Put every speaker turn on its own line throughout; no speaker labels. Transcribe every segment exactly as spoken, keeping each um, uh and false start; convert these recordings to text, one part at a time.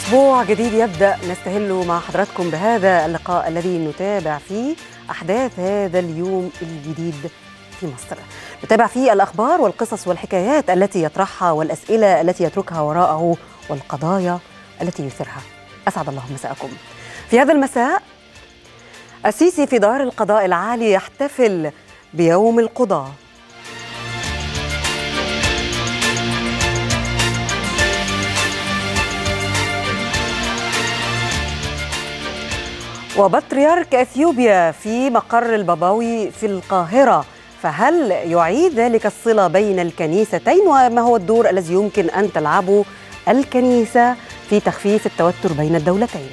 أسبوع جديد يبدأ نستهل مع حضراتكم بهذا اللقاء الذي نتابع فيه أحداث هذا اليوم الجديد في مصر. نتابع فيه الأخبار والقصص والحكايات التي يطرحها والأسئلة التي يتركها وراءه والقضايا التي يثيرها. أسعد الله مساءكم. في هذا المساء السيسي في دار القضاء العالي يحتفل بيوم القضاة. وبطريرك أثيوبيا في مقر البابوي في القاهرة، فهل يعيد ذلك الصلة بين الكنيستين؟ وما هو الدور الذي يمكن أن تلعبه الكنيسة في تخفيف التوتر بين الدولتين؟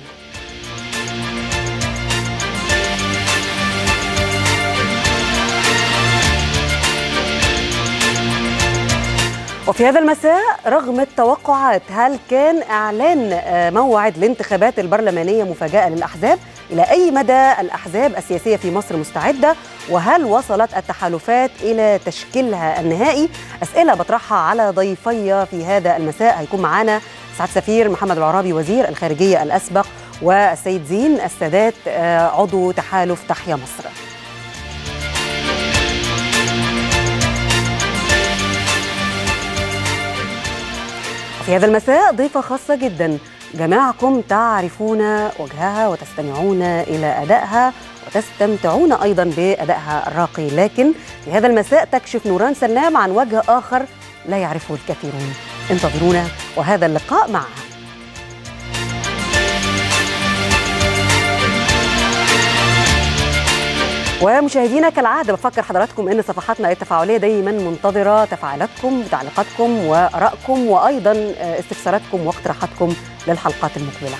وفي هذا المساء رغم التوقعات، هل كان إعلان موعد الانتخابات البرلمانية مفاجأة للأحزاب؟ إلى أي مدى الأحزاب السياسية في مصر مستعدة؟ وهل وصلت التحالفات إلى تشكيلها النهائي؟ أسئلة بطرحها على ضيفي في هذا المساء. هيكون معانا سعادة السفير محمد العرابي وزير الخارجية الأسبق، والسيد زين السادات عضو تحالف تحيا مصر. في هذا المساء ضيفة خاصة جدا، جماعكم تعرفون وجهها وتستمعون إلى أدائها وتستمتعون أيضا بأدائها الراقي، لكن في هذا المساء تكشف نوران سلام عن وجه آخر لا يعرفه الكثيرون. انتظرونا وهذا اللقاء معها. ومشاهدينا كالعادة بفكر حضراتكم أن صفحاتنا التفاعلية دايما منتظرة تفاعلاتكم وتعليقاتكم وآرائكم وأيضا استفساراتكم واقتراحاتكم للحلقات المقبلة.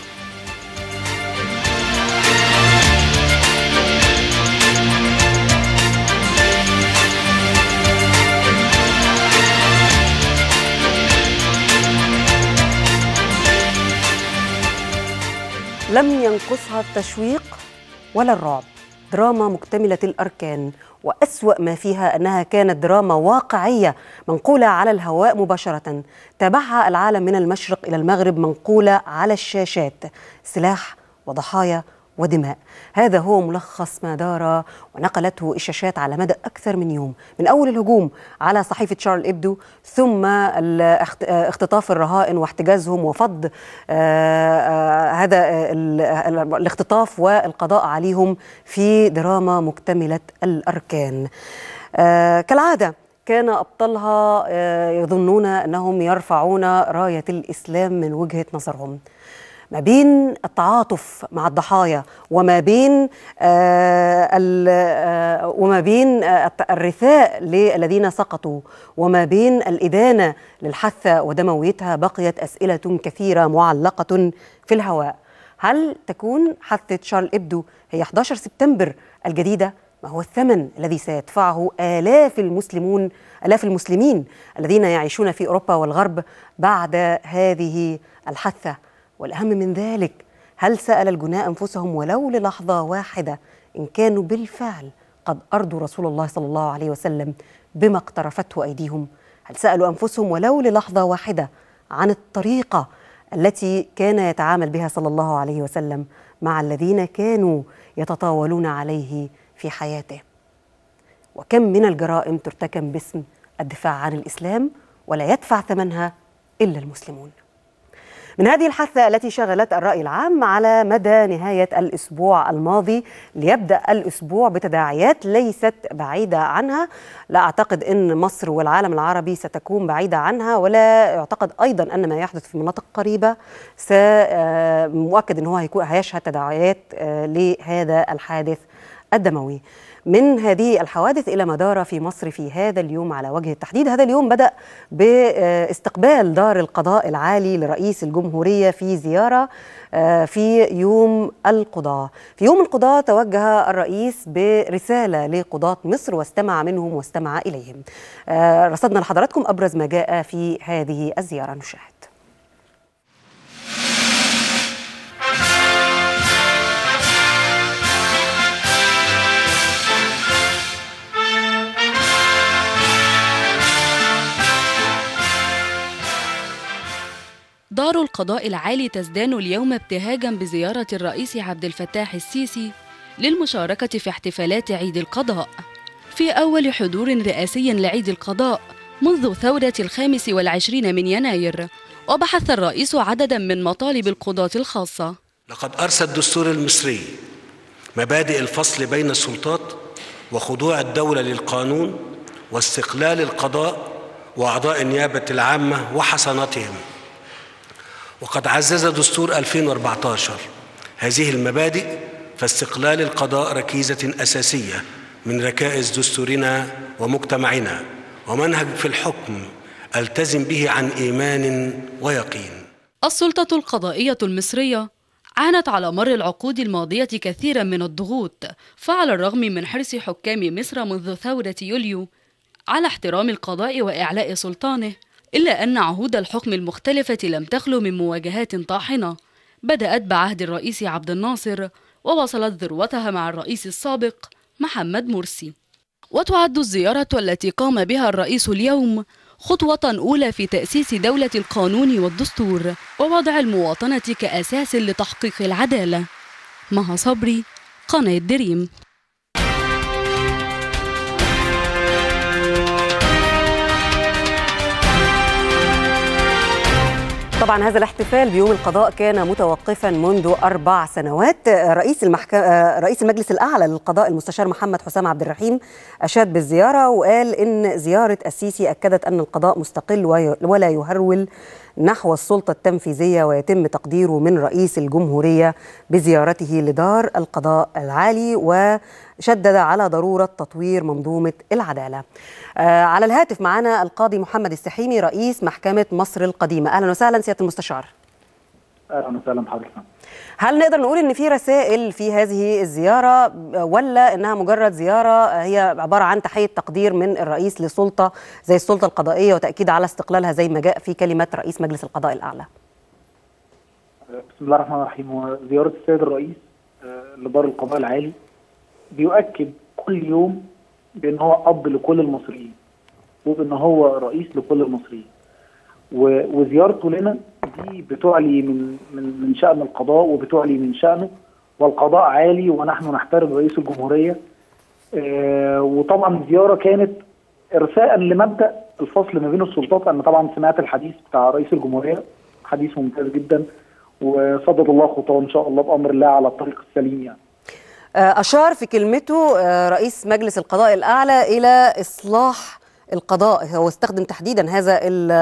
لم ينقصها التشويق ولا الرعب، دراما مكتملة الأركان، وأسوأ ما فيها أنها كانت دراما واقعية منقولة على الهواء مباشرة، تابعها العالم من المشرق إلى المغرب، منقولة على الشاشات، سلاح وضحايا ودماء. هذا هو ملخص ما دار ونقلته الشاشات على مدى أكثر من يوم، من أول الهجوم على صحيفة شارل إبدو، ثم اختطاف الرهائن واحتجازهم وفض هذا الاختطاف والقضاء عليهم في دراما مكتملة الأركان. كالعادة كان أبطالها يظنون أنهم يرفعون راية الإسلام من وجهة نظرهم، ما بين التعاطف مع الضحايا وما بين آه آه وما بين آه الرثاء للذين سقطوا وما بين الإدانة للحثة ودمويتها، بقيت أسئلة كثيرة معلقة في الهواء. هل تكون حثة شارل إبدو هي أحد عشر سبتمبر الجديدة؟ ما هو الثمن الذي سيدفعه آلاف المسلمون آلاف المسلمين الذين يعيشون في أوروبا والغرب بعد هذه الحثة؟ والأهم من ذلك، هل سأل الجناة أنفسهم ولو للحظة واحدة إن كانوا بالفعل قد أرضوا رسول الله صلى الله عليه وسلم بما اقترفته أيديهم؟ هل سألوا أنفسهم ولو للحظة واحدة عن الطريقة التي كان يتعامل بها صلى الله عليه وسلم مع الذين كانوا يتطاولون عليه في حياته؟ وكم من الجرائم ترتكب باسم الدفاع عن الإسلام ولا يدفع ثمنها إلا المسلمون. من هذه الحثة التي شغلت الرأي العام على مدى نهاية الأسبوع الماضي ليبدأ الأسبوع بتداعيات ليست بعيدة عنها. لا أعتقد أن مصر والعالم العربي ستكون بعيدة عنها، ولا يعتقد أيضا أن ما يحدث في مناطق قريبة مؤكد أنه هيكون هيشهد تداعيات لهذا الحادث الدموي. من هذه الحوادث إلى ما دار في مصر في هذا اليوم على وجه التحديد. هذا اليوم بدأ باستقبال دار القضاء العالي لرئيس الجمهورية في زيارة في يوم القضاة. في يوم القضاة توجه الرئيس برسالة لقضاة مصر واستمع منهم واستمع إليهم. رصدنا لحضراتكم أبرز ما جاء في هذه الزيارة، نشاهد.
دار القضاء العالي تزدان اليوم ابتهاجاً بزيارة الرئيس عبد الفتاح السيسي للمشاركة في احتفالات عيد القضاء، في أول حضور رئاسي لعيد القضاء منذ ثورة الخامس والعشرين من يناير. وبحث الرئيس عدداً من مطالب القضاة الخاصة.
لقد أرسى الدستور المصري مبادئ الفصل بين السلطات وخضوع الدولة للقانون واستقلال القضاء وأعضاء النيابة العامة وحصانتهم، وقد عزز دستور ألفين وأربعة عشر هذه المبادئ، فاستقلال القضاء ركيزة أساسية من ركائز دستورنا ومجتمعنا، ومنهج في الحكم ألتزم به عن إيمان ويقين.
السلطة القضائية المصرية عانت على مر العقود الماضية كثيرا من الضغوط، فعلى الرغم من حرص حكام مصر منذ ثورة يوليو على احترام القضاء وإعلاء سلطانه، إلا أن عهود الحكم المختلفة لم تخلو من مواجهات طاحنة بدأت بعهد الرئيس عبد الناصر ووصلت ذروتها مع الرئيس السابق محمد مرسي. وتعد الزيارة التي قام بها الرئيس اليوم خطوة أولى في تأسيس دولة القانون والدستور ووضع المواطنة كأساس لتحقيق العدالة. مها صبري، قناة دريم.
طبعا هذا الاحتفال بيوم القضاء كان متوقفا منذ أربع سنوات. رئيس المحكمة رئيس المجلس الأعلى للقضاء المستشار محمد حسام عبد الرحيم أشاد بالزيارة، وقال إن زيارة السيسي أكدت أن القضاء مستقل ولا يهرول نحو السلطة التنفيذية، ويتم تقديره من رئيس الجمهورية بزيارته لدار القضاء العالي، وشدد على ضرورة تطوير منظومة العدالة. آه على الهاتف معنا القاضي محمد السحيمي رئيس محكمة مصر القديمة. أهلا وسهلا سيادة المستشار.
أهلا وسهلا بحضرتك.
هل نقدر نقول إن في رسائل في هذه الزيارة، ولا إنها مجرد زيارة هي عبارة عن تحية تقدير من الرئيس لسلطة زي السلطة القضائية وتأكيد على استقلالها زي ما جاء في كلمة رئيس مجلس القضاء الأعلى؟
بسم الله الرحمن الرحيم. وزيارة السيد الرئيس لدار القضاء العالي بيؤكد كل يوم بأن هو أب لكل المصريين، وبأن هو رئيس لكل المصريين، وزيارته لنا دي بتعلي من من من شأن القضاء وبتعلي من شأنه، والقضاء عالي ونحن نحترم رئيس الجمهورية. آه وطبعا الزيارة كانت إرساء لمبدأ الفصل ما بين السلطات. أنا طبعا سمعت الحديث بتاع رئيس الجمهورية، حديث ممتاز جدا، وصدد الله خطاه إن شاء الله بأمر الله على الطريق السليم. يعني
أشار في كلمته رئيس مجلس القضاء الأعلى إلى إصلاح القضاء، هو استخدم تحديدا هذا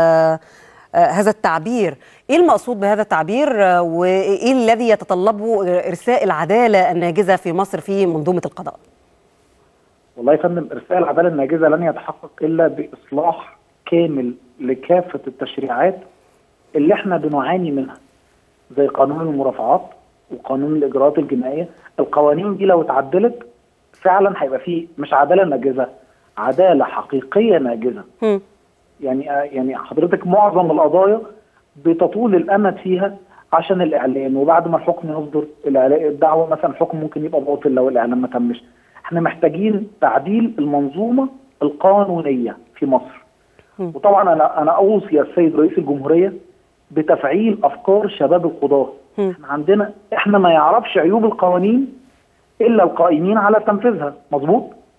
هذا التعبير. ايه المقصود بهذا التعبير، وايه الذي يتطلبه ارساء العداله الناجزه في مصر في منظومه القضاء؟
والله يا فندم، ارساء العداله الناجزه لن يتحقق الا باصلاح كامل لكافه التشريعات اللي احنا بنعاني منها، زي قانون المرافعات وقانون الاجراءات الجنائيه. القوانين دي لو اتعدلت فعلا هيبقى فيه مش عداله ناجزه، عداله حقيقيه ناجزه. م. يعني يعني حضرتك معظم القضايا بتطول الامد فيها عشان الاعلان، وبعد ما الحكم يصدر الدعوه مثلا الحكم ممكن يبقى باطل لو الاعلان ما تمش. احنا محتاجين تعديل المنظومه القانونيه في مصر. م. وطبعا انا انا اوصي السيد رئيس الجمهوريه بتفعيل افكار شباب القضاه. م. احنا عندنا احنا ما يعرفش عيوب القوانين الا القائمين على تنفيذها، مظبوط؟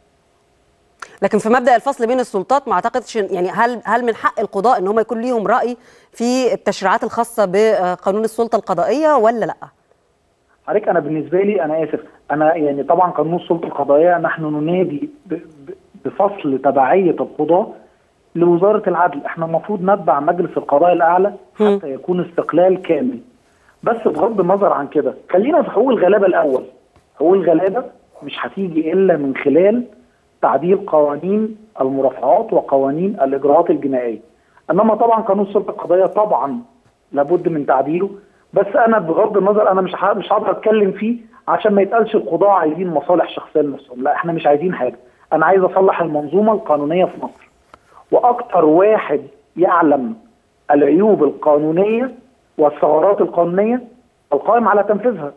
لكن في مبدأ الفصل بين السلطات ما اعتقدش، يعني هل هل من حق القضاء ان هم يكون ليهم رأي في التشريعات الخاصة بقانون السلطة القضائية ولا لا؟
حضرتك انا بالنسبة لي انا اسف، انا يعني طبعا قانون السلطة القضائية نحن ننادي بفصل تبعية القضاء لوزارة العدل. احنا المفروض نتبع مجلس القضاء الاعلى حتى يكون استقلال كامل. بس بغض النظر عن كده خلينا في حقوق الغلابة الاول. حقوق الغلابة مش هتيجي الا من خلال تعديل قوانين المرافعات وقوانين الاجراءات الجنائيه. انما طبعا قانون السلطه القضائيه طبعا لابد من تعديله، بس انا بغض النظر انا مش مش هقدر اتكلم فيه عشان ما يتقالش القضاة عايزين مصالح شخصيه لنفسهم. لا، احنا مش عايزين حاجه، انا عايز اصلح المنظومه القانونيه في مصر. واكتر واحد يعلم العيوب القانونيه والثغرات القانونيه القائم على تنفيذها.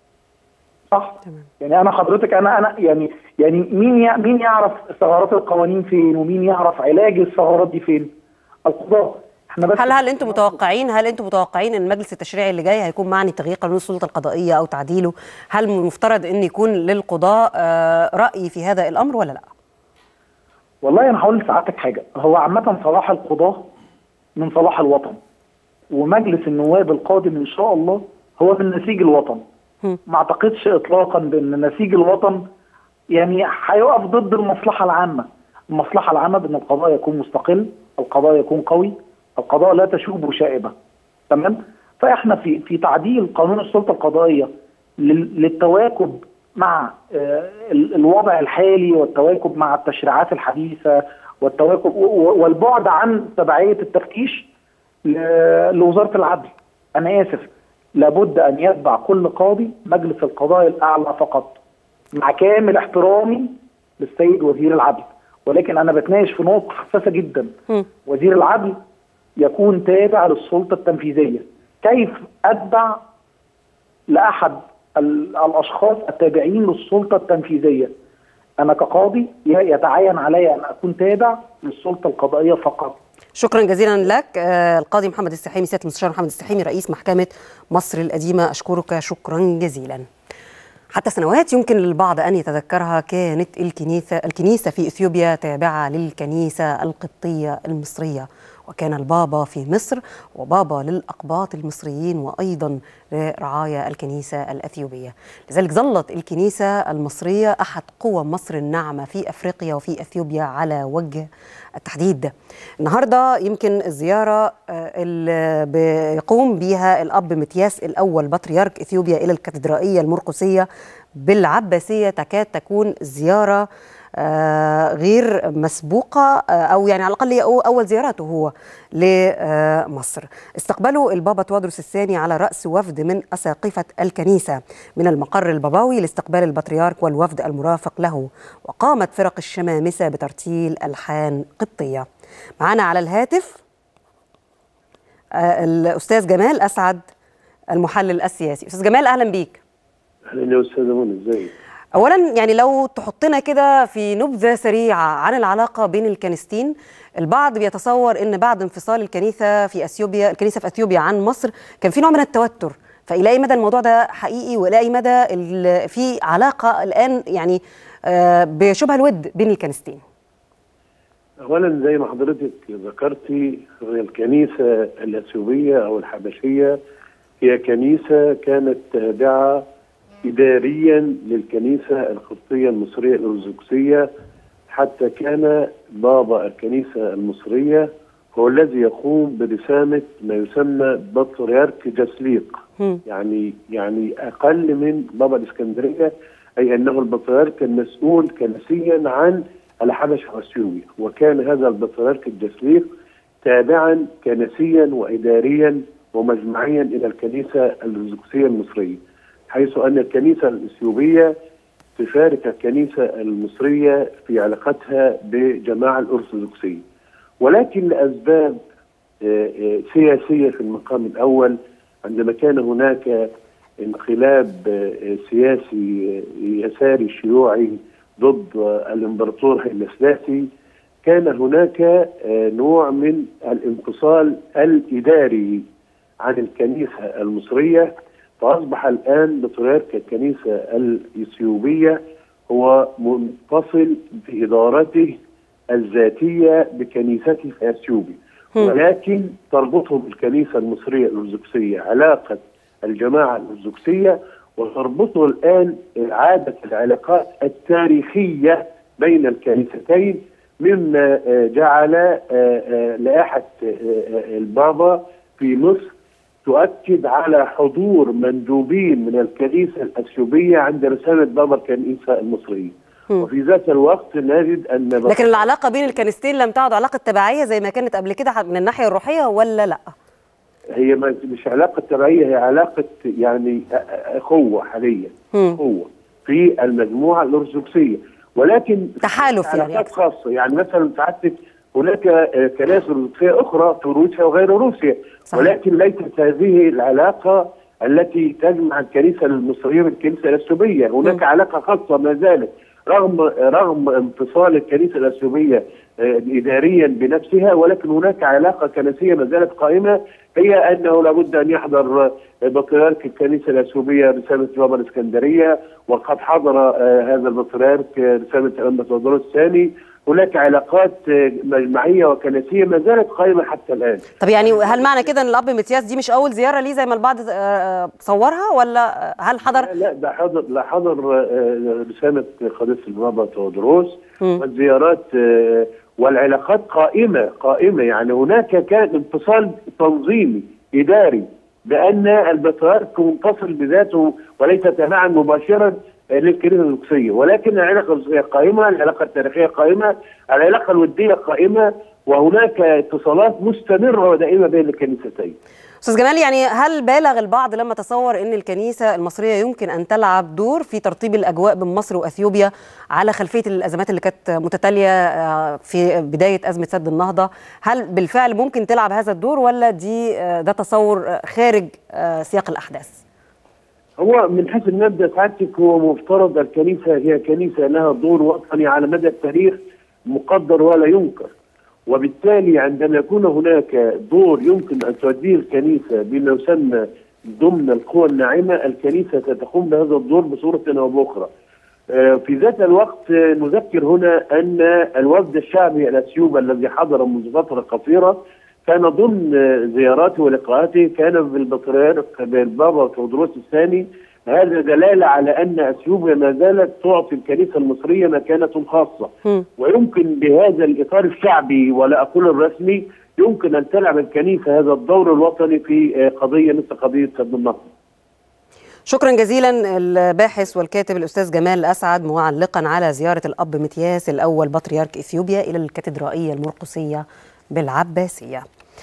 صح؟ يعني انا حضرتك انا انا يعني يعني مين مين يعرف ثغرات القوانين فين، ومين يعرف علاج الثغرات دي فين؟ القضاة. احنا بس
هل هل انتم متوقعين هل انتم متوقعين ان المجلس التشريعي اللي جاي هيكون معني تغيير قانون السلطه القضائيه او تعديله؟ هل مفترض ان يكون للقضاء راي في هذا الامر ولا لا؟
والله انا هقول لسعادتك حاجه، هو عامه صلاح القضاه من صلاح الوطن، ومجلس النواب القادم ان شاء الله هو من نسيج الوطن. م. ما اعتقدش اطلاقا بان نسيج الوطن يعني هيقف ضد المصلحه العامه. المصلحه العامه بان القضاء يكون مستقل، القضاء يكون قوي، القضاء لا تشوبه شائبه. تمام؟ فاحنا في في تعديل قانون السلطه القضائيه للتواكب مع الوضع الحالي والتواكب مع التشريعات الحديثه والتواكب والبعد عن تبعيه التفتيش لوزاره العدل. انا اسف، لابد ان يتبع كل قاضي مجلس القضاء الاعلى فقط، مع كامل احترامي للسيد وزير العدل، ولكن انا بتناقش في نقطه حساسه جدا. م. وزير العدل يكون تابع للسلطه التنفيذيه. كيف اتبع لاحد الاشخاص التابعين للسلطه التنفيذيه؟ انا كقاضي يتعين علي ان اكون تابع للسلطه القضائيه فقط.
شكرا جزيلا لك القاضي محمد السحيمي، سياده المستشار محمد السحيمي رئيس محكمه مصر القديمه، اشكرك شكرا جزيلا. حتى سنوات يمكن للبعض ان يتذكرها كانت الكنيسه الكنيسه في اثيوبيا تابعه للكنيسه القبطيه المصريه، وكان البابا في مصر وبابا للأقباط المصريين وأيضا لرعايا الكنيسة الأثيوبية. لذلك ظلت الكنيسة المصرية أحد قوى مصر الناعمة في أفريقيا وفي أثيوبيا على وجه التحديد. النهاردة يمكن الزيارة اللي بيقوم بها الأب متياس الأول بطريرك إثيوبيا إلى الكاتدرائية المرقسية بالعباسية تكاد تكون زيارة آه غير مسبوقة، آه أو يعني على الأقل أول زياراته هو لمصر. استقبلوا البابا توادرس الثاني على رأس وفد من أساقفة الكنيسة من المقر البابوي لاستقبال البطريرك والوفد المرافق له، وقامت فرق الشمامسة بترتيل ألحان قبطية. معنا على الهاتف آه الأستاذ جمال أسعد المحلل السياسي. أستاذ جمال أهلا بيك.
أهلا يا أستاذ منى، إزيك؟
أولا يعني لو تحطنا كده في نبذة سريعة عن العلاقة بين الكنيستين. البعض بيتصور أن بعد انفصال الكنيسة في أثيوبيا الكنيسة في أثيوبيا عن مصر كان في نوع من التوتر، فإلى أي مدى الموضوع ده حقيقي وإلى أي مدى في علاقة الآن يعني بشبه الود بين الكنيستين؟
أولا زي ما حضرتك ذكرتي، الكنيسة الأثيوبية أو الحبشية هي كنيسة كانت تابعة إداريا للكنيسة القبطية المصرية الأرثوذكسية، حتى كان بابا الكنيسة المصرية هو الذي يقوم برسامة ما يسمى بطريرك جسليق، يعني يعني أقل من بابا الإسكندرية، أي أنه البطريرك المسؤول كنسيا عن الحبشة وأثيوبيا، وكان هذا البطريرك الجسليق تابعا كنسيا وإداريا ومجمعيا إلى الكنيسة الأرثوذكسية المصرية، حيث أن الكنيسة الإثيوبية تشارك الكنيسة المصرية في علاقتها بجماعة الأرثوذكسية، ولكن لأسباب سياسية في المقام الأول، عندما كان هناك انقلاب سياسي يساري شيوعي ضد الإمبراطور هيلي سلاسي، كان هناك نوع من الانفصال الإداري عن الكنيسة المصرية، فأصبح الآن بطريرك الكنيسة الإثيوبية هو منفصل في إدارته الذاتية بكنيسته في أثيوبيا، ولكن تربطه بالكنيسة المصرية الأرثوذكسية علاقة الجماعة الأرثوذكسية، وتربطه الآن إعادة العلاقات التاريخية بين الكنيستين، مما جعل لائحة البابا في مصر تؤكد على حضور مندوبين من الكنيسة الأثيوبية عند رسالة بابا الكنيسة المصرية. م. وفي ذات الوقت نجد أن
لكن العلاقة بين الكنيستين لم تعد علاقة تبعية زي ما كانت قبل كده من الناحية الروحية ولا لا؟
هي مش علاقة تبعية، هي علاقة يعني أخوة حاليا، أخوة في المجموعة الأرثوذكسية، ولكن
تحالف يعني
علاقات خاصة. يعني مثلا سعادتك هناك كنائس أرثوذكسية أخرى في روسيا وغير روسيا، صحيح. ولكن ليست هذه العلاقة التي تجمع الكنيسة المصرية بالكنيسة الأثيوبية، هناك م. علاقة خاصة ما زالت رغم رغم انفصال الكنيسة الأثيوبية إداريا بنفسها، ولكن هناك علاقة كنسية ما زالت قائمة، هي أنه لابد أن يحضر بطريرك الكنيسة الأثيوبية رسالة بابا الإسكندرية، وقد حضر هذا البطريرك رسالة الأنبا تودروس الثاني. هناك علاقات مجمعية وكنسية ما زالت قائمة حتى الآن.
طب يعني هل معنى كده أن الأب متياس دي مش أول زيارة ليه زي ما البعض صورها، ولا هل حضر؟
لا, لا ده حضر لا حضر رسالة قداسة البابا تودروس، والزيارات والعلاقات قائمة قائمة يعني هناك كان اتصال تنظيمي إداري بأن البطريرك منفصل بذاته وليس تبعا مباشرا للكنيسة القدسية، ولكن العلاقة القدسية قائمة، العلاقة التاريخية قائمة، العلاقة الودية قائمة، وهناك اتصالات مستمرة ودائمة بين الكنيستين.
أستاذ جمال، يعني هل بالغ البعض لما تصور أن الكنيسة المصرية يمكن أن تلعب دور في ترطيب الأجواء بين مصر وأثيوبيا على خلفية الأزمات اللي كانت متتالية في بداية أزمة سد النهضة؟ هل بالفعل ممكن تلعب هذا الدور، ولا دي ده تصور خارج سياق الأحداث؟
هو من حيث المبدأ سعادتك هو مفترض الكنيسة هي كنيسة لها دور وطني على مدى التاريخ مقدر ولا ينكر، وبالتالي عندما يكون هناك دور يمكن أن تؤديه الكنيسة بما يسمى ضمن القوى الناعمة، الكنيسة ستقوم بهذا الدور بصورة أو بأخرى. في ذات الوقت نذكر هنا أن الوفد الشعبي الأثيوبي الذي حضر منذ فترة قصيرة كان ضمن زياراته ولقاءاته كان بالبطريرك بالبابا تودروس الثاني. هذا دلالة على أن أثيوبيا ما زالت تعطي الكنيسة المصرية مكانة خاصة، م. ويمكن بهذا الإطار الشعبي ولا أقول الرسمي يمكن أن تلعب الكنيسة هذا الدور الوطني في قضية مثل قضية سد النهضة.
شكرا جزيلا الباحث والكاتب الأستاذ جمال أسعد معلقا على زيارة الأب متياس الأول بطريرك إثيوبيا إلى الكاتدرائية المرقسية بالعباسية.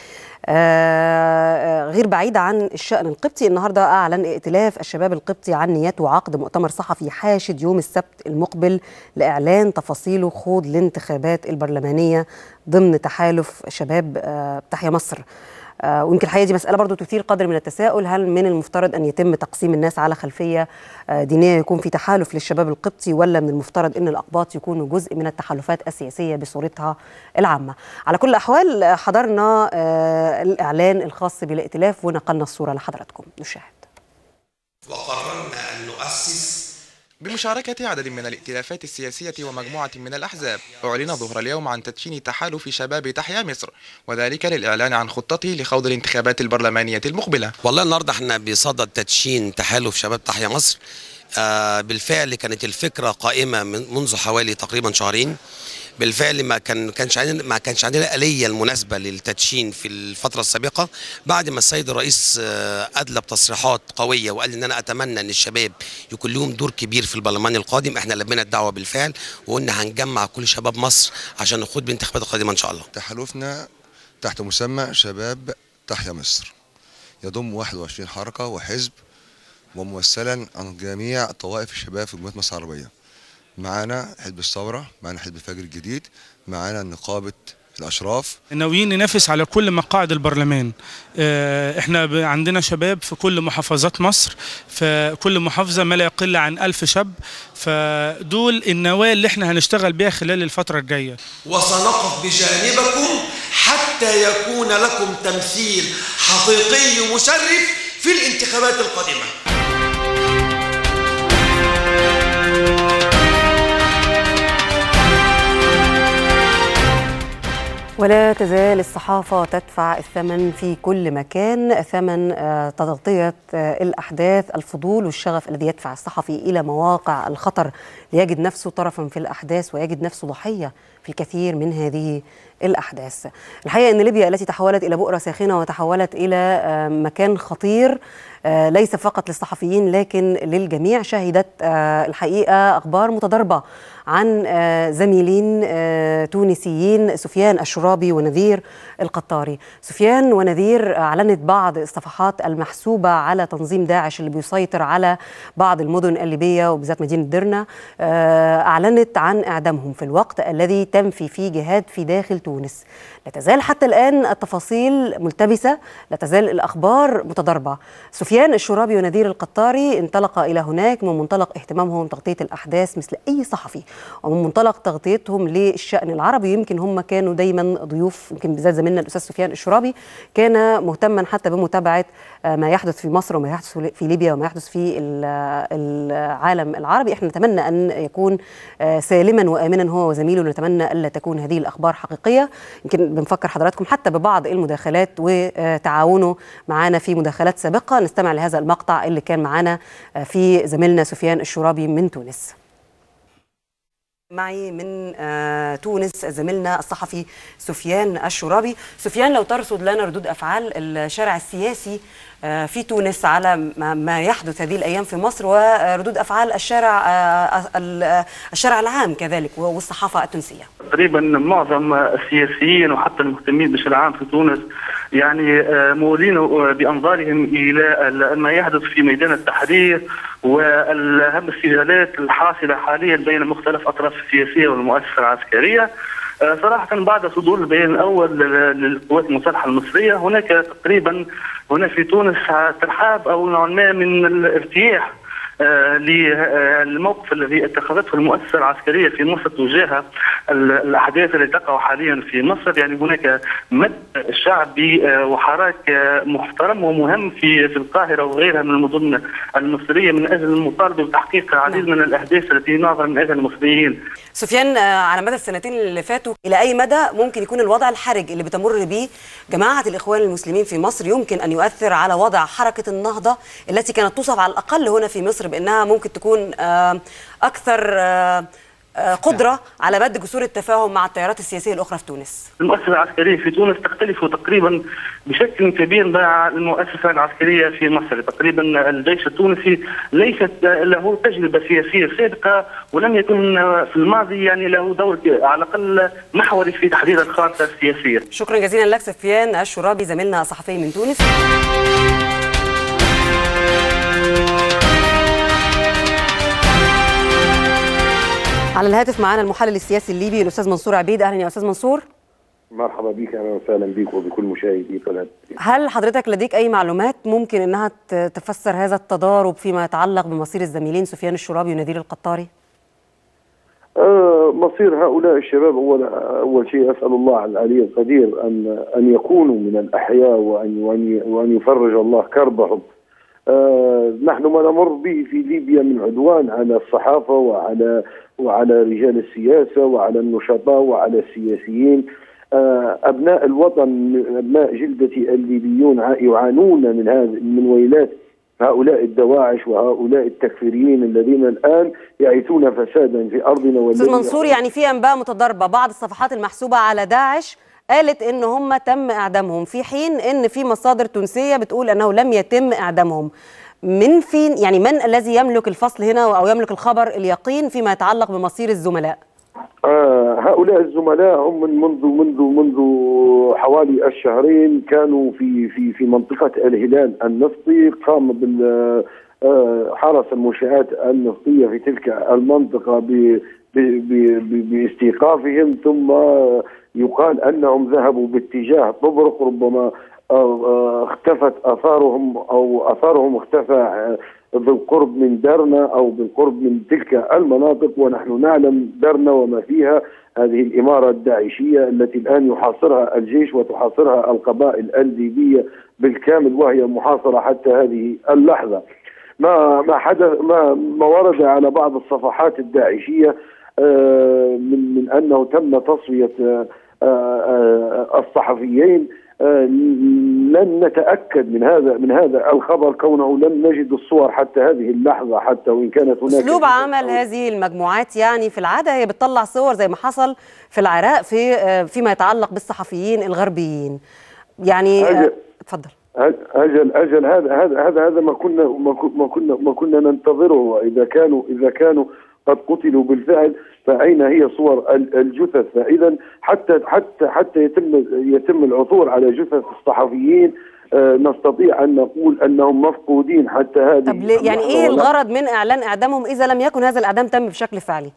آه غير بعيدة عن الشأن القبطي، النهاردة أعلن ائتلاف الشباب القبطي عن نيته عقد مؤتمر صحفي حاشد يوم السبت المقبل لإعلان تفاصيله خوض الانتخابات البرلمانية ضمن تحالف شباب آه تحيا مصر. آه ويمكن الحقيقة دي مسألة برضو تثير قدر من التساؤل، هل من المفترض أن يتم تقسيم الناس على خلفية آه دينية يكون في تحالف للشباب القبطي، ولا من المفترض أن الأقباط يكونوا جزء من التحالفات السياسية بصورتها العامة؟ على كل الأحوال حضرنا آه الإعلان الخاص بالائتلاف ونقلنا الصورة لحضراتكم نشاهد.
وقررنا أن نؤسس بمشاركة عدد من الائتلافات السياسية ومجموعة من الأحزاب. أعلن ظهر اليوم عن تدشين تحالف شباب تحيا مصر، وذلك للإعلان عن خطته لخوض الانتخابات البرلمانية المقبلة.
والله النهارده احنا بصدد تدشين تحالف شباب تحيا مصر. آه بالفعل كانت الفكرة قائمة من منذ حوالي تقريبا شهرين. بالفعل ما كان كانش عندنا ما كانش عندنا آلية المناسبة للتدشين في الفترة السابقة، بعد ما السيد الرئيس أدلى بتصريحات قوية وقال إن أنا أتمنى إن الشباب يكون لهم دور كبير في البرلمان القادم. إحنا لبينا الدعوة بالفعل وقلنا هنجمع كل شباب مصر عشان نخوض بالانتخابات القادمة إن شاء الله.
تحالفنا تحت مسمى شباب تحيا مصر يضم واحد وعشرين حركة وحزب وممثلا عن جميع طوائف الشباب في جمهورية مصر العربية. معانا حزب الثورة، معانا حزب الفجر الجديد، معانا نقابة الأشراف.
ناويين ننافس على كل مقاعد البرلمان. احنا عندنا شباب في كل محافظات مصر، في كل محافظة ما لا يقل عن ألف شاب، فدول النواة اللي احنا هنشتغل بيها خلال الفترة الجاية.
وسنقف بجانبكم حتى يكون لكم تمثيل حقيقي مشرف في الانتخابات القادمة.
ولا تزال الصحافة تدفع الثمن في كل مكان، ثمن تغطية الأحداث، الفضول والشغف الذي يدفع الصحفي إلى مواقع الخطر ليجد نفسه طرفا في الأحداث ويجد نفسه ضحية في الكثير من هذه الأحداث. الحقيقة أن ليبيا التي تحولت إلى بؤرة ساخنة وتحولت إلى مكان خطير ليس فقط للصحفيين لكن للجميع، شهدت الحقيقة أخبار متضاربة عن زميلين تونسيين، سفيان الشرابي ونذير القطاري. سفيان ونذير أعلنت بعض الصفحات المحسوبة على تنظيم داعش اللي بيسيطر على بعض المدن الليبية وبالذات مدينة درنا، أعلنت عن إعدامهم في الوقت الذي تنفي فيه جهاد في داخل تونس. لا تزال حتى الآن التفاصيل ملتبسة، لا تزال الأخبار متضاربة. سفيان سفيان الشرابي ونذير القطاري انطلقا إلى هناك من منطلق اهتمامهم بتغطية الأحداث مثل أي صحفي، ومن منطلق تغطيتهم للشأن العربي. يمكن هم كانوا دايما ضيوف، يمكن بالذات زميلنا الأستاذ سفيان الشرابي كان مهتما حتى بمتابعة ما يحدث في مصر وما يحدث في ليبيا وما يحدث في العالم العربي. احنا نتمنى أن يكون سالما وآمنا هو وزميله، ونتمنى ألا تكون هذه الأخبار حقيقية. يمكن بنفكر حضراتكم حتى ببعض المداخلات وتعاونه معنا في مداخلات سابقة. نستمع لهذا المقطع اللي كان معنا في زميلنا سفيان الشرابي من تونس. معي من تونس زميلنا الصحفي سفيان الشرابي. سفيان، لو ترصد لنا ردود أفعال الشارع السياسي في تونس على ما يحدث هذه الأيام في مصر، وردود أفعال الشارع الشارع العام كذلك والصحافة التونسية.
تقريبا معظم السياسيين وحتى المهتمين بشكل عام في تونس يعني مولين بأنظارهم إلى ما يحدث في ميدان التحرير والأهم السجالات الحاصلة حاليا بين مختلف أطراف السياسية والمؤسسة العسكرية. صراحة بعد صدور البيان الأول للقوات المسلحة المصرية هناك تقريبا هنا في تونس ترحاب أو نوع ما من الارتياح للموقف الذي اتخذته المؤسسة العسكرية في مصر تجاه الأحداث التي تقع حاليا في مصر. يعني هناك مد شعبي وحراك محترم ومهم في في القاهرة وغيرها من المدن المصرية من أجل المطالبة بتحقيق العديد من الأحداث التي نظرا من أجل المصريين.
سفيان، على مدى السنتين اللي فاتوا إلى أي مدى ممكن يكون الوضع الحرج اللي بتمر به جماعة الإخوان المسلمين في مصر يمكن أن يؤثر على وضع حركة النهضة التي كانت توصف على الأقل هنا في مصر بأنها ممكن تكون أكثر قدرة على مد جسور التفاهم مع التيارات السياسية الأخرى في تونس؟
المؤسسة العسكرية في تونس تختلف تقريبا بشكل كبير مع المؤسسة العسكرية في مصر. تقريبا الجيش التونسي ليست له تجربة سياسية سابقة ولم يكن في الماضي يعني له دور على الأقل محوري في تحديد الخارطة السياسية.
شكرا جزيلا لك سفيان الشرابي زميلنا الصحفي من تونس. على الهاتف معنا المحلل السياسي الليبي الأستاذ منصور عبيد. أهلا يا أستاذ منصور.
مرحبا بك، أهلا وسهلا بك وبكل مشاهدي قناة.
هل حضرتك لديك أي معلومات ممكن أنها تفسر هذا التضارب فيما يتعلق بمصير الزميلين سفيان الشرابي ونذير القطاري؟
آه مصير هؤلاء الشباب أول أول شيء أسأل الله العلي القدير أن أن يكونوا من الأحياء وأن وأن وأن يفرج الله كربهم. آه نحن ما نمر به في ليبيا من عدوان على الصحافة وعلى وعلى رجال السياسة وعلى النشطاء وعلى السياسيين. آه أبناء الوطن أبناء جلدتي الليبيون يعانون من هذا من ويلات هؤلاء الدواعش وهؤلاء التكفيريين الذين الآن يعيثون فسادا في أرضنا.
أستاذ منصور، يعني في أنباء متضاربة، بعض الصفحات المحسوبة على داعش قالت إن هم تم إعدامهم، في حين إن في مصادر تونسية بتقول أنه لم يتم إعدامهم. من فين يعني من الذي يملك الفصل هنا أو يملك الخبر اليقين فيما يتعلق بمصير الزملاء؟
آه هؤلاء الزملاء هم من منذ منذ منذ حوالي الشهرين كانوا في في في منطقة الهلال النفطي. قام بال حرس المنشآت النفطية في تلك المنطقة باستيقافهم، ثم يقال أنهم ذهبوا باتجاه طبرق، ربما اختفت آثارهم أو آثارهم اختفى بالقرب من درنا أو بالقرب من تلك المناطق، ونحن نعلم درنا وما فيها هذه الإمارة الداعشية التي الآن يحاصرها الجيش وتحاصرها القبائل الليبية بالكامل وهي محاصرة حتى هذه اللحظة. ما ما حدث ما ما ورد على بعض الصفحات الداعشية من من أنه تم تصفية الصحفيين. لن نتأكد من هذا من هذا الخبر كونه لم نجد الصور حتى هذه اللحظة، حتى وإن كانت هناك
أسلوب عمل هذه المجموعات يعني في العادة هي بتطلع صور زي ما حصل في العراق في فيما يتعلق بالصحفيين الغربيين. يعني اتفضل.
أجل أجل هذا هذا هذا هذا ما كنا ما كنا ما كنا ننتظره. إذا كانوا إذا كانوا قد قتلوا بالفعل فأين هي صور الجثث؟ فإذا حتى حتى حتى يتم يتم العثور على جثث الصحفيين آه نستطيع أن نقول أنهم مفقودين حتى هذه.
طب يعني إيه الغرض من إعلان إعدامهم إذا لم يكن هذا الإعدام تم بشكل فعلي؟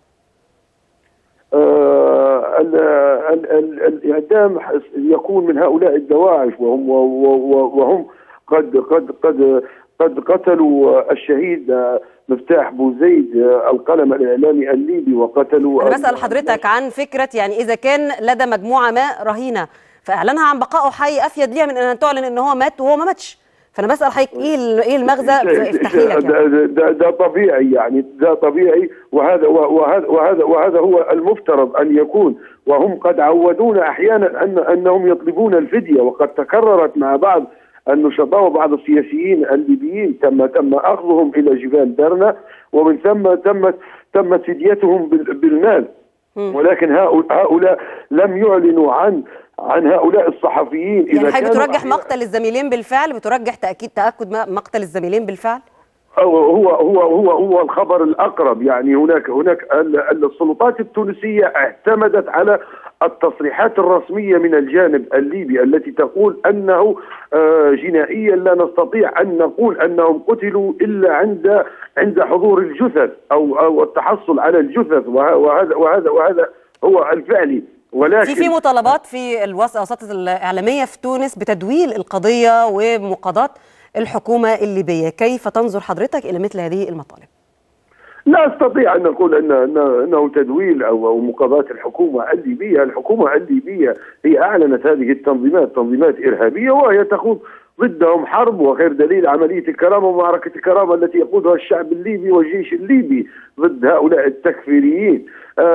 آه ال ال ال الإعدام يكون من هؤلاء الدواعش وهم وهم قد قد قد
قد قتلوا الشهيد مفتاح بوزيد القلم الإعلامي الليبي، وقتلوا.
أنا بسأل حضرتك عن فكرة يعني إذا كان لدى مجموعة ما رهينة فإعلانها عن بقائه حي أفيد ليها من أن تعلن أن هو مات وهو ما ماتش. فأنا بسأل حضرتك إيه إيه المغزى في تحليلك؟
يعني. ده, ده طبيعي، يعني ده طبيعي، وهذا وهذا وهذا وهذا هو المفترض أن يكون. وهم قد عودونا أحيانا أن أنهم يطلبون الفدية، وقد تكررت مع بعض النشطاء وبعض السياسيين الليبيين تم تم أخذهم إلى جبال درنا، ومن ثم تمت تمت فديتهم بالمال. ولكن هؤلاء لم يعلنوا عن عن هؤلاء الصحفيين.
يعني حضرتك بترجح مقتل الزميلين بالفعل؟ بترجح تأكيد تأكد مقتل الزميلين بالفعل؟
هو هو هو هو هو الخبر الأقرب. يعني هناك هناك السلطات التونسية اعتمدت على التصريحات الرسمية من الجانب الليبي التي تقول أنه جنائيا لا نستطيع أن نقول أنهم قتلوا إلا عند عند حضور الجثث أو أو التحصل على الجثث، وهذا وهذا وهذا هو الفعلي. ولكن
في في مطالبات في الوساطات الإعلامية في تونس بتدويل القضية ومقاضاة الحكومة الليبية. كيف تنظر حضرتك إلى مثل هذه المطالب؟
لا أستطيع أن نقول أن أنه تدويل أو أو مقاضاة الحكومة الليبية. الحكومة الليبية هي أعلنت هذه التنظيمات تنظيمات إرهابية، وهي تخوض ضدهم حرب، وغير دليل عملية الكرامة ومعركة الكرامة التي يقودها الشعب الليبي والجيش الليبي ضد هؤلاء التكفيريين.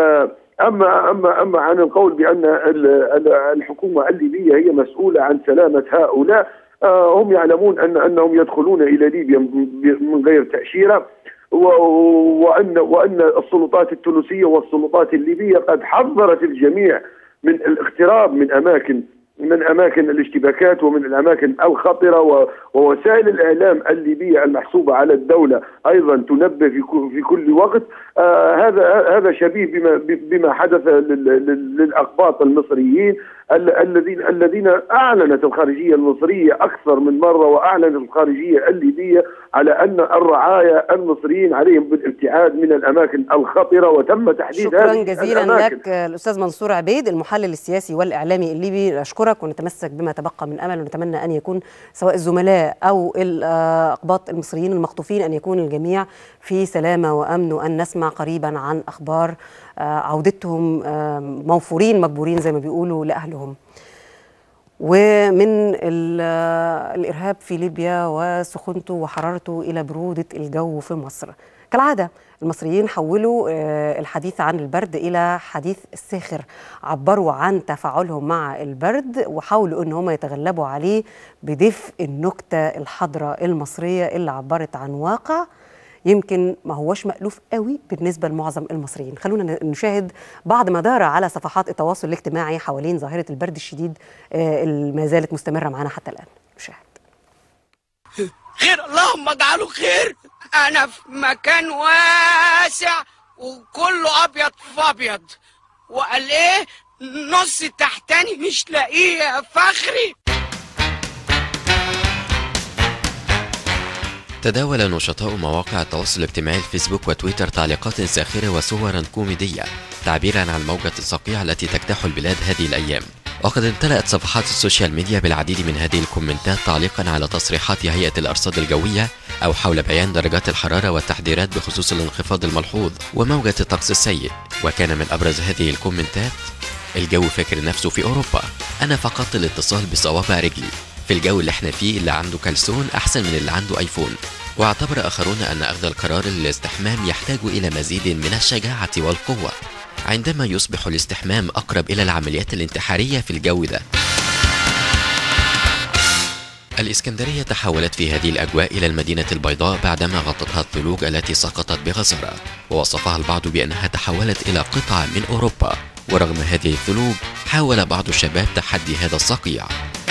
أما أما أما عن القول بأن الحكومة الليبية هي مسؤولة عن سلامة هؤلاء، هم يعلمون أن أنهم يدخلون إلى ليبيا من غير تأشيرة، وأن وأن السلطات التونسية والسلطات الليبية قد حذرت الجميع من الاقتراب من أماكن من أماكن الاشتباكات ومن الأماكن الخطرة، ووسائل الإعلام الليبية المحسوبة على الدولة أيضا تنبه في كل وقت. آه هذا هذا شبيه بما بما حدث للأقباط المصريين الذين الذين أعلنت الخارجية المصرية أكثر من مرة، وأعلنت الخارجية الليبية على أن الرعايا المصريين عليهم بالابتعاد من الأماكن الخطرة، وتم تحديد
شكرا جزيلا الأماكن. لك الأستاذ منصور عبيد المحلل السياسي والإعلامي الليبي، أشكرك ونتمسك بما تبقى من أمل، ونتمنى أن يكون سواء الزملاء أو الأقباط المصريين المخطوفين أن يكون الجميع في سلامة وأمن، وأن نسمع قريبا عن أخبار عودتهم موفورين مجبورين زي ما بيقولوا لأهلهم. ومن الإرهاب في ليبيا وسخونته وحرارته إلى برودة الجو في مصر، كالعادة المصريين حولوا الحديث عن البرد إلى حديث الساخر، عبروا عن تفاعلهم مع البرد وحاولوا أن هم يتغلبوا عليه بدفء النكتة الحضرة المصرية اللي عبرت عن واقع يمكن ما هوش مألوف قوي بالنسبة لمعظم المصريين. خلونا نشاهد بعض ما دار على صفحات التواصل الاجتماعي حوالين ظاهرة البرد الشديد اللي ما زالت مستمرة معنا حتى الآن. نشاهد.
خير، اللهم اجعله خير. أنا في مكان واسع وكله أبيض في أبيض، وقال إيه نص تحتاني مش لاقيه يا فخري.
تداول نشطاء مواقع التواصل الاجتماعي الفيسبوك وتويتر تعليقات ساخرة وصورا كوميدية تعبيرا عن موجة الصقيع التي تجتاح البلاد هذه الأيام. وقد امتلأت صفحات السوشيال ميديا بالعديد من هذه الكومنتات تعليقا على تصريحات هيئة الأرصاد الجوية أو حول بيان درجات الحرارة والتحذيرات بخصوص الانخفاض الملحوظ وموجة الطقس السيء. وكان من أبرز هذه الكومنتات: الجو فاكر نفسه في أوروبا، أنا فقدت الاتصال بصوابع رجلي، في الجو اللي احنا فيه اللي عنده كلسون أحسن من اللي عنده آيفون. واعتبر آخرون أن أخذ القرار للاستحمام يحتاج إلى مزيد من الشجاعة والقوة، عندما يصبح الاستحمام أقرب إلى العمليات الانتحارية في الجو ده. الإسكندرية تحولت في هذه الأجواء إلى المدينة البيضاء بعدما غطتها الثلوج التي سقطت بغزارة، ووصفها البعض بأنها تحولت إلى قطعة من أوروبا. ورغم هذه الثلوج حاول بعض الشباب تحدي هذا الصقيع.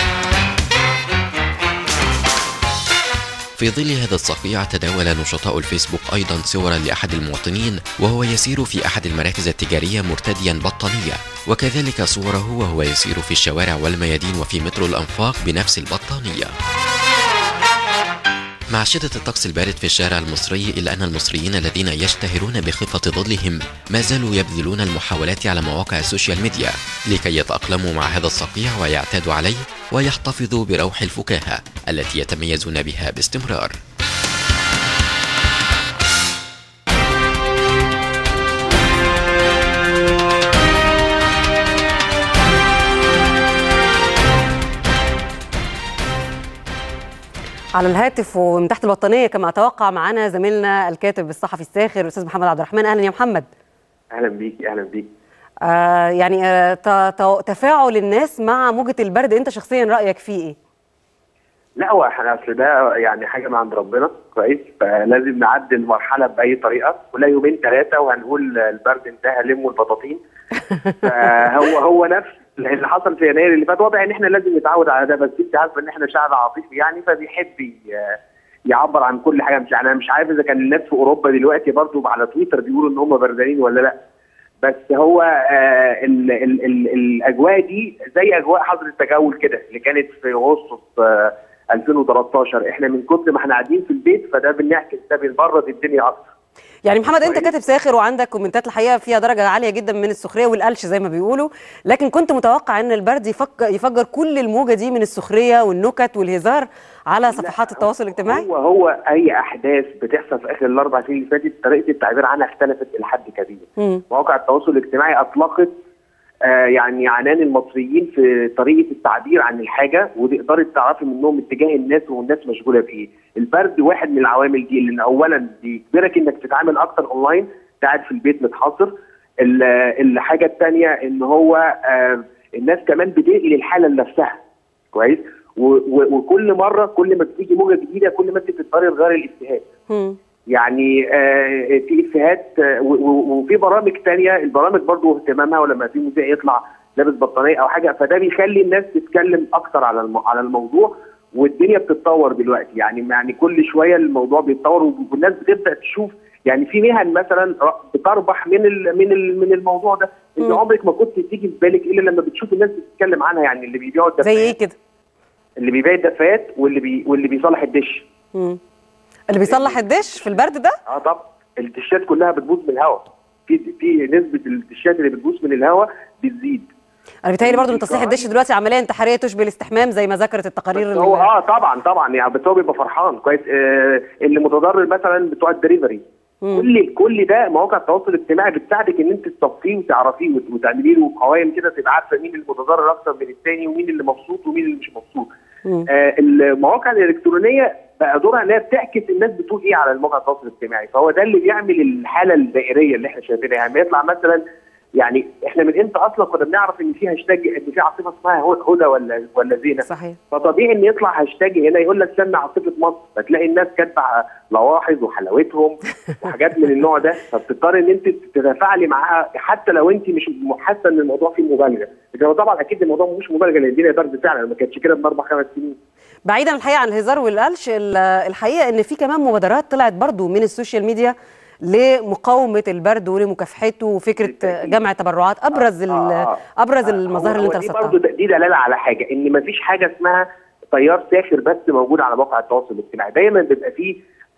في ظل هذا الصقيع تداول نشطاء الفيسبوك أيضا صورا لأحد المواطنين وهو يسير في أحد المراكز التجارية مرتديا بطانية، وكذلك صوره وهو يسير في الشوارع والميادين وفي مترو الأنفاق بنفس البطانية. مع شدة الطقس البارد في الشارع المصري، إلا أن المصريين الذين يشتهرون بخفة ظلهم ما زالوا يبذلون المحاولات على مواقع السوشيال ميديا لكي يتأقلموا مع هذا الصقيع ويعتادوا عليه ويحتفظوا بروح الفكاهة التي يتميزون بها باستمرار.
على الهاتف ومن تحت البطانيه كما اتوقع معنا زميلنا الكاتب الصحفي الساخر الاستاذ محمد عبد الرحمن. اهلا يا محمد.
اهلا بيك. اهلا بيك.
آه يعني آه تفاعل الناس مع موجه البرد انت شخصيا رايك فيه ايه؟
لا هو احنا اصل ده يعني حاجه من عند ربنا كويس، فلازم نعدي المرحله باي طريقه، ولا يومين ثلاثه وهنقول البرد انتهى لموا البطاطين. فهو هو نفس اللي حصل في يناير اللي فات. واضح ان احنا لازم نتعود على ده، بس انت عارفه ان احنا شعب عاطفي يعني، فبيحب يعبر عن كل حاجه. مش انا مش عارف اذا كان الناس في اوروبا دلوقتي برضو على تويتر بيقولوا ان هم بردانين ولا لا، بس هو آه ال ال ال الاجواء دي زي اجواء حظر التجول كده اللي كانت في اغسطس آه ألفين وثلاثة عشر. احنا من كتر ما احنا قاعدين في البيت فده بنعكس ده بنبرد الدنيا اكتر.
يعني محمد انت كاتب ساخر وعندك كومنتات الحقيقه فيها درجه عاليه جدا من السخريه والقلش زي ما بيقولوا، لكن كنت متوقع ان البرد يفجر يفجر كل الموجه دي من السخريه والنكت والهزار على صفحات التواصل الاجتماعي.
هو هو اي احداث بتحصل في اخر الاربع سنين اللي فاتت طريقه التعبير عنها اختلفت الى حد كبير. مواقع التواصل الاجتماعي اطلقت آه يعني عنان المصريين في طريقه التعبير عن الحاجه، وتقدري تعرفي منهم اتجاه الناس والناس مشغوله في ايه. البرد واحد من العوامل دي، لان اولا بيجبرك انك تتعامل اكتر اونلاين، قاعد في البيت متحاصر. الحاجه الثانيه ان هو آه الناس كمان بتقلي الحاله لنفسها كويس، وكل مره كل ما بتيجي موجه جديده كل ما انت بتضطري تغيري الافيهات. يعني آه في افيهات آه وفي برامج ثانيه، البرامج برضو اهتمامها ولما في مذيع يطلع لابس بطانيه او حاجه فده بيخلي الناس تتكلم اكتر على على الموضوع، والدنيا بتتطور دلوقتي. يعني يعني كل شويه الموضوع بيتطور والناس بتبدا تشوف يعني في مهن مثلا بتربح من ال من ال من الموضوع ده. انت عمرك ما كنت تيجي في بالك الا لما بتشوف الناس بتتكلم عنها. يعني اللي بيبيعوا الدفايات
زي ايه كده؟ اللي
بيبيع الدفايات واللي بي واللي بيصلح الدش.
امم اللي بيصلح الدش في البرد ده؟
اه طبعا الدشات كلها بتبوظ من الهواء. في في نسبه الدشات اللي بتبوظ من الهواء بتزيد.
انا بيتهيألي برضه ان تصليح الدش دلوقتي عمليه انتحاريه تشبه الاستحمام زي ما ذكرت التقارير.
هو اه طبعا طبعا يعني بس هو بيبقى فرحان كويس. آه اللي متضرر مثلا بتوع الدليفري، كل كل ده مواقع التواصل الاجتماعي بتساعدك ان انت تصفيه وتعرفيه وتعملي له قوائم كده تبقى عارفه مين المتضرر اكتر من الثاني ومين اللي مبسوط ومين اللي مش مبسوط. آه المواقع الالكترونيه بقى دورها ان هي بتعكس الناس بتقول ايه على المواقع التواصل الاجتماعي، فهو ده اللي بيعمل الحاله الدائريه اللي احنا شايفينها. يعني يطلع مثلا يعني احنا من امتى اصلا كنا بنعرف ان في هاشتاج ان في عاصفه اسمها هدى ولا ولا زينه؟
صحيح.
فطبيعي ان يطلع هاشتاج هنا يقول لك سمي عاصفه مصر، فتلاقي الناس كاتبه لواحظ وحلاوتهم وحاجات من النوع ده، فبتضطر ان انت تتفاعلي معاها حتى لو انت مش حاسه ان الموضوع فيه مبالغه. لكن طبعا اكيد الموضوع مش مبالغه لان الدنيا برد فعلا، ما كانتش كده من اربع خمس سنين.
بعيدا الحقيقه عن الهزار والقلش، الحقيقه ان في كمان مبادرات طلعت برضو من السوشيال ميديا لمقاومه البرد ولمكافحته وفكره جمع تبرعات. ابرز آه آه ابرز آه المظاهر اللي انت رصدتها.
دي برضه دي دلاله على حاجه، ان ما فيش حاجه اسمها تيار ساخر بس موجود على مواقع التواصل الاجتماعي. دايما بيبقى فيه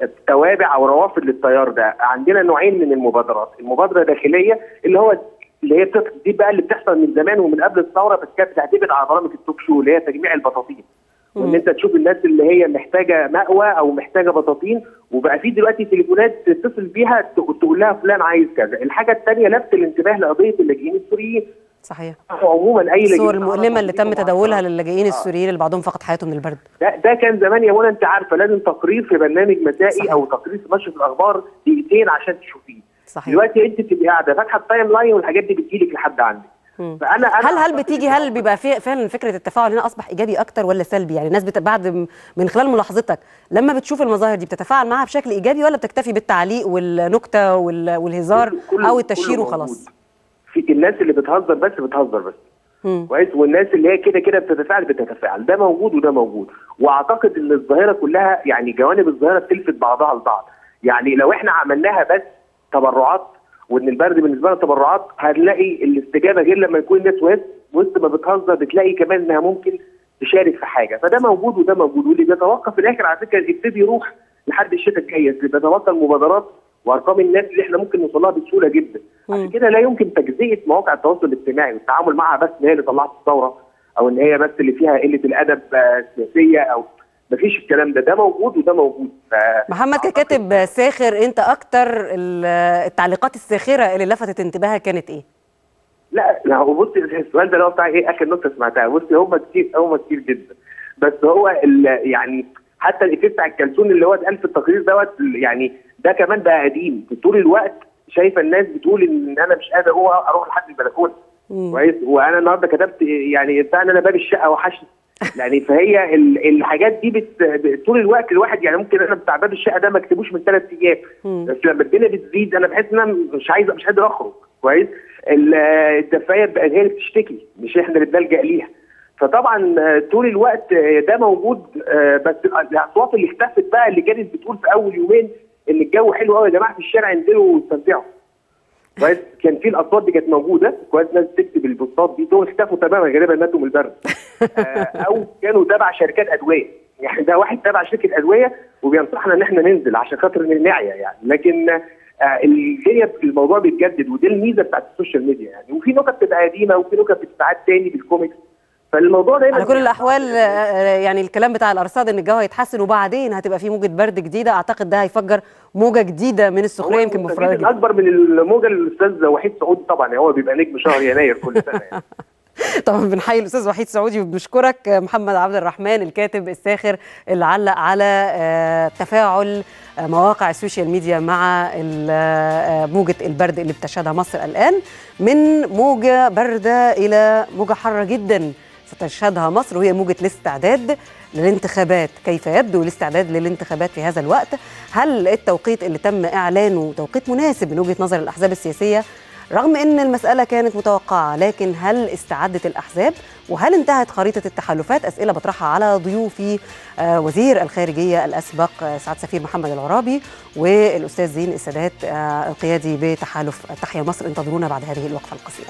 توابع او روافد للتيار ده. عندنا نوعين من المبادرات، المبادره الداخليه اللي هو اللي هي دي بقى اللي بتحصل من زمان ومن قبل الثوره، بس كانت بتعتمد على برامج التوك شو اللي هي تجميع البطاطين، وان انت تشوف الناس اللي هي محتاجه مأوى او محتاجه بطاطين، وبقى في دلوقتي تليفونات تتصل بيها تقول لها فلان عايز كذا. الحاجه الثانيه لفت الانتباه لقضيه اللاجئين السوريين.
صحيح.
عموما اي
الصور المؤلمه اللي تم تداولها للاجئين السوريين اللي بعضهم فقد حياته من البرد.
ده ده كان زمان يا منى انت عارفه لازم تقرير في برنامج مسائي. صحيح. او تقرير في نشره الاخبار دقيقتين عشان تشوفيه.
صحيح.
دلوقتي انت بتبقي قاعده فاتحه التايم لاين والحاجات دي بتجيلك لحد عندك.
فانا أنا هل هل بتيجي هل بيبقى في فعلا فكره التفاعل هنا اصبح ايجابي اكتر ولا سلبي؟ يعني الناس بعد من خلال ملاحظتك لما بتشوف المظاهر دي بتتفاعل معها بشكل ايجابي ولا بتكتفي بالتعليق والنكته والهزار او التشهير وخلاص؟
في الناس اللي بتهزر بس بتهزر بس كويس، والناس اللي هي كده كده بتتفاعل بتتفاعل. ده موجود وده موجود، واعتقد ان الظاهره كلها يعني جوانب الظاهره بتلفت بعضها البعض. يعني لو احنا عملناها بس تبرعات وان البرد بالنسبه لنا تبرعات هنلاقي الاستجابه غير لما يكون الناس وسط وسط ما بتهزر بتلاقي كمان انها ممكن تشارك في حاجه. فده موجود وده موجود، واللي بيتوقف في الاخر على فكره يبتدي يروح لحد الشتاء الجاي، اللي بيتوقع المبادرات وارقام الناس اللي احنا ممكن نوصل لها بسهوله جدا. عشان كده لا يمكن تجزئه مواقع التواصل الاجتماعي والتعامل معها بس ان هي اللي طلعت الثوره او ان هي بس اللي فيها قله الادب السياسيه او مفيش الكلام ده. ده موجود وده موجود.
محمد ككاتب ساخر انت اكتر التعليقات الساخره اللي لفتت انتباهك كانت ايه؟
لا لا هو بصي السؤال ده اللي هو بتاع ايه اخر نقطه سمعتها. بصي هم كتير هم كتير جدا، بس هو يعني حتى الافيه بتاع الكلسون اللي هو اتقال في التقرير دوت يعني ده كمان بقى قديم. طول الوقت شايفه الناس بتقول ان انا مش قادر هو اروح لحد البلكونه كويس، وانا النهارده كتبت يعني بتاع ان انا باب الشقه وحشني يعني. فهي الحاجات دي بت... طول الوقت الواحد يعني ممكن انا بتاع باب الشقه ده ما اكتبوش من ثلاث ايام، بس لما الدنيا بتزيد انا بحس ان انا مش عايز مش قادر اخرج كويس. الدفايه بقى هي اللي بتشتكي مش احنا اللي بنلجأ ليها. فطبعا طول الوقت ده موجود، بس الاصوات اللي اختفت بقى اللي كانت بتقول في اول يومين ان الجو حلو قوي يا جماعه في الشارع انزلوا واستمتعوا كويس، كان في الاصوات دي كانت موجوده كويس، ناس تكتب البوستات دي دول اختفوا تماما غالبا ماتوا من البرد او كانوا تبع شركات ادويه. يعني ده واحد تبع شركه ادويه وبينصحنا ان احنا ننزل عشان خاطر نعيا يعني. لكن الدنيا في الموضوع بيتجدد، ودي الميزه بتاعت السوشيال ميديا يعني. وفي نكت بتبقى قديمه وفي نكت بتتعاد تاني بالكوميكس، فالموضوع دايما
على كل الاحوال يعني الكلام بتاع الارصاد ان الجو هيتحسن وبعدين هتبقى في موجه برد جديده، اعتقد ده هيفجر موجه جديده من السخريه يمكن مفرغه
اكبر من الموجه الاستاذ وحيد سعودي طبعا، هو بيبقى نجم شهر يناير كل سنه يعني.
طبعا بنحيي الاستاذ وحيد سعودي وبنشكرك. محمد عبد الرحمن الكاتب الساخر اللي علق على تفاعل مواقع السوشيال ميديا مع موجة البرد اللي بتشهدها مصر الآن، من موجة باردة إلى موجة حارة جدا ستشهدها مصر، وهي موجة الاستعداد للانتخابات. كيف يبدو الاستعداد للانتخابات في هذا الوقت؟ هل التوقيت اللي تم إعلانه توقيت مناسب من وجهة نظر الأحزاب السياسية رغم أن المسألة كانت متوقعة؟ لكن هل استعدت الأحزاب؟ وهل انتهت خريطة التحالفات؟ أسئلة بطرحها على ضيوفي وزير الخارجية الأسبق سعادة السفير محمد العرابي والأستاذ زين السادات القيادي بتحالف تحيا مصر. انتظرونا بعد هذه الوقفة القصيرة.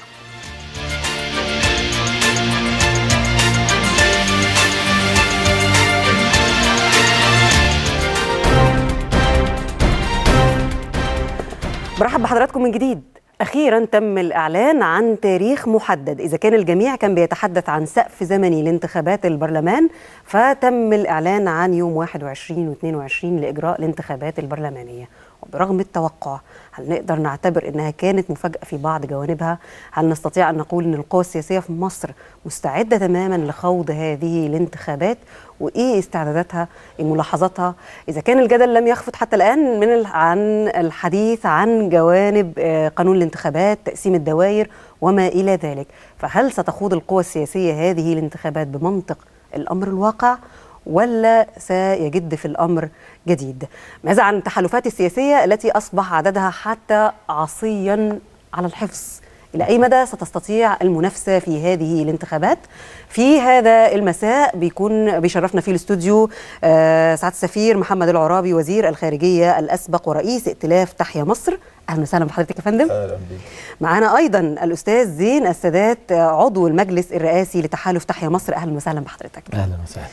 برحب بحضراتكم من جديد. أخيراً تم الإعلان عن تاريخ محدد. إذا كان الجميع كان بيتحدث عن سقف زمني لانتخابات البرلمان، فتم الإعلان عن يوم واحد وعشرين واثنين وعشرين لإجراء الانتخابات البرلمانية. وبرغم التوقع، هل نقدر نعتبر أنها كانت مفاجأة في بعض جوانبها؟ هل نستطيع أن نقول أن القوى السياسية في مصر مستعدة تماماً لخوض هذه الانتخابات؟ وإيه استعداداتها؟ إيه ملاحظاتها؟ إذا كان الجدل لم يخفت حتى الآن من عن الحديث عن جوانب قانون الانتخابات، تقسيم الدوائر وما إلى ذلك، فهل ستخوض القوى السياسية هذه الانتخابات بمنطق الأمر الواقع ولا سيجد في الأمر جديد؟ ماذا عن التحالفات السياسية التي أصبح عددها حتى عصيا على الحفظ؟ إلى أي مدى ستستطيع المنافسة في هذه الانتخابات؟ في هذا المساء بيكون بيشرفنا في الاستوديو آه سعادة السفير محمد العرابي وزير الخارجية الأسبق ورئيس ائتلاف تحيا مصر. أهلا وسهلا بحضرتك يا فندم.
أهلا بيك.
معنا أيضا الأستاذ زين السادات عضو المجلس الرئاسي لتحالف تحيا مصر. أهلا وسهلا بحضرتك.
أهلا وسهلا.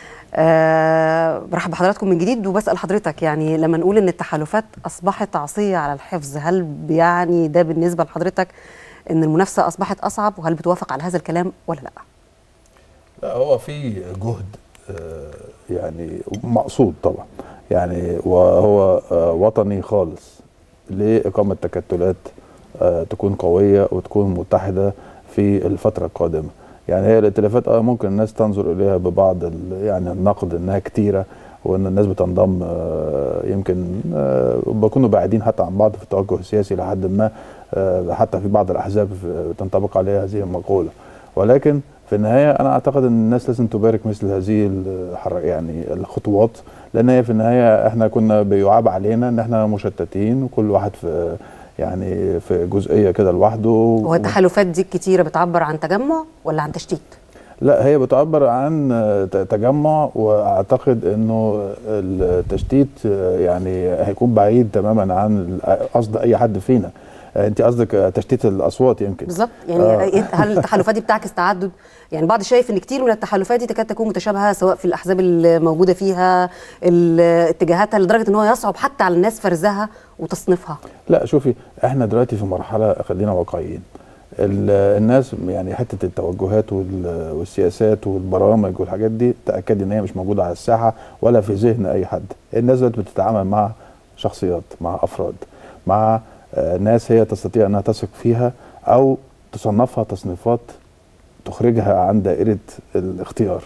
أه برحب بحضراتكم من جديد. وبسأل حضرتك يعني لما نقول ان التحالفات اصبحت عصية على الحفظ، هل يعني ده بالنسبة لحضرتك ان المنافسة اصبحت اصعب؟ وهل بتوافق على هذا الكلام ولا لا؟
لا، هو في جهد يعني مقصود طبعا يعني، وهو وطني خالص لإقامة تكتلات تكون قوية وتكون متحدة في الفترة القادمة. يعني هي الائتلافات اه ممكن الناس تنظر اليها ببعض يعني النقد انها كتيره وان الناس بتنضم آه يمكن آه بيكونوا بعيدين حتى عن بعض في التوجه السياسي لحد ما آه حتى في بعض الاحزاب تنطبق عليها هذه المقوله، ولكن في النهايه انا اعتقد ان الناس لازم تبارك مثل هذه يعني الخطوات، لان هي في النهايه احنا كنا بيعاب علينا ان احنا مشتتين وكل واحد في يعني في جزئيه كده لوحده.
هو التحالفات دي كتيره بتعبر عن تجمع ولا عن تشتيت؟
لا، هي بتعبر عن تجمع، واعتقد انه التشتيت يعني هيكون بعيد تماما عن قصد اي حد فينا. انت قصدك تشتيت الاصوات يمكن
بالظبط يعني. آه. هل التحالفات دي بتعكس تعدد؟ يعني بعض شايف ان كتير من التحالفات دي تكاد تكون متشابهه سواء في الاحزاب الموجوده فيها، اتجاهاتها، لدرجه ان هو يصعب حتى على الناس فرزها وتصنيفها.
لا شوفي، احنا دلوقتي في مرحله خلينا واقعيين. الناس يعني حته التوجهات والسياسات والبرامج والحاجات دي تاكد ان هي مش موجوده على الساحه ولا في ذهن اي حد. الناس دلوقتي بتتعامل مع شخصيات، مع افراد، مع ناس هي تستطيع انها تثق فيها او تصنفها تصنيفات تخرجها عن دائره الاختيار.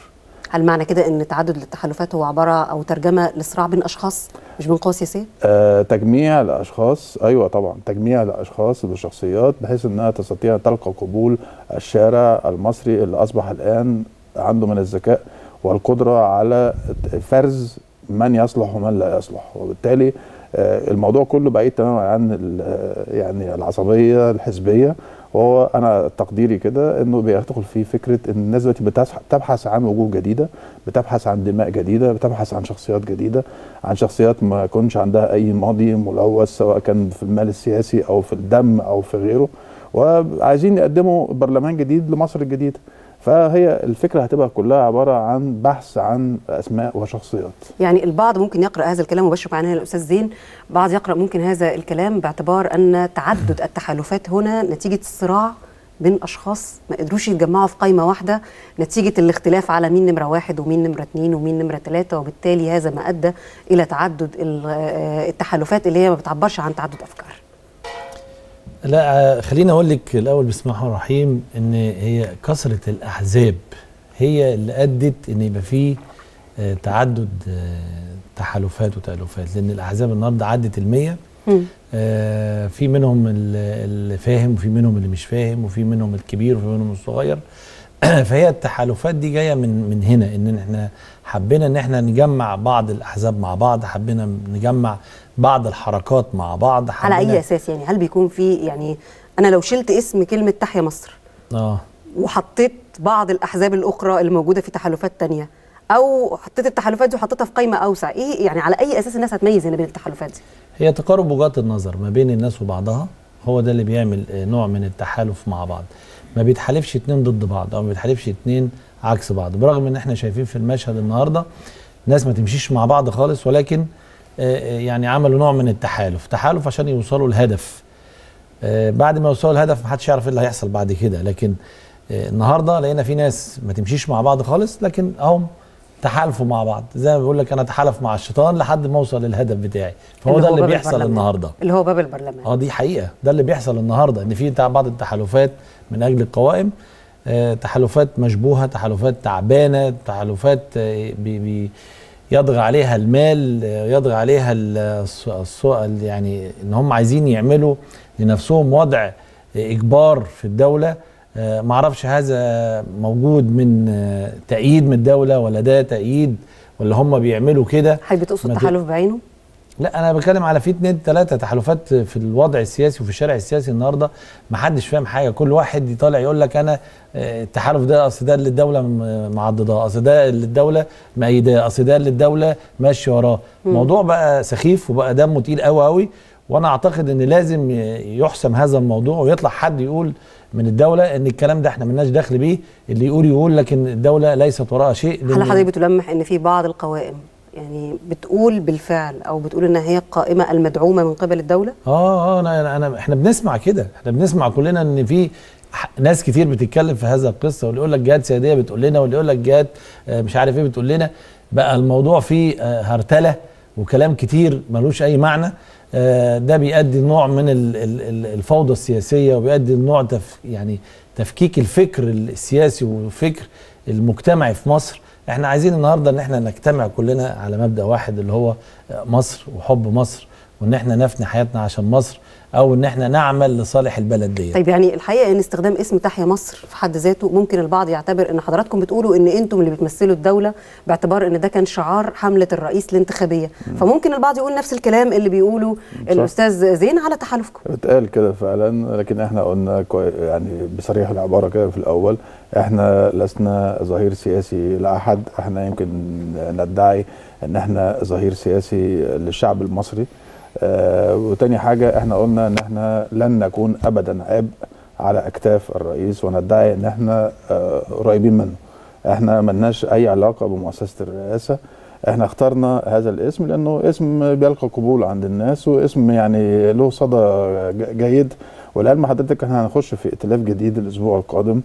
هل معنى كده ان تعدد التحالفات هو عباره او ترجمه لصراع بين اشخاص مش بين قوى سياسيه؟
آه تجميع لاشخاص، ايوه طبعا تجميع لاشخاص بشخصيات بحيث انها تستطيع تلقى قبول الشارع المصري اللي اصبح الان عنده من الذكاء والقدره على فرز من يصلح ومن لا يصلح، وبالتالي آه الموضوع كله بعيد تماما عن يعني العصبيه الحزبيه. وهو انا تقديري كده انه بيدخل في فكره ان الناس دلوقتي بتبحث عن وجوه جديده، بتبحث عن دماء جديده، بتبحث عن شخصيات جديده، عن شخصيات ما يكونش عندها اي ماضي ملوث سواء كان في المال السياسي او في الدم او في غيره، وعايزين يقدموا برلمان جديد لمصر الجديده. فهي الفكره هتبقى كلها عباره عن بحث عن اسماء وشخصيات.
يعني البعض ممكن يقرا هذا الكلام وبشرب عنها الاستاذ زين، بعض يقرا ممكن هذا الكلام باعتبار ان تعدد التحالفات هنا نتيجه الصراع بين اشخاص ما قدروش يتجمعوا في قائمه واحده نتيجه الاختلاف على مين نمره واحد ومين نمره اثنين ومين نمره ثلاثه، وبالتالي هذا ما ادى الى تعدد التحالفات اللي هي ما بتعبرش عن تعدد افكار.
لا خليني اقول لك الاول بسم الله الرحمن الرحيم ان هي كثره الاحزاب هي اللي ادت ان يبقى فيه تعدد تحالفات وتالفات، لان الاحزاب النهارده عدت المية. آه في منهم اللي فاهم وفي منهم اللي مش فاهم وفي منهم الكبير وفي منهم الصغير. فهي التحالفات دي جايه من من هنا ان احنا حبينا ان احنا نجمع بعض الاحزاب مع بعض، حبينا نجمع بعض الحركات مع بعض.
على اي اساس يعني؟ هل بيكون في يعني انا لو شلت اسم كلمه تحيا مصر
اه
وحطيت بعض الاحزاب الاخرى اللي موجوده في تحالفات تانية، او حطيت التحالفات دي وحطيتها في قائمه اوسع، ايه يعني على اي اساس الناس هتميز هنا بين التحالفات دي؟
هي تقارب وجهات النظر ما بين الناس وبعضها، هو ده اللي بيعمل نوع من التحالف مع بعض. ما بيتحالفش اتنين ضد بعض او ما بيتحالفش اتنين عكس بعض، برغم ان احنا شايفين في المشهد النهارده ناس ما تمشيش مع بعض خالص، ولكن يعني عملوا نوع من التحالف، تحالف عشان يوصلوا الهدف. بعد ما يوصلوا الهدف محدش يعرف ايه اللي هيحصل بعد كده، لكن النهارده لقينا في ناس ما تمشيش مع بعض خالص لكن هم تحالفوا مع بعض، زي ما بيقول لك انا اتحالف مع الشيطان لحد ما اوصل للهدف بتاعي. فهو
اللي
ده
هو
اللي
باب
بيحصل
البرلمان.
النهارده،
اللي هو باب البرلمان.
اه دي حقيقه، ده اللي بيحصل النهارده، ان في بعض التحالفات من اجل القوائم، آه تحالفات مشبوهه، تحالفات تعبانه، تحالفات آه بي بي يضغى عليها المال، آه يضغى عليها السؤال، يعني ان هم عايزين يعملوا لنفسهم وضع آه اجبار في الدوله. آه معرفش هذا موجود من آه تأييد من الدوله ولا ده تأييد ولا هم بيعملوا كده.
حضرتك بتقصد تحالف بعينه؟
لا انا بتكلم على في اتنين تلاته تحالفات في الوضع السياسي وفي الشارع السياسي النهارده، ما حدش فاهم حاجه، كل واحد يطالع يقول لك انا التحالف ده اصل ده اللي الدوله معضداه، اصل ده اللي الدوله مأيداه، اصل ده اللي الدوله ماشيه وراه. الموضوع بقى سخيف وبقى دمه تقيل قوي قوي، وانا اعتقد ان لازم يحسم هذا الموضوع ويطلع حد يقول من الدوله ان الكلام ده احنا مالناش دخل بيه، اللي يقول يقول، لكن الدوله ليست وراها شيء.
هل حضرتك بتلمح ان في بعض القوائم يعني بتقول بالفعل او بتقول ان هي القائمه المدعومه من قبل الدوله؟
اه اه انا انا احنا بنسمع كده، احنا بنسمع كلنا ان في ناس كتير بتتكلم في هذا القصه، واللي يقول لك جهات سياديه بتقول لنا، واللي يقول لك جهات مش عارف ايه بتقول لنا. بقى الموضوع فيه هرتله وكلام كتير ملوش اي معنى. ده بيؤدي نوع من الفوضى السياسيه، وبيؤدي نوع تف يعني تفكيك الفكر السياسي والفكر المجتمعي في مصر. احنا عايزين النهارده ان احنا نجتمع كلنا على مبدأ واحد اللي هو مصر وحب مصر، وان احنا نفني حياتنا عشان مصر، او ان احنا نعمل لصالح البلد دي.
طيب يعني الحقيقه ان استخدام اسم تحيا مصر في حد ذاته ممكن البعض يعتبر ان حضراتكم بتقولوا ان انتم اللي بتمثلوا الدوله، باعتبار ان ده كان شعار حمله الرئيس الانتخابيه، فممكن البعض يقول نفس الكلام اللي بيقوله الاستاذ زين على تحالفكم.
اتقال كده فعلا، لكن احنا قلنا يعني بصريح العباره كده في الاول، احنا لسنا ظهير سياسي لاحد، احنا يمكن ندعي ان احنا ظهير سياسي للشعب المصري. آه وتاني حاجة احنا قلنا ان احنا لن نكون ابدا عبء على اكتاف الرئيس، وندعي ان احنا آه قريبين منه. احنا ملناش اي علاقة بمؤسسة الرئاسة، احنا اخترنا هذا الاسم لانه اسم بيلقى قبول عند الناس، واسم يعني له صدى جيد. والعلم حضرتك احنا هنخش في ائتلاف جديد الاسبوع القادم،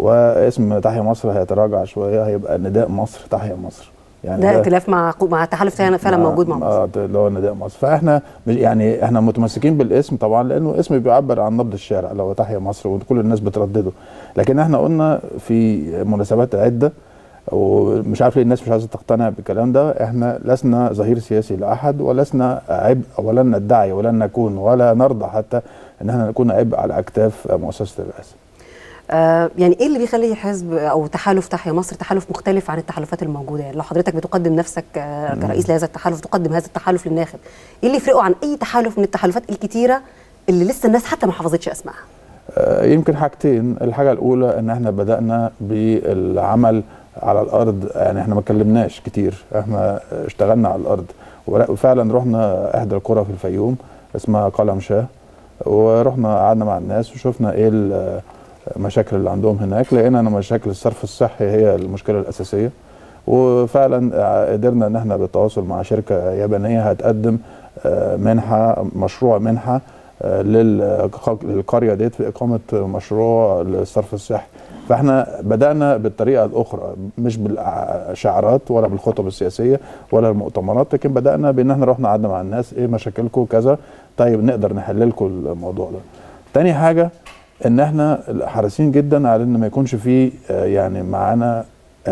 واسم تحيا مصر هيتراجع شوية، هيبقى نداء مصر تحيا مصر.
يعني ده ائتلاف مع مع تحالف فعلا موجود مع مصر.
اه اللي هو نداء مصر. فاحنا يعني احنا متمسكين بالاسم طبعا، لانه اسم بيعبر عن نبض الشارع اللي هو تحيا مصر، وكل الناس بتردده. لكن احنا قلنا في مناسبات عده ومش عارف ليه الناس مش عايزه تقتنع بالكلام ده. احنا لسنا ظهير سياسي لاحد، ولسنا عبء، ولن ندعي ولن نكون ولا نرضى حتى ان احنا نكون عبء على اكتاف مؤسسه الرئاسه.
آه يعني ايه اللي بيخلي حزب او تحالف تحيا مصر تحالف مختلف عن التحالفات الموجوده؟ يعني لو حضرتك بتقدم نفسك آه كرئيس لهذا التحالف، تقدم هذا التحالف للناخب، ايه اللي يفرقه عن اي تحالف من التحالفات الكتيره اللي لسه الناس حتى ما حفظتش اسمائها؟
آه يمكن حاجتين. الحاجه الاولى ان احنا بدانا بالعمل على الارض، يعني احنا ما اتكلمناش كتير، احنا اشتغلنا على الارض وفعلا رحنا احدى القرى في الفيوم اسمها قلم شاه، ورحنا قعدنا مع الناس وشفنا ايه المشاكل اللي عندهم هناك. لقينا ان مشاكل الصرف الصحي هي المشكله الاساسيه، وفعلا قدرنا ان احنا بالتواصل مع شركه يابانيه هتقدم منحه مشروع منحه للقريه ديت في اقامه مشروع للصرف الصحي. فاحنا بدانا بالطريقه الاخرى، مش بالشعارات ولا بالخطب السياسيه ولا المؤتمرات، لكن بدانا بان احنا رحنا قعدنا مع الناس، ايه مشاكلكم كذا، طيب نقدر نحل لكم الموضوع ده. تاني حاجه ان احنا حريصين جدا على ان ما يكونش فيه يعني معانا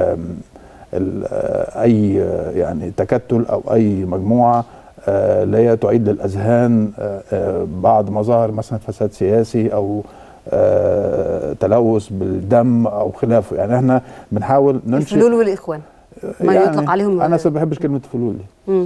اي يعني تكتل او اي مجموعه اللي هي تعيد للاذهان بعض مظاهر مثلا فساد سياسي او تلوث بالدم او خلافه. يعني احنا بنحاول ننشئ
الفلول والاخوان ما يعني يطلق عليهم.
انا ما بحبش كلمه فلول دي، مم.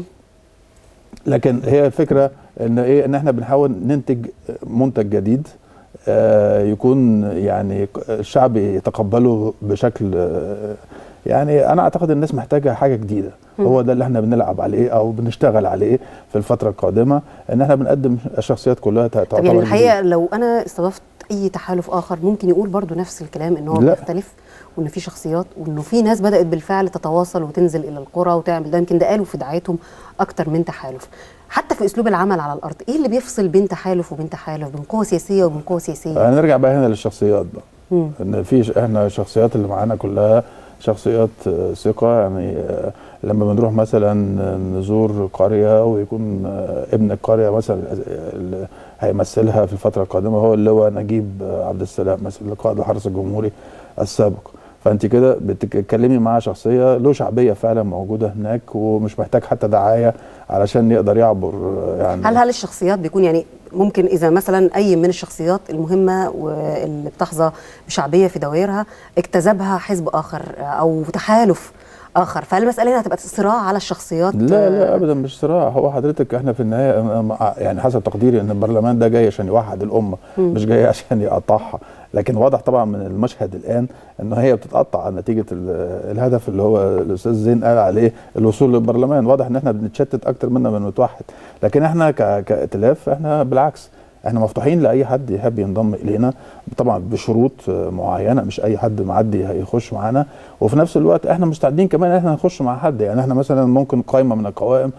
لكن هي الفكره ان ايه، ان احنا بنحاول ننتج منتج جديد آه يكون يعني الشعب يتقبله بشكل آه يعني انا اعتقد الناس محتاجه حاجه جديده. م. هو ده اللي احنا بنلعب عليه او بنشتغل عليه في الفتره القادمه، ان احنا بنقدم الشخصيات كلها تعتبر.
طب يعني الحقيقه لو انا استضفت اي تحالف اخر ممكن يقول برضو نفس الكلام، ان هو مختلف وان في شخصيات وانه في ناس بدات بالفعل تتواصل وتنزل الى القرى وتعمل ده. يمكن ده قالوا في دعايتهم اكتر من تحالف. حتى في اسلوب العمل على الارض، ايه اللي بيفصل بين تحالف وبين تحالف، بين قوه سياسيه وبين قوه سياسيه؟
هنرجع بقى هنا للشخصيات بقى، ان في احنا الشخصيات اللي معانا كلها شخصيات ثقه. يعني لما بنروح مثلا نزور قريه ويكون ابن القريه مثلا اللي هيمثلها في الفتره القادمه هو اللواء نجيب عبد السلام مثلا قائد الحرس الجمهوري السابق، فانت كده بتتكلمي مع شخصيه له شعبيه فعلا موجوده هناك ومش محتاج حتى دعايه علشان يقدر يعبر. يعني
هل هل الشخصيات بيكون يعني ممكن اذا مثلا اي من الشخصيات المهمه واللي بتحظى بشعبيه في دوائرها اجتذبها حزب اخر او تحالف اخر، فهل المساله هنا هتبقى صراع على الشخصيات؟
لا لا ابدا مش صراع. هو حضرتك احنا في النهايه يعني حسب تقديري ان البرلمان ده جاي عشان يوحد الامه، م. مش جاي عشان يقطعها. لكن واضح طبعا من المشهد الان ان هي بتتقطع نتيجه الهدف اللي هو الاستاذ زين قال عليه الوصول للبرلمان. واضح ان احنا بنتشتت اكتر منا من نتوحد، لكن احنا كائتلاف احنا بالعكس احنا مفتوحين لاي حد يحب ينضم الينا، طبعا بشروط معينه، مش اي حد معدي هيخش معانا. وفي نفس الوقت احنا مستعدين كمان ان احنا نخش مع حد. يعني احنا مثلا ممكن قائمه من القوائم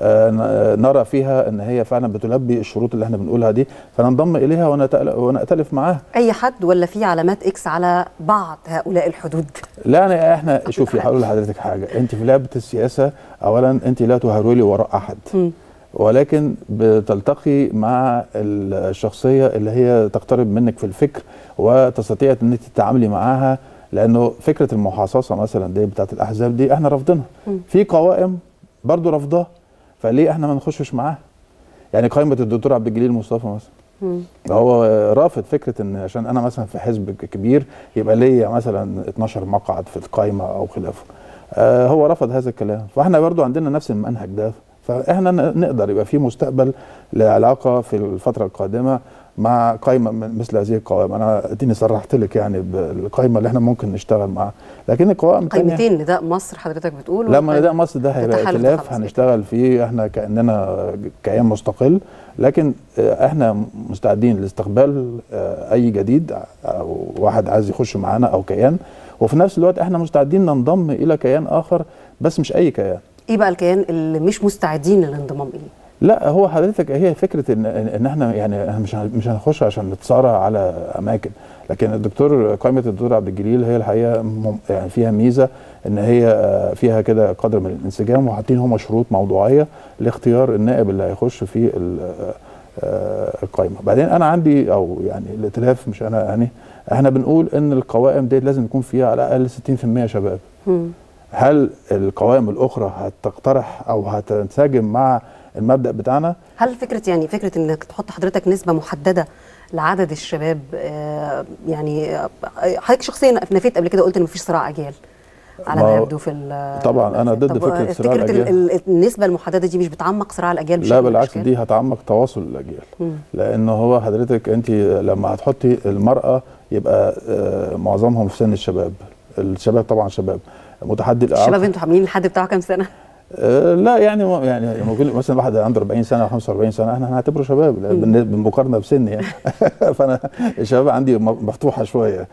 آه نرى فيها ان هي فعلا بتلبي الشروط اللي احنا بنقولها دي، فننضم اليها ونأتلف معاها.
اي حد ولا في علامات اكس على بعض هؤلاء الحدود؟
لا أنا احنا شوفي هقول لحضرتك حاجه، انت في لعبه السياسه اولا انت لا تهرولي وراء احد، م. ولكن بتلتقي مع الشخصيه اللي هي تقترب منك في الفكر وتستطيع ان انت تتعاملي معاها. لانه فكره المحاصصه مثلا دي بتاعت الاحزاب دي احنا رافضينها، في قوائم برضو رافضاها، فليه احنا ما نخشش معاها؟ يعني قائمه الدكتور عبد الجليل مصطفى مثلا هو رافض فكره ان عشان انا مثلا في حزب كبير يبقى ليا مثلا اتناشر مقعد في القائمه او خلافه. آه هو رفض هذا الكلام، فاحنا برضو عندنا نفس المنهج ده، فاحنا نقدر يبقى في مستقبل لعلاقه في الفتره القادمه مع قائمه مثل هذه القوائم. انا اديني صرحت لك يعني بالقائمه اللي احنا ممكن نشتغل معاها، لكن القوائم
قائمتين نداء مصر حضرتك بتقول؟
لما نداء مصر ده هيبقى ائتلاف هنشتغل فيه احنا كاننا كيان مستقل، لكن احنا مستعدين لاستقبال اي جديد او واحد عايز يخش معانا او كيان، وفي نفس الوقت احنا مستعدين ننضم الى كيان اخر بس مش اي كيان.
ايه بقى الكيان اللي مش مستعدين للانضمام اليه؟
لا هو حضرتك هي فكره ان ان احنا يعني مش مش هنخش عشان نتصارع على اماكن، لكن الدكتور قائمه الدكتور عبد الجليل هي الحقيقه يعني فيها ميزه ان هي فيها كده قدر من الانسجام، وحاطين هم شروط موضوعيه لاختيار النائب اللي هيخش في القائمه. بعدين انا عندي او يعني الائتلاف مش انا يعني احنا بنقول ان القوائم دي لازم يكون فيها على الاقل ستين في المية شباب. م. هل القوائم الاخرى هتقترح او هتنسجم مع المبدا بتاعنا؟
هل فكره يعني فكره انك تحط حضرتك نسبه محدده لعدد الشباب، آه يعني حضرتك شخصيا نفيت قبل كده قلت ان مفيش صراع اجيال على ما يبدو في
طبعا انا ضد فكره صراع الاجيال.
فكره النسبه المحدده دي مش بتعمق صراع الاجيال بشكل؟
لا بالعكس، دي هتعمق تواصل الاجيال. لان هو حضرتك انت لما هتحطي المراه يبقى آه معظمهم في سن الشباب، الشباب طبعا شباب متحدي الاعاقه.
الشباب انتوا عاملين الحد بتاعه كام سنه؟
أه لا يعني يعني ممكن مثلا واحد عنده أربعين سنه او خمسة وأربعين سنه احنا هنعتبره شباب بالمقارنه بسني يعني. فانا الشباب عندي مفتوحه شويه،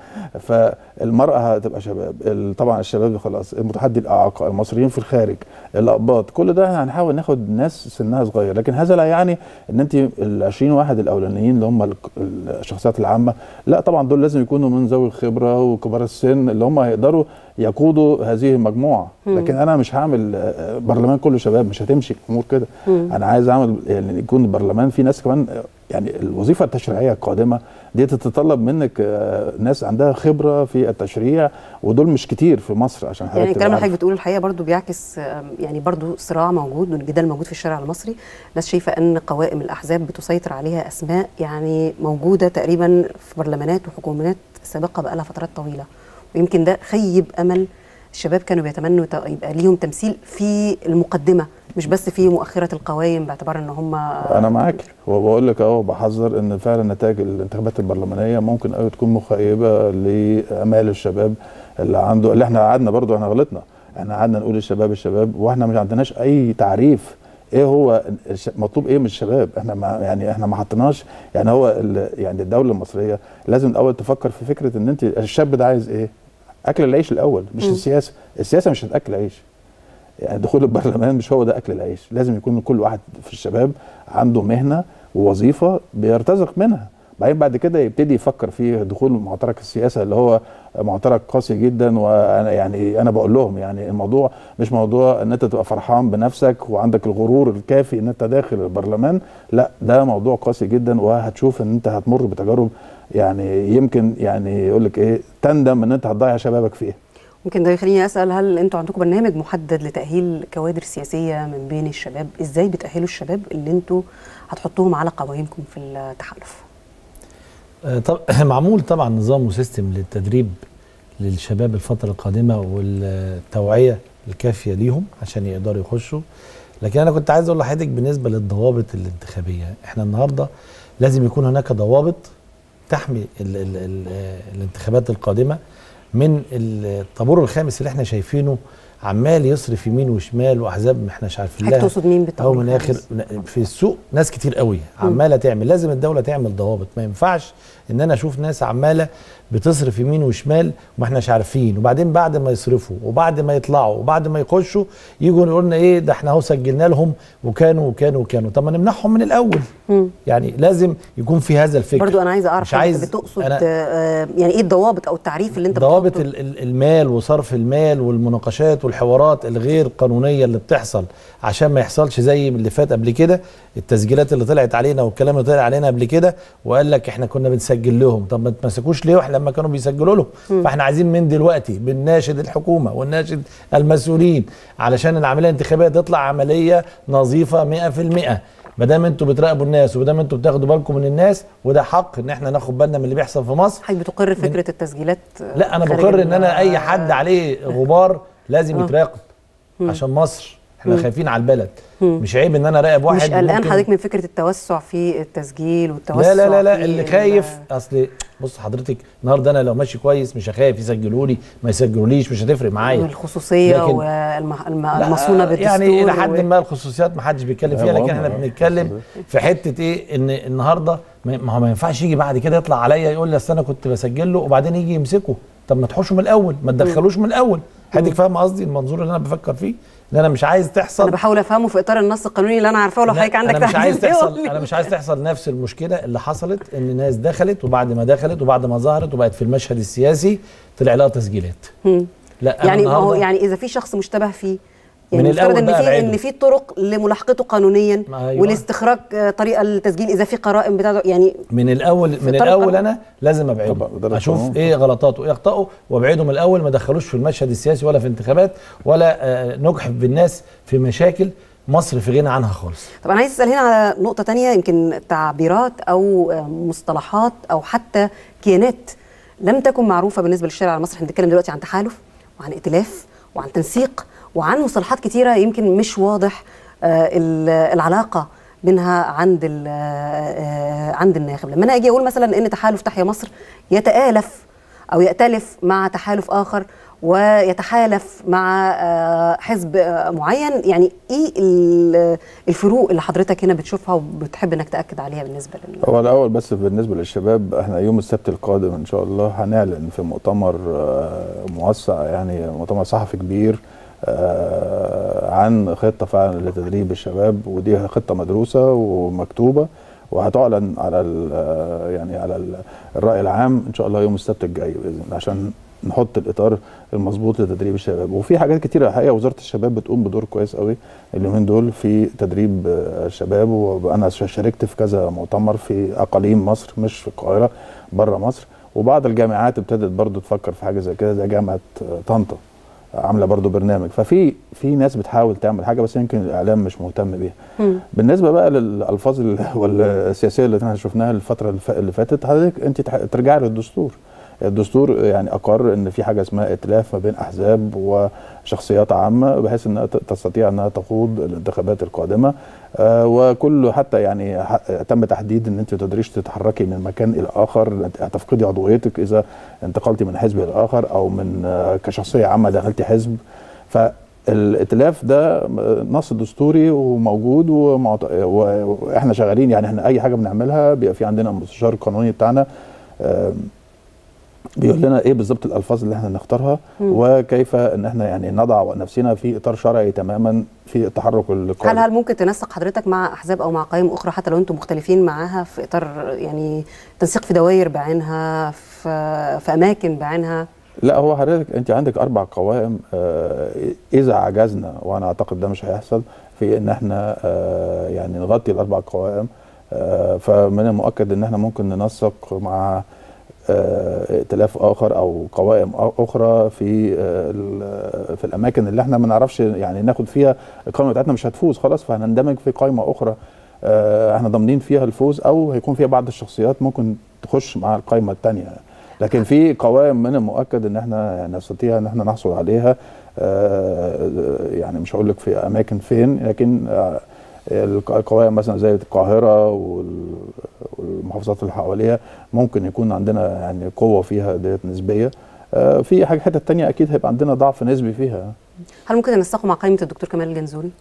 فالمراه هتبقى شباب، طبعا الشباب خلاص، المتحدي الاعاقه، المصريين في الخارج، الأقباط، كل ده هنحاول ناخد ناس سنها صغير. لكن هذا لا يعني ان انت ال عشرين واحد الاولانيين اللي هم الشخصيات العامه، لا طبعا دول لازم يكونوا من ذوي الخبره وكبار السن اللي هم هيقدروا يقودوا هذه المجموعه. لكن انا مش هعمل برلمان كله شباب، مش هتمشي الامور كده. انا عايز اعمل يعني يكون البرلمان في ناس كمان، يعني الوظيفه التشريعيه القادمه دي تتطلب منك ناس عندها خبره في التشريع، ودول مش كتير في مصر. عشان حضرتك
يعني الكلام اللي حضرتك بتقوله الحقيقه برضو بيعكس يعني برضو صراع موجود والجدال موجود في الشارع المصري. ناس شايفه ان قوائم الاحزاب بتسيطر عليها اسماء يعني موجوده تقريبا في برلمانات وحكومات سابقه بقى لها فترات طويله، ويمكن ده خيب امل الشباب كانوا بيتمنوا يبقى ليهم تمثيل في المقدمه مش بس في مؤخره القوائم، باعتبار ان هم
انا معاك وبقول لك اهو بحذر ان فعلا نتائج الانتخابات البرلمانيه ممكن قوي تكون مخيبه لامال الشباب اللي عنده، اللي احنا قعدنا برضو احنا غلطنا، احنا قعدنا نقول الشباب الشباب واحنا مش عندناش اي تعريف ايه هو مطلوب ايه من الشباب. احنا ما يعني احنا ما حطيناش يعني هو يعني الدوله المصريه لازم الاول تفكر في فكره ان انت الشاب ده عايز ايه؟ اكل العيش الاول مش م. السياسه، السياسه مش هتاكل عيش. يعني دخول البرلمان مش هو ده اكل العيش، لازم يكون كل واحد في الشباب عنده مهنه ووظيفه بيرتزق منها، بعدين بعد كده يبتدي يفكر في دخول معترك السياسه اللي هو معترك قاسي جدا. وانا يعني انا بقول لهم يعني الموضوع مش موضوع ان انت تبقى فرحان بنفسك وعندك الغرور الكافي ان انت داخل البرلمان، لا ده موضوع قاسي جدا، وهتشوف ان انت هتمر بتجارب يعني يمكن يعني يقول لك ايه تندم ان انت هتضيع شبابك فيها.
ممكن ده يخليني اسال، هل انتوا عندكم برنامج محدد لتاهيل كوادر سياسيه من بين الشباب؟ ازاي بتاهلوا الشباب اللي انتوا هتحطوهم على قوائمكم في التحالف؟
طب معمول طبعا نظام وسيستم للتدريب للشباب الفتره القادمه والتوعيه الكافيه ليهم عشان يقدروا يخشوا. لكن انا كنت عايز اقول لحضرتك بالنسبه للضوابط الانتخابيه، احنا النهارده لازم يكون هناك ضوابط تحمي ال ال ال الانتخابات القادمه من الطابور الخامس اللي احنا شايفينه عمال يصرف يمين وشمال واحزاب ما احناش عارفين لها.
تقصد مين بالطابور
او من اخر في السوق ناس كتير قوي عماله تعمل، لازم الدوله تعمل ضوابط. ما ينفعش ان انا اشوف ناس عماله بتصرف يمين وشمال وما احناش عارفين، وبعدين بعد ما يصرفوا وبعد ما يطلعوا وبعد ما يخشوا يجوا يقولوا لنا ايه ده احنا اهو سجلنا لهم وكانوا وكانوا وكانوا. طب ما نمنعهم من الاول. م. يعني لازم يكون في هذا الفكر.
برضو انا عايزه اعرف
مش عايز
بتقصد آه يعني ايه الضوابط او التعريف اللي انت
ضوابط المال وصرف المال والمناقشات والحوارات الغير قانونيه اللي بتحصل، عشان ما يحصلش زي اللي فات قبل كده، التسجيلات اللي طلعت علينا والكلام اللي طلع علينا قبل كده وقال لك احنا كنا بنسجل لهم. طب ما تمسكوش ليه واحنا لما كانوا بيسجلوا لهم؟ م. فاحنا عايزين من دلوقتي بنناشد الحكومه ونناشد المسؤولين علشان العمليه الانتخابيه تطلع عمليه نظيفه مئة في المئة. ما دام انتوا بتراقبوا الناس وما دام انتوا بتاخدوا بالكم من الناس، وده حق ان احنا ناخد بالنا من اللي بيحصل في مصر.
حضرتك بتقر فكره التسجيلات؟
لا انا بقر ان انا اي حد عليه غبار لازم أوه. يتراقب عشان مصر. احنا مم. خايفين على البلد. مم. مش عيب ان انا راقب واحد.
مش قلقان حضرتك من فكره التوسع في التسجيل والتوسع؟
لا لا لا, لا. اللي خايف اصل بص حضرتك النهارده انا لو ماشي كويس مش هخاف يسجلوا لي ما يسجلوليش مش هتفرق معايا.
الخصوصيه والمصونه بالدستور
يعني الى حد ما الخصوصيات ما حدش بيتكلم فيها، لكن احنا بنتكلم في حته ايه ان النهارده ما هو ما ينفعش يجي بعد كده يطلع عليا يقول لي اصل انا كنت بسجل له وبعدين يجي يمسكه. طب ما تحوشوا من الاول، ما تدخلوش من الاول. حضرتك فاهم قصدي المنظور اللي انا بفكر فيه؟ ان انا مش عايز تحصل.
انا بحاول افهمه في اطار النص القانوني اللي انا عارفاه، لو حضرتك عندك
انا مش عايز تحصل انا مش عايز تحصل نفس المشكله اللي حصلت، ان ناس دخلت وبعد ما دخلت وبعد ما ظهرت وبقت في المشهد السياسي طلع لها تسجيلات.
لا يعني ما هو يعني اذا في شخص مشتبه فيه يعني
من
المفترض
الأول
ان
بقى
في
أبعده.
ان في طرق لملاحقته قانونيا
أيوة.
والاستخراج آه، طريقه للتسجيل اذا في قرائن بتاعته يعني
من الاول من
طريق
الاول
قانون.
انا لازم ابعده،
ده
اشوف
القانون.
ايه غلطاته وايه اخطائه وابعده من الاول، ما ادخلوش في المشهد السياسي ولا في انتخابات ولا آه، نجحف بالناس في مشاكل مصر في غنى عنها خالص.
طب انا عايز اسال هنا على نقطه تانية، يمكن تعبيرات او مصطلحات او حتى كيانات لم تكن معروفه بالنسبه للشارع المصري. احنا بنتكلم دلوقتي عن تحالف وعن ائتلاف وعن تنسيق وعن مصطلحات كتيره يمكن مش واضح آه العلاقه بينها عند آه عند الناخب. لما انا اجي اقول مثلا ان تحالف تحيا مصر يتآلف او يأتلف مع تحالف اخر ويتحالف مع حزب معين، يعني ايه الفروق اللي حضرتك هنا بتشوفها وبتحب انك تاكد عليها بالنسبه لل
هو الاول بس بالنسبه للشباب، احنا يوم السبت القادم ان شاء الله هنعلن في مؤتمر موسع، يعني مؤتمر صحفي كبير عن خطه فعلا لتدريب الشباب، ودي خطه مدروسه ومكتوبه وهتعلن على يعني على الراي العام ان شاء الله يوم السبت الجاي باذن الله، عشان نحط الاطار المظبوط لتدريب الشباب. وفي حاجات كتيره الحقيقه وزاره الشباب بتقوم بدور كويس قوي اليومين دول في تدريب الشباب، وانا شاركت في كذا مؤتمر في اقاليم مصر مش في القاهره، بره مصر، وبعض الجامعات ابتدت برضو تفكر في حاجه زي كده، زي جامعه طنطا عامله برضو برنامج. ففي في ناس بتحاول تعمل حاجه بس يمكن الاعلام مش مهتم بيها. بالنسبه بقى للالفاظ والسياسيه اللي احنا شفناها الفتره اللي فاتت، حضرتك انت ترجعي للدستور. الدستور يعني اقر ان في حاجه اسمها ائتلاف ما بين احزاب وشخصيات عامه بحيث انها تستطيع انها تخوض الانتخابات القادمه، آه وكله حتى يعني تم تحديد ان انت ما تقدريش تتحركي من مكان الى اخر، هتفقدي عضويتك اذا انتقلتي من حزب الى اخر او من آه كشخصيه عامه دخلتي حزب. فالائتلاف ده نص دستوري وموجود واحنا شغالين، يعني احنا اي حاجه بنعملها بيبقى في عندنا المستشار القانوني بتاعنا آه بيقول لنا ايه بالظبط الالفاظ اللي احنا نختارها وكيف ان احنا يعني نضع نفسنا في اطار شرعي تماما في التحرك القادم.
هل هل ممكن تنسق حضرتك مع احزاب او مع قائم اخرى حتى لو انتم مختلفين معاها في اطار يعني تنسيق في دوائر بعينها في في اماكن بعينها؟
لا هو حضرتك انت عندك اربع قوائم، آه اذا عجزنا وانا اعتقد ده مش هيحصل في ان احنا آه يعني نغطي الاربع قوائم، آه فمن المؤكد ان احنا ممكن ننسق مع ائتلاف اخر او قوائم اخرى في في الاماكن اللي احنا ما نعرفش يعني ناخد فيها القائمه بتاعتنا مش هتفوز خلاص، فهنندمج في قائمه اخرى احنا ضامنين فيها الفوز، او هيكون فيها بعض الشخصيات ممكن تخش مع القائمه الثانيه. لكن في قوائم من المؤكد ان احنا نستطيع ان احنا نحصل عليها، يعني مش هقول لك في اماكن فين، لكن القوائم مثلا زي القاهره والمحافظات اللي حواليها ممكن يكون عندنا يعني قوه فيها ديت نسبيه. في حاجه حته ثانيه اكيد هيبقى عندنا ضعف نسبي فيها.
هل ممكن ننسقوا مع قائمه الدكتور كمال الجنزوري؟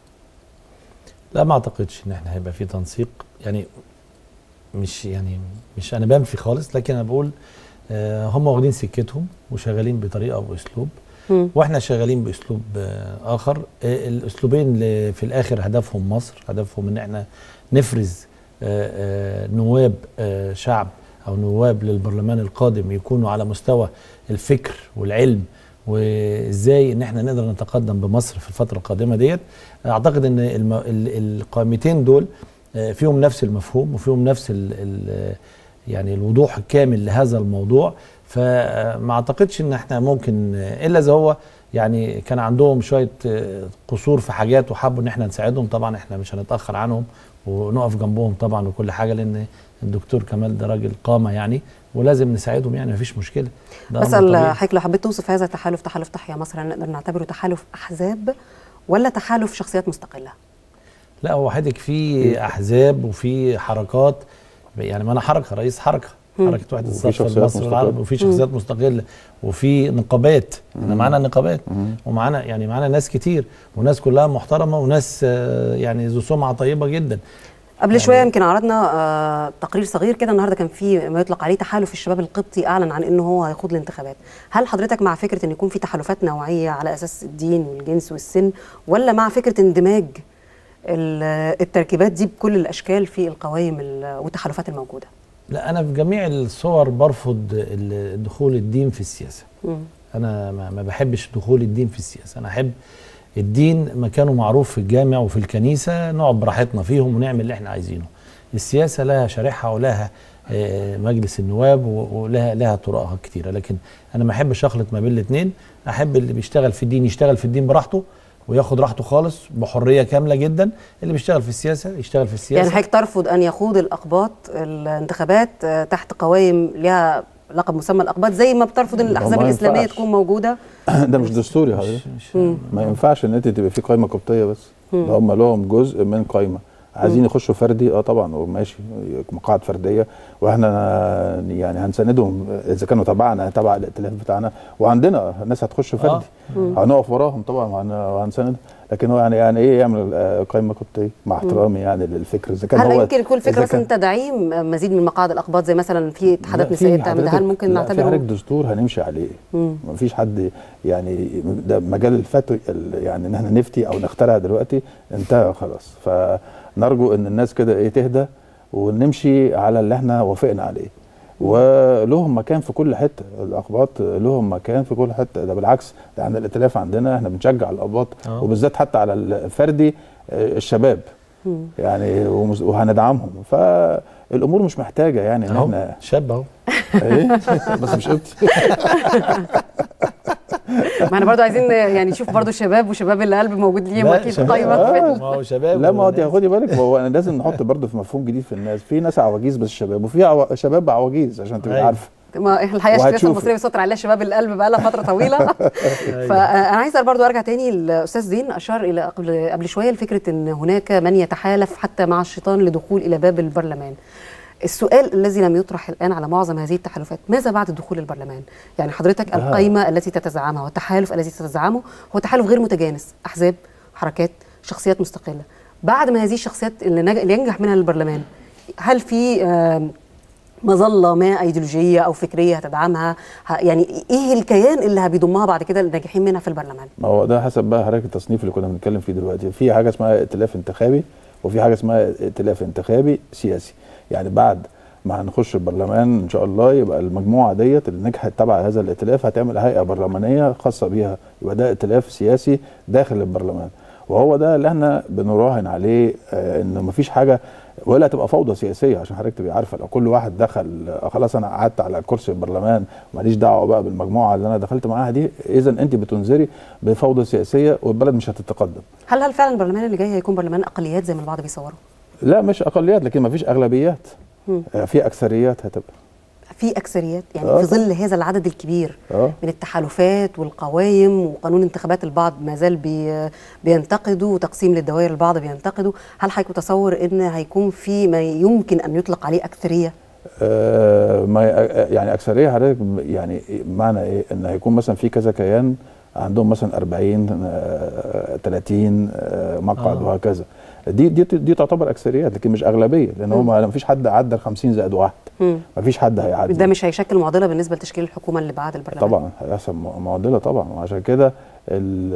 لا ما اعتقدش ان احنا هيبقى في تنسيق، يعني مش يعني مش انا بنفي خالص، لكن انا بقول آه هم واخدين سكتهم وشغالين بطريقه واسلوب، واحنا شغالين باسلوب آه اخر. آه الاسلوبين اللي في الاخر هدفهم مصر، هدفهم ان احنا نفرز آه آه نواب آه شعب او نواب للبرلمان القادم يكونوا على مستوى الفكر والعلم، وازاي ان احنا نقدر نتقدم بمصر في الفتره القادمه ديت. اعتقد ان الم... القائمتين دول فيهم نفس المفهوم وفيهم نفس ال... ال... يعني الوضوح الكامل لهذا الموضوع، فما اعتقدش ان احنا ممكن الا اذا هو يعني كان عندهم شويه قصور في حاجات وحبوا ان احنا نساعدهم. طبعا احنا مش هنتاخر عنهم ونقف جنبهم طبعا وكل حاجه، لان الدكتور كمال ده راجل قامه يعني ولازم نساعدهم، يعني مفيش مشكله.
بسأل حضرتك لو حبيت توصف هذا التحالف تحالف تحيا مصر، هل نقدر نعتبره تحالف احزاب ولا تحالف شخصيات مستقله؟
لا هو حضرتك في احزاب وفي حركات، يعني ما انا حركه رئيس حركه حركه وحده الصف المصري العربي، وفي شخصيات مم. مستقله، وفي نقابات، احنا معانا نقابات ومعانا يعني معانا ناس كتير وناس كلها محترمه وناس يعني ذو سمعه طيبه جدا.
قبل يعني شويه يمكن عرضنا آه تقرير صغير كده، النهارده كان في ما يطلق عليه تحالف الشباب القبطي اعلن عن انه هو هيخوض الانتخابات. هل حضرتك مع فكره ان يكون في تحالفات نوعيه على اساس الدين والجنس والسن، ولا مع فكره اندماج التركيبات دي بكل الاشكال في القوائم والتحالفات الموجوده؟
لا انا في جميع الصور برفض دخول الدين في السياسه. م. انا ما بحبش دخول الدين في السياسه، انا احب الدين مكانه معروف في الجامع وفي الكنيسه، نقعد براحتنا فيهم ونعمل اللي احنا عايزينه. السياسه لها شريحها ولها مجلس النواب ولها لها طرقها كتيره، لكن انا ما احبش اخلط ما بين الاثنين. احب اللي بيشتغل في الدين يشتغل في الدين براحته وياخد راحته خالص بحريه كامله جدا، اللي بيشتغل في السياسه يشتغل في السياسه.
يعني حضرتك ترفض ان يخوض الاقباط الانتخابات تحت قوائم لها لقب مسمى الاقباط، زي ما بترفض ان الاحزاب الاسلاميه تكون موجوده؟
ده مش دستوري حضرتك، ما ينفعش ان انت تبقى في قائمه قبطيه بس، ده هم لهم جزء من قائمه عايزين يخشوا فردي. اه طبعا وماشي مقاعد فرديه، واحنا يعني هنساندهم اذا كانوا تبعنا تبع الائتلاف بتاعنا، وعندنا ناس هتخش فردي آه. هنقف وراهم طبعا وهنساندهم، لكن هو يعني يعني ايه يعمل قائمه قبطيه مع احترامي يعني للفكر. اذا كان
هل
هو
يمكن يكون الفكره مثلا تدعيم مزيد من مقاعد الاقباط زي مثلا في اتحادات نسائيه بتعملها؟ هل ممكن نعتبره
في حضرتك دستور هنمشي عليه؟ ما فيش حد يعني ده مجال الفتوى يعني ان احنا نفتي او نخترع دلوقتي انتهى خلاص. فنرجو ان الناس كده ايه تهدى ونمشي على اللي احنا وافقنا عليه، ولهم مكان في كل حته. الاقباط لهم مكان في كل حته، ده بالعكس ده عند الائتلاف عندنا احنا بنشجع الاقباط وبالذات حتى على الفردي الشباب يعني وهندعمهم. فالامور مش محتاجه يعني ان احنا
شاب اهو
ايه بس مش قبطي.
ما احنا برضه عايزين يعني نشوف برضه الشباب وشباب القلب موجود ليهم اكيد قايمه.
آه ما هو شباب. لا ما هو خدي بالك، هو انا لازم نحط برضه في مفهوم جديد في الناس، في ناس عواجيز بس شباب، وفي عو... شباب عواجيز عشان تبقى عارفه.
ما الحقيقه السياسه المصريه بيسيطر عليها شباب القلب بقى لها فتره طويله. فانا عايزه برضه ارجع تاني. الاستاذ زين اشار الى قبل قبل شويه لفكره ان هناك من يتحالف حتى مع الشيطان لدخول الى باب البرلمان. السؤال الذي لم يطرح الآن على معظم هذه التحالفات، ماذا بعد دخول البرلمان؟ يعني حضرتك آه. القائمة التي تتزعمها والتحالف الذي تتزعمه هو تحالف غير متجانس، أحزاب، حركات، شخصيات مستقلة. بعد ما هذه الشخصيات اللي, اللي ينجح منها البرلمان، هل في آه مظلة ما أيديولوجية أو فكرية هتدعمها؟ يعني إيه الكيان اللي بيضمها بعد كده الناجحين منها في البرلمان؟
ما هو ده حسب بقى حضرتك التصنيف اللي كنا بنتكلم فيه دلوقتي. في حاجة اسمها ائتلاف انتخابي وفي حاجة اسمها ائتلاف انتخابي سياسي. يعني بعد ما هنخش البرلمان ان شاء الله يبقى المجموعه ديت اللي نجحت تبع هذا الائتلاف هتعمل هيئه برلمانيه خاصه بيها، يبقى ده ائتلاف سياسي داخل البرلمان. وهو ده اللي احنا بنراهن عليه، آه ان مفيش حاجه ولا تبقى فوضى سياسيه. عشان حضرتك تبقى عارفه لو كل واحد دخل آه خلاص انا قعدت على كرسي البرلمان ماليش دعوه بقى بالمجموعه اللي انا دخلت معاها دي، اذا انت بتنذري بفوضى سياسيه والبلد مش هتتقدم.
هل هل فعلا البرلمان اللي جاي هيكون برلمان اقليات زي ما البعض بيصوروا؟
لا مش اقليات، لكن مفيش اغلبيات. في اكثريات هتبقى
في اكثريات يعني آه. في ظل هذا العدد الكبير آه. من التحالفات والقوائم وقانون انتخابات، البعض ما زال بي بينتقدوا وتقسيم للدوائر البعض بينتقدوا. هل حضرتك متصور ان هيكون في ما يمكن ان يطلق عليه اكثريه؟
آه ما يعني اكثريه حضرتك يعني معنى ايه؟ ان هيكون مثلا في كذا كيان عندهم مثلا أربعين آه ثلاثين آه مقعد آه. وهكذا. دي دي دي تعتبر اكثريات لكن مش اغلبيه، لان هم ما فيش حد عدى ال خمسين زائد واحد. ما فيش حد هيعدي.
ده مش هيشكل معضله بالنسبه لتشكيل الحكومه اللي بعد البرلمان؟
طبعا هيحصل معضله طبعا، وعشان كده ال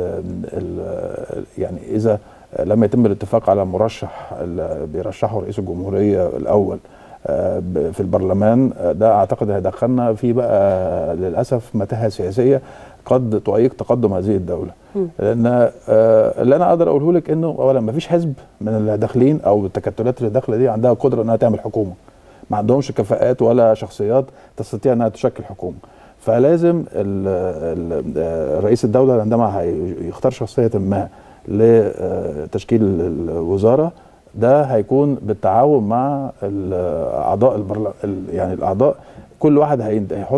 ال يعني اذا لم يتم الاتفاق على مرشح بيرشحه رئيس الجمهوريه الاول في البرلمان، ده اعتقد هيدخلنا في بقى للاسف متاهه سياسيه قد تعيق تقدم هذه الدوله. م. لان آه اللي انا اقدر اقوله لك انه اولا ما فيش حزب من اللي داخلين او التكتلات اللي داخله دي عندها قدره انها تعمل حكومه، ما عندهمش كفاءات ولا شخصيات تستطيع انها تشكل حكومه. فلازم ال ال رئيس الدوله عندما هيختار شخصيه ما لتشكيل الوزاره ده هيكون بالتعاون مع اعضاء البرلمان، يعني الاعضاء كل واحد هيحط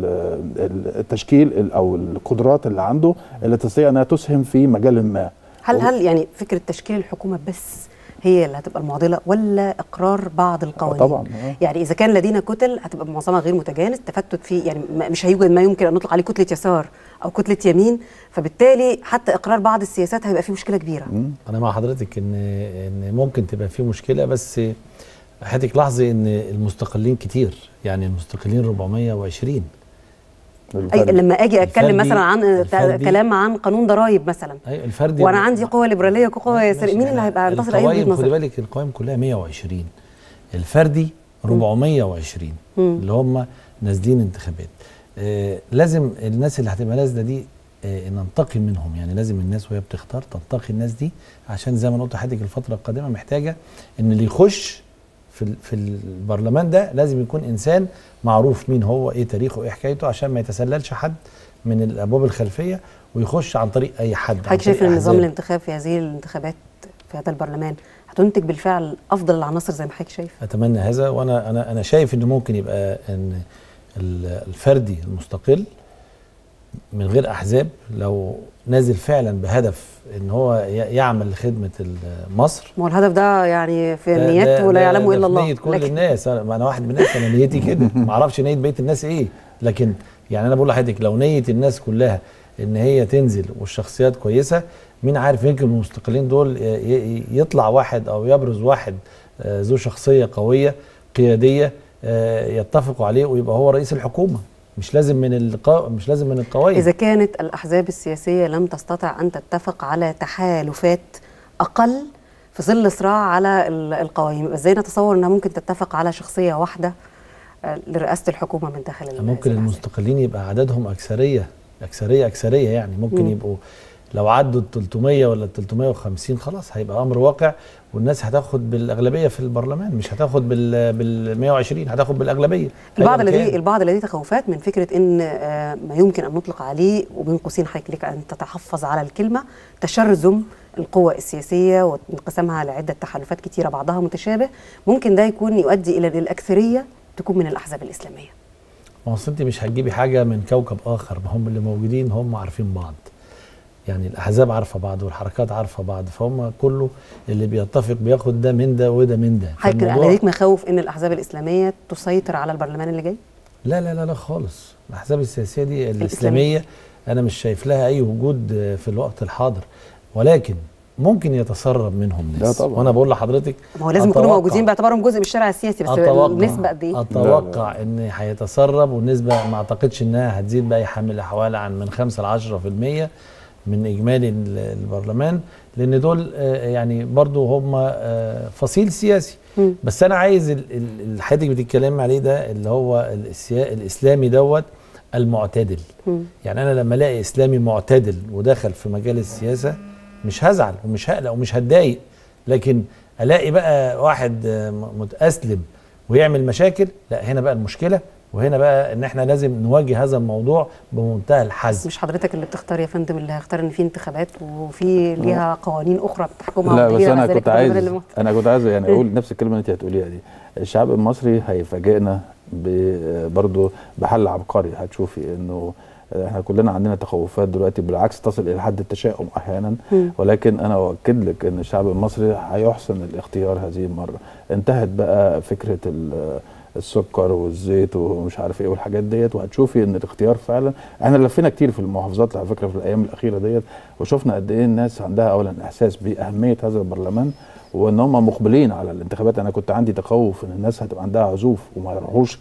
التشكيل او القدرات اللي عنده اللي تستطيع انها تسهم في مجال ما.
هل هل يعني فكره تشكيل الحكومه بس هي اللي هتبقى المعضله ولا اقرار بعض القوانين؟
طبعا آه.
يعني اذا كان لدينا كتل هتبقى معظمها غير متجانس، تفتت في يعني مش هيوجد ما يمكن ان نطلق عليه كتله يسار او كتله يمين، فبالتالي حتى اقرار بعض السياسات هيبقى فيه مشكله كبيره.
م. انا مع حضرتك ان ان ممكن تبقى فيه مشكله، بس حضرتك لاحظي ان المستقلين كتير، يعني المستقلين أربعمية وعشرين.
أي لما اجي اتكلم مثلا عن كلام عن قانون ضرائب مثلا،
أيوة الفردي
وانا عندي قوه ليبراليه وقوه يساريه، مين اللي هيبقى ينتصر اي وجهه نظر؟
خدي بالك القوائم كلها مية وعشرين، الفردي أربعمية وعشرين اللي هم نازلين انتخابات. آه لازم الناس اللي هتبقى نازله دي آه ننتقي منهم. يعني لازم الناس وهي بتختار تنتقي الناس دي، عشان زي ما قلت لحضرتك الفتره القادمه محتاجه ان اللي يخش في في البرلمان ده لازم يكون انسان معروف مين هو، ايه تاريخه، ايه حكايته، عشان ما يتسللش حد من الابواب الخلفيه ويخش عن طريق اي حد.
حضرتك شايف ان نظام الانتخاب في هذه الانتخابات في هذا البرلمان هتنتج بالفعل افضل العناصر زي ما حضرتك شايف؟
اتمنى هذا، وانا انا انا شايف انه ممكن يبقى ان الفردي المستقل من غير احزاب لو نازل فعلا بهدف ان هو يعمل لخدمه مصر.
ما هو الهدف ده يعني في النيات ولا يعلمه الا الله.
نيه كل لكن الناس، انا انا واحد من الناس انا نيتي كده، ما اعرفش نيه بقيه الناس ايه، لكن يعني انا بقول لحضرتك لو نيه الناس كلها ان هي تنزل والشخصيات كويسه، مين عارف يمكن المستقلين دول يطلع واحد او يبرز واحد ذو شخصيه قويه قياديه يتفقوا عليه ويبقى هو رئيس الحكومه. مش لازم من القا... مش لازم من القوائم.
إذا كانت الأحزاب السياسية لم تستطع أن تتفق على تحالفات أقل في ظل صراع على القوائم، إزاي نتصور أنها ممكن تتفق على شخصية واحدة لرئاسة الحكومة من داخل
ممكن المستقلين يبقى عددهم أكثرية أكثرية أكثرية يعني ممكن م. يبقوا لو عدوا ال ثلاثمية ولا ال ثلاثمية وخمسين خلاص هيبقى أمر واقع، والناس هتاخد بالأغلبية في البرلمان، مش هتاخد بال بال مية وعشرين، هتاخد بالأغلبية.
البعض الذي البعض الذي تخوفات من فكرة إن ما يمكن أن نطلق عليه وبين قوسين حضرتك لك أن تتحفظ على الكلمة تشرذم القوى السياسية وانقسامها لعدة تحالفات كتيرة بعضها متشابه، ممكن ده يكون يؤدي إلى الأكثرية تكون من الأحزاب الإسلامية.
ما هو أنت مش هتجيبي حاجة من كوكب آخر، ما هم اللي موجودين هم عارفين بعض. يعني الأحزاب عارفة بعض والحركات عارفة بعض، فهم كله اللي بيتفق بياخد ده من ده وده من ده.
حضرتك لديك مخاوف إن الأحزاب الإسلامية تسيطر على البرلمان اللي جاي؟
لا لا لا لا خالص، الأحزاب السياسية دي الإسلامية أنا مش شايف لها أي وجود في الوقت الحاضر، ولكن ممكن يتسرب منهم ناس. وانا بقول لحضرتك
ما هو لازم يكونوا موجودين باعتبارهم جزء من الشارع السياسي، بس النسبه قد ايه؟
اتوقع ان هيتسرب، والنسبه ما اعتقدش انها هتزيد باي حال من الاحوال عن من خمسة ل عشرة في المية من اجمالي البرلمان، لان دول يعني برضو هم فصيل سياسي. م. بس انا عايز اللي حضرتك بتتكلم عليه ده اللي هو الاسلامي دوت المعتدل. م. يعني انا لما الاقي اسلامي معتدل ودخل في مجال السياسه مش هزعل ومش هقلق ومش هتضايق، لكن الاقي بقى واحد متأسلم ويعمل مشاكل، لا هنا بقى المشكله، وهنا بقى ان احنا لازم نواجه هذا الموضوع بمنتهى الحزم.
مش حضرتك اللي بتختار يا فندم، اللي هيختار ان في انتخابات وفي ليها قوانين اخرى بتحكمها.
لا بس انا كنت عايز انا كنت عايز يعني اقول نفس الكلمه اللي انت هتقوليها دي. الشعب المصري هيفاجئنا برضه بحل عبقري. هتشوفي انه احنا كلنا عندنا تخوفات دلوقتي بالعكس تصل الى حد التشاؤم احيانا، ولكن انا اؤكد لك ان الشعب المصري هيحسن الاختيار هذه المره. انتهت بقى فكره السكر والزيت ومش عارف ايه والحاجات ديت، وهتشوفي ان الاختيار فعلا. احنا لفينا كتير في المحافظات على فكره في الايام الاخيره ديت، وشفنا قد ايه الناس عندها اولا احساس باهميه هذا البرلمان وان هم مقبلين على الانتخابات. انا كنت عندي تخوف ان الناس هتبقى عندها عزوف وما يروحوش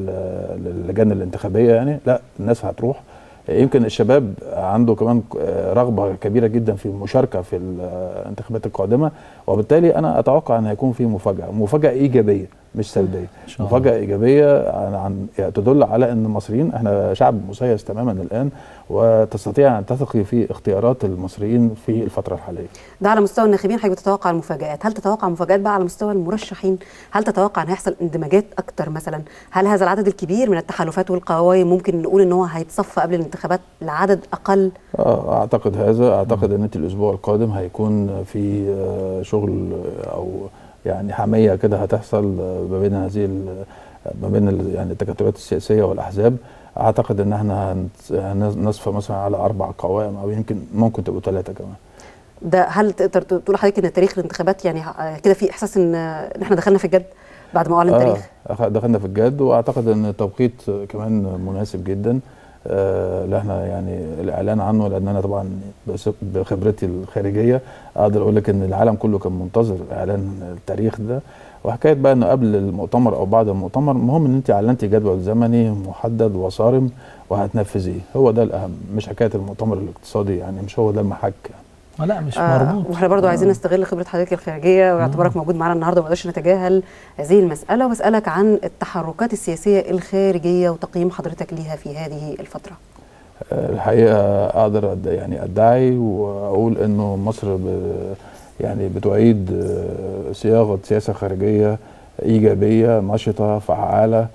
اللجان الانتخابيه، يعني لا الناس هتروح. يمكن الشباب عنده كمان رغبه كبيره جدا في المشاركه في الانتخابات القادمه، وبالتالي انا اتوقع ان هيكون في مفاجاه، مفاجاه ايجابيه مش سلبيه، مفاجاه ايجابيه عن, عن يعني تدل على ان المصريين احنا شعب مسيس تماما الان، وتستطيع ان تثقي في اختيارات المصريين في الفتره الحاليه.
ده على مستوى الناخبين. حضرتك بتتوقع المفاجات، هل تتوقع مفاجات بقى على مستوى المرشحين؟ هل تتوقع ان هيحصل اندماجات اكتر مثلا؟ هل هذا العدد الكبير من التحالفات والقوائم ممكن نقول ان هو هيتصفى قبل الانتخابات لعدد اقل؟
اه اعتقد هذا، اعتقد ان الاسبوع القادم هيكون في شغل او يعني حميه كده هتحصل ما بين هذه ما بين يعني التكتلات السياسيه والاحزاب. اعتقد ان احنا هنصفى مثلا على اربع قوائم او يمكن ممكن تبقوا ثلاثه كمان.
ده هل تقدر تقول حضرتك ان تاريخ الانتخابات يعني كده في احساس ان ان احنا دخلنا في الجد بعد ما اعلن التاريخ؟
اه دخلنا في الجد، واعتقد ان التوقيت كمان مناسب جدا آه اللي احنا يعني الاعلان عنه، لان انا طبعا بخبرتي الخارجيه اقدر اقول لك ان العالم كله كان منتظر اعلان التاريخ ده. وحكايه بقى انه قبل المؤتمر او بعد المؤتمر، المهم ان انت اعلنتي جدول زمني محدد وصارم وهتنفذيه، هو ده الاهم، مش حكايه المؤتمر الاقتصادي، يعني مش هو ده المحك يعني.
لا مش آه مربوط.
واحنا برضو آه. عايزين نستغل خبره حضرتك الخارجيه واعتبارك موجود معانا النهارده، وما نقدرش نتجاهل هذه المساله، واسالك عن التحركات السياسيه الخارجيه وتقييم حضرتك ليها في هذه الفتره.
الحقيقه اقدر يعني ادعي واقول انه مصر ب يعني بتعيد صياغه سياسه خارجيه ايجابيه نشطه فعاله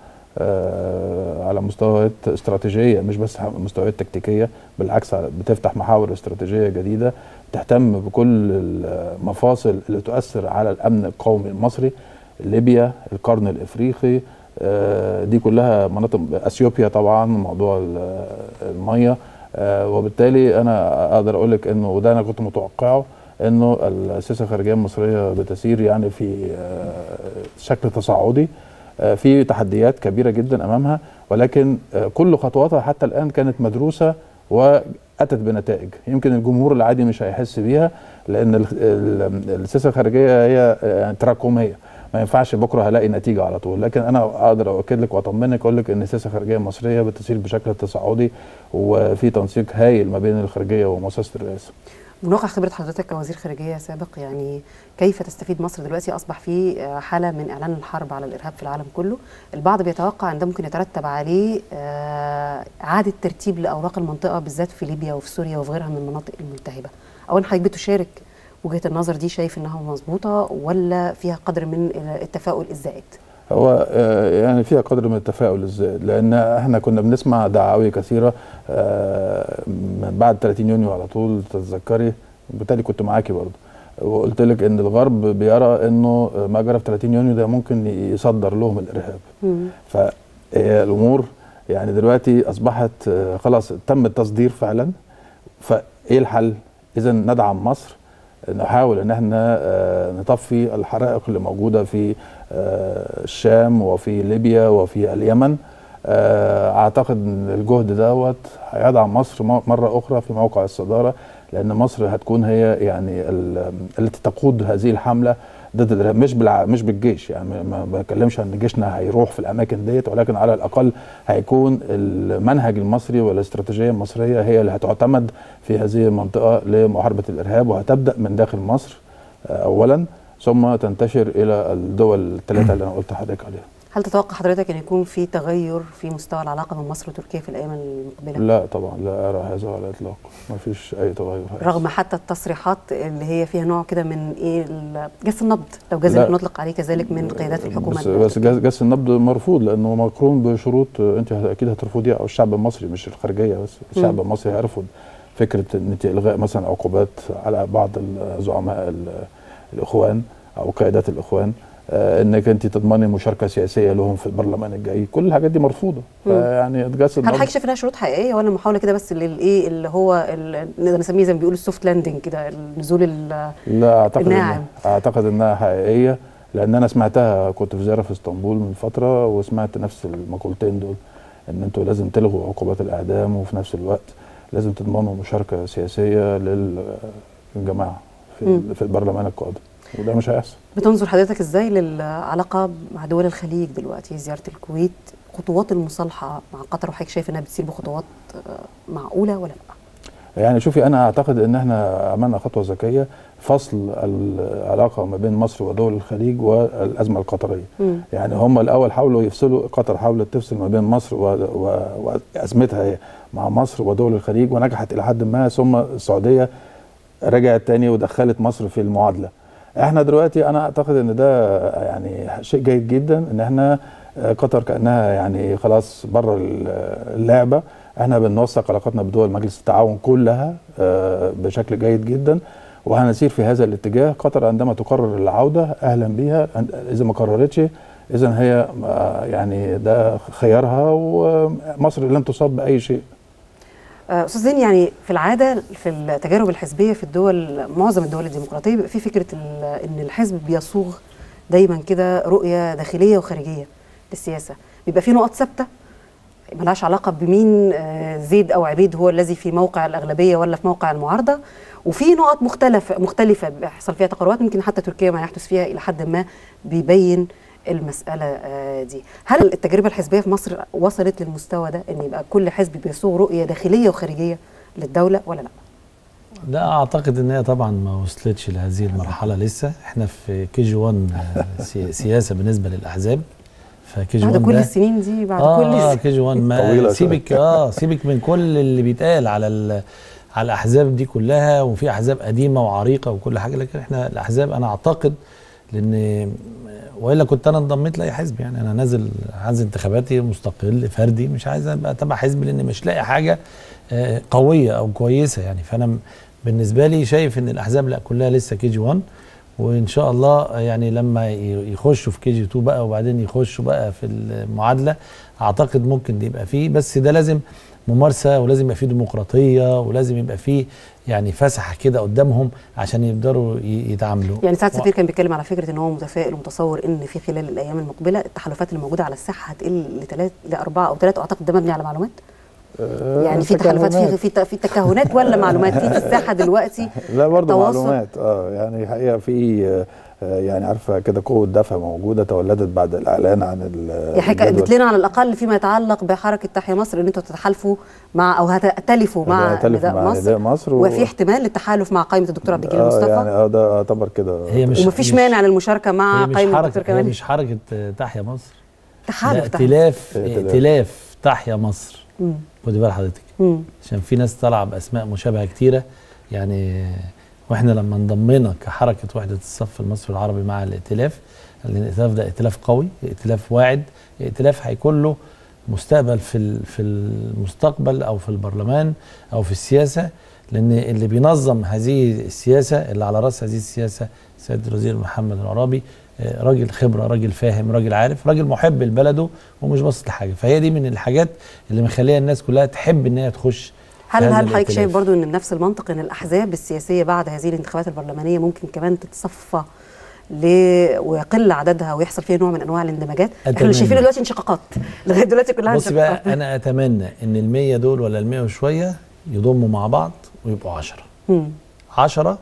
على مستويات استراتيجيه، مش بس مستويات تكتيكيه، بالعكس بتفتح محاور استراتيجيه جديده تهتم بكل المفاصل اللي تؤثر على الامن القومي المصري. ليبيا، القرن الافريقي، دي كلها مناطق، اثيوبيا طبعا، موضوع الميه. وبالتالي انا اقدر اقول لك انه، وده انا كنت متوقعه، انه السياسه الخارجيه المصريه بتسير يعني في شكل تصاعدي، في تحديات كبيره جدا امامها، ولكن كل خطواتها حتى الان كانت مدروسه واتت بنتائج. يمكن الجمهور العادي مش هيحس بيها، لان السياسه الخارجيه هي يعني تراكميه، ما ينفعش بكره هلاقي نتيجه على طول. لكن انا اقدر اؤكد لك واطمنك، اقول لك ان السياسه الخارجيه المصريه بتسير بشكل تصاعدي، وفي تنسيق هايل ما بين الخارجيه ومؤسسه الرئاسه.
من واقع خبرة حضرتك كوزير خارجية سابق، يعني كيف تستفيد مصر دلوقتي؟ أصبح في حالة من إعلان الحرب على الإرهاب في العالم كله، البعض بيتوقع أن ده ممكن يترتب عليه إعادة ترتيب لأوراق المنطقة، بالذات في ليبيا وفي سوريا وفي غيرها من المناطق الملتهبة. أولا حضرتك بتشارك وجهة النظر دي، شايف أنها مظبوطة ولا فيها قدر من التفاؤل الزائد؟
هو يعني فيها قدر من التفاؤل الزائد، لان احنا كنا بنسمع دعاوي كثيره من بعد ثلاثين يونيو على طول، تتذكري، بالتالي كنت معاكي برضه، وقلت لك ان الغرب بيرى انه ما جرى في ثلاثين يونيو ده ممكن يصدر لهم الارهاب. فالامور يعني دلوقتي اصبحت خلاص تم التصدير فعلا. فايه الحل؟ اذا ندعم مصر، نحاول ان احنا نطفي الحرائق اللي موجوده في الشام وفي ليبيا وفي اليمن. اعتقد ان الجهد دوت هيدعم مصر مره اخرى في موقع الصداره، لان مصر هتكون هي يعني التي تقود هذه الحمله ضد الارهاب، مش بالع... مش بالجيش، يعني ما بتكلمش ان جيشنا هيروح في الاماكن ديت، ولكن على الاقل هيكون المنهج المصري والاستراتيجيه المصريه هي اللي هتعتمد في هذه المنطقه لمحاربه الارهاب، وهتبدا من داخل مصر اولا ثم تنتشر الى الدول الثلاثه اللي انا قلت لحضرتك عليها.
هل تتوقع حضرتك ان يكون في تغير في مستوى العلاقه بين مصر وتركيا في الايام المقبله؟
لا طبعا، لا ارى هذا على الاطلاق، ما فيش اي تغير هيحصل.
رغم حتى التصريحات اللي هي فيها نوع كده من ايه جس النبض، لو جاز نطلق عليه كذلك من قيادات الحكومه.
بس, بس جس النبض مرفوض، لانه مقرون بشروط انت اكيد هترفضيها، او الشعب المصري مش الخارجيه بس، الشعب المصري هيرفض فكره ان انت الغاء مثلا عقوبات على بعض الزعماء الاخوان او قيادات الاخوان، انك انت تضمني مشاركه سياسيه لهم في البرلمان الجاي، كل الحاجات دي مرفوضه. يعني اتجسد.
هل حضرتك شايف انها شروط حقيقيه ولا محاوله كده بس للايه اللي هو نقدر نسميه زي ما بيقولوا السوفت لاندنج كده، النزول الناعم؟
لا اعتقد الناعم. اعتقد انها حقيقيه، لان انا سمعتها، كنت في زياره في اسطنبول من فتره وسمعت نفس المقولتين دول، ان انتوا لازم تلغوا عقوبات الاعدام وفي نفس الوقت لازم تضمنوا مشاركه سياسيه للجماعه في, في البرلمان القادم، وده مش هيحصل.
بتنظر حضرتك ازاي للعلاقه مع دول الخليج دلوقتي؟ زياره الكويت، خطوات المصالحه مع قطر، وحضرتك شايف انها بتسير بخطوات معقوله ولا لا؟
يعني شوفي، انا اعتقد ان احنا عملنا خطوه ذكيه، فصل العلاقه ما بين مصر ودول الخليج والازمه القطريه. م. يعني هم الاول حاولوا يفصلوا، قطر حاولت تفصل ما بين مصر وازمتها مع مصر ودول الخليج ونجحت الى حد ما، ثم السعوديه رجعت تاني ودخلت مصر في المعادله. احنا دلوقتي انا اعتقد ان ده يعني شيء جيد جدا، ان احنا قطر كانها يعني خلاص بره اللعبه، احنا بنوثق علاقاتنا بدول مجلس التعاون كلها بشكل جيد جدا، وهنسير في هذا الاتجاه. قطر عندما تقرر العوده اهلا بيها، اذا ما قررتش اذا هي يعني ده خيارها، ومصر لن تصاب باي شيء.
استاذ زين، يعني في العاده في التجارب الحزبيه في الدول، معظم الدول الديمقراطيه بيبقى في فكره ان الحزب بيصوغ دايما كده رؤيه داخليه وخارجيه للسياسه، بيبقى في نقط ثابته ملهاش علاقه بمين زيد او عبيد هو الذي في موقع الاغلبيه ولا في موقع المعارضه، وفي نقط مختلفه مختلفه بيحصل فيها تقاربات، ممكن حتى تركيا ما يحدث فيها الى حد ما بيبين المسألة دي. هل التجربة الحزبية في مصر وصلت للمستوى ده، ان يبقى كل حزب بيصوغ رؤية داخلية وخارجية للدولة ولا لا؟
لا اعتقد ان هي طبعا ما وصلتش لهذه المرحلة لسه. احنا في كي جي واحد سياسة بالنسبة للأحزاب، فكي جي
بعد
واحد
كل
ده
السنين دي بعد
آه
كل السنين
كي جي واحد ما سيبك اه سيبك من كل اللي بيتقال على على الاحزاب دي كلها، وفي احزاب قديمه وعريقه وكل حاجه، لكن احنا الاحزاب انا اعتقد لان والا كنت انا انضميت لاي حزب. يعني انا نازل عايز انتخاباتي مستقل فردي، مش عايز ابقى تبع حزب لان مش لاقي حاجه قويه او كويسه يعني. فانا بالنسبه لي شايف ان الاحزاب لا كلها لسه كي جي واحد، وان شاء الله يعني لما يخشوا في كي جي اتنين بقى وبعدين يخشوا بقى في المعادله اعتقد ممكن يبقى فيه، بس ده لازم ممارسه ولازم يبقى فيه ديمقراطيه ولازم يبقى فيه يعني فسحه كده قدامهم عشان يقدروا يتعاملوا.
يعني سعاده السفير كان بيتكلم على فكره ان هو متفائل ومتصور ان في خلال الايام المقبله التحالفات اللي موجوده على الساحه هتقل لثلاث لاربعه او ثلاثه، اعتقد ده مبني على معلومات؟ يعني في تحالفات في في في تكهنات ولا معلومات في في الساحه دلوقتي؟
لا برضه معلومات اه يعني حقيقه في يعني عارفه كده قوه دفع موجوده تولدت بعد الاعلان عن
يعني حكيت لنا على الاقل فيما يتعلق بحركه تحيا مصر ان انتوا تتحالفوا مع او هتأتلفوا مع نداء مصر, مصر و... وفي احتمال للتحالف مع قائمه الدكتور عبد الجليل مصطفى.
يعني اه ده يعتبر كده
ومفيش مانع للمشاركه مع قائمه الدكتور كمال.
هي مش حركه تحيا مصر،
تحالف
ائتلاف ائتلاف تحيا مصر. خدي بال حضرتك عشان في ناس طالعه باسماء مشابهه كتيره يعني، واحنا لما انضمينا كحركه وحده الصف المصري العربي مع الائتلاف، الائتلاف ده ائتلاف قوي، ائتلاف واعد، ائتلاف هيكون له مستقبل في في المستقبل او في البرلمان او في السياسه، لان اللي بينظم هذه السياسه اللي على راس هذه السياسه السيد الوزير محمد العرابي، راجل خبره، راجل فاهم، راجل عارف، راجل محب لبلده ومش باصص لحاجه. فهي دي من الحاجات اللي مخليها الناس كلها تحب ان هي تخش.
هل هل حضرتك شايف برضو ان بنفس المنطق ان الاحزاب السياسيه بعد هذه الانتخابات البرلمانيه ممكن كمان تتصفى ل ويقل عددها ويحصل فيها نوع من انواع الاندماجات؟ احنا شايفين دلوقتي انشقاقات لغايه دلوقتي كلها
انشقاقات. بص بقى انا اتمنى ان المية دول ولا المية وشويه يضموا مع بعض ويبقوا عشرة. عشرة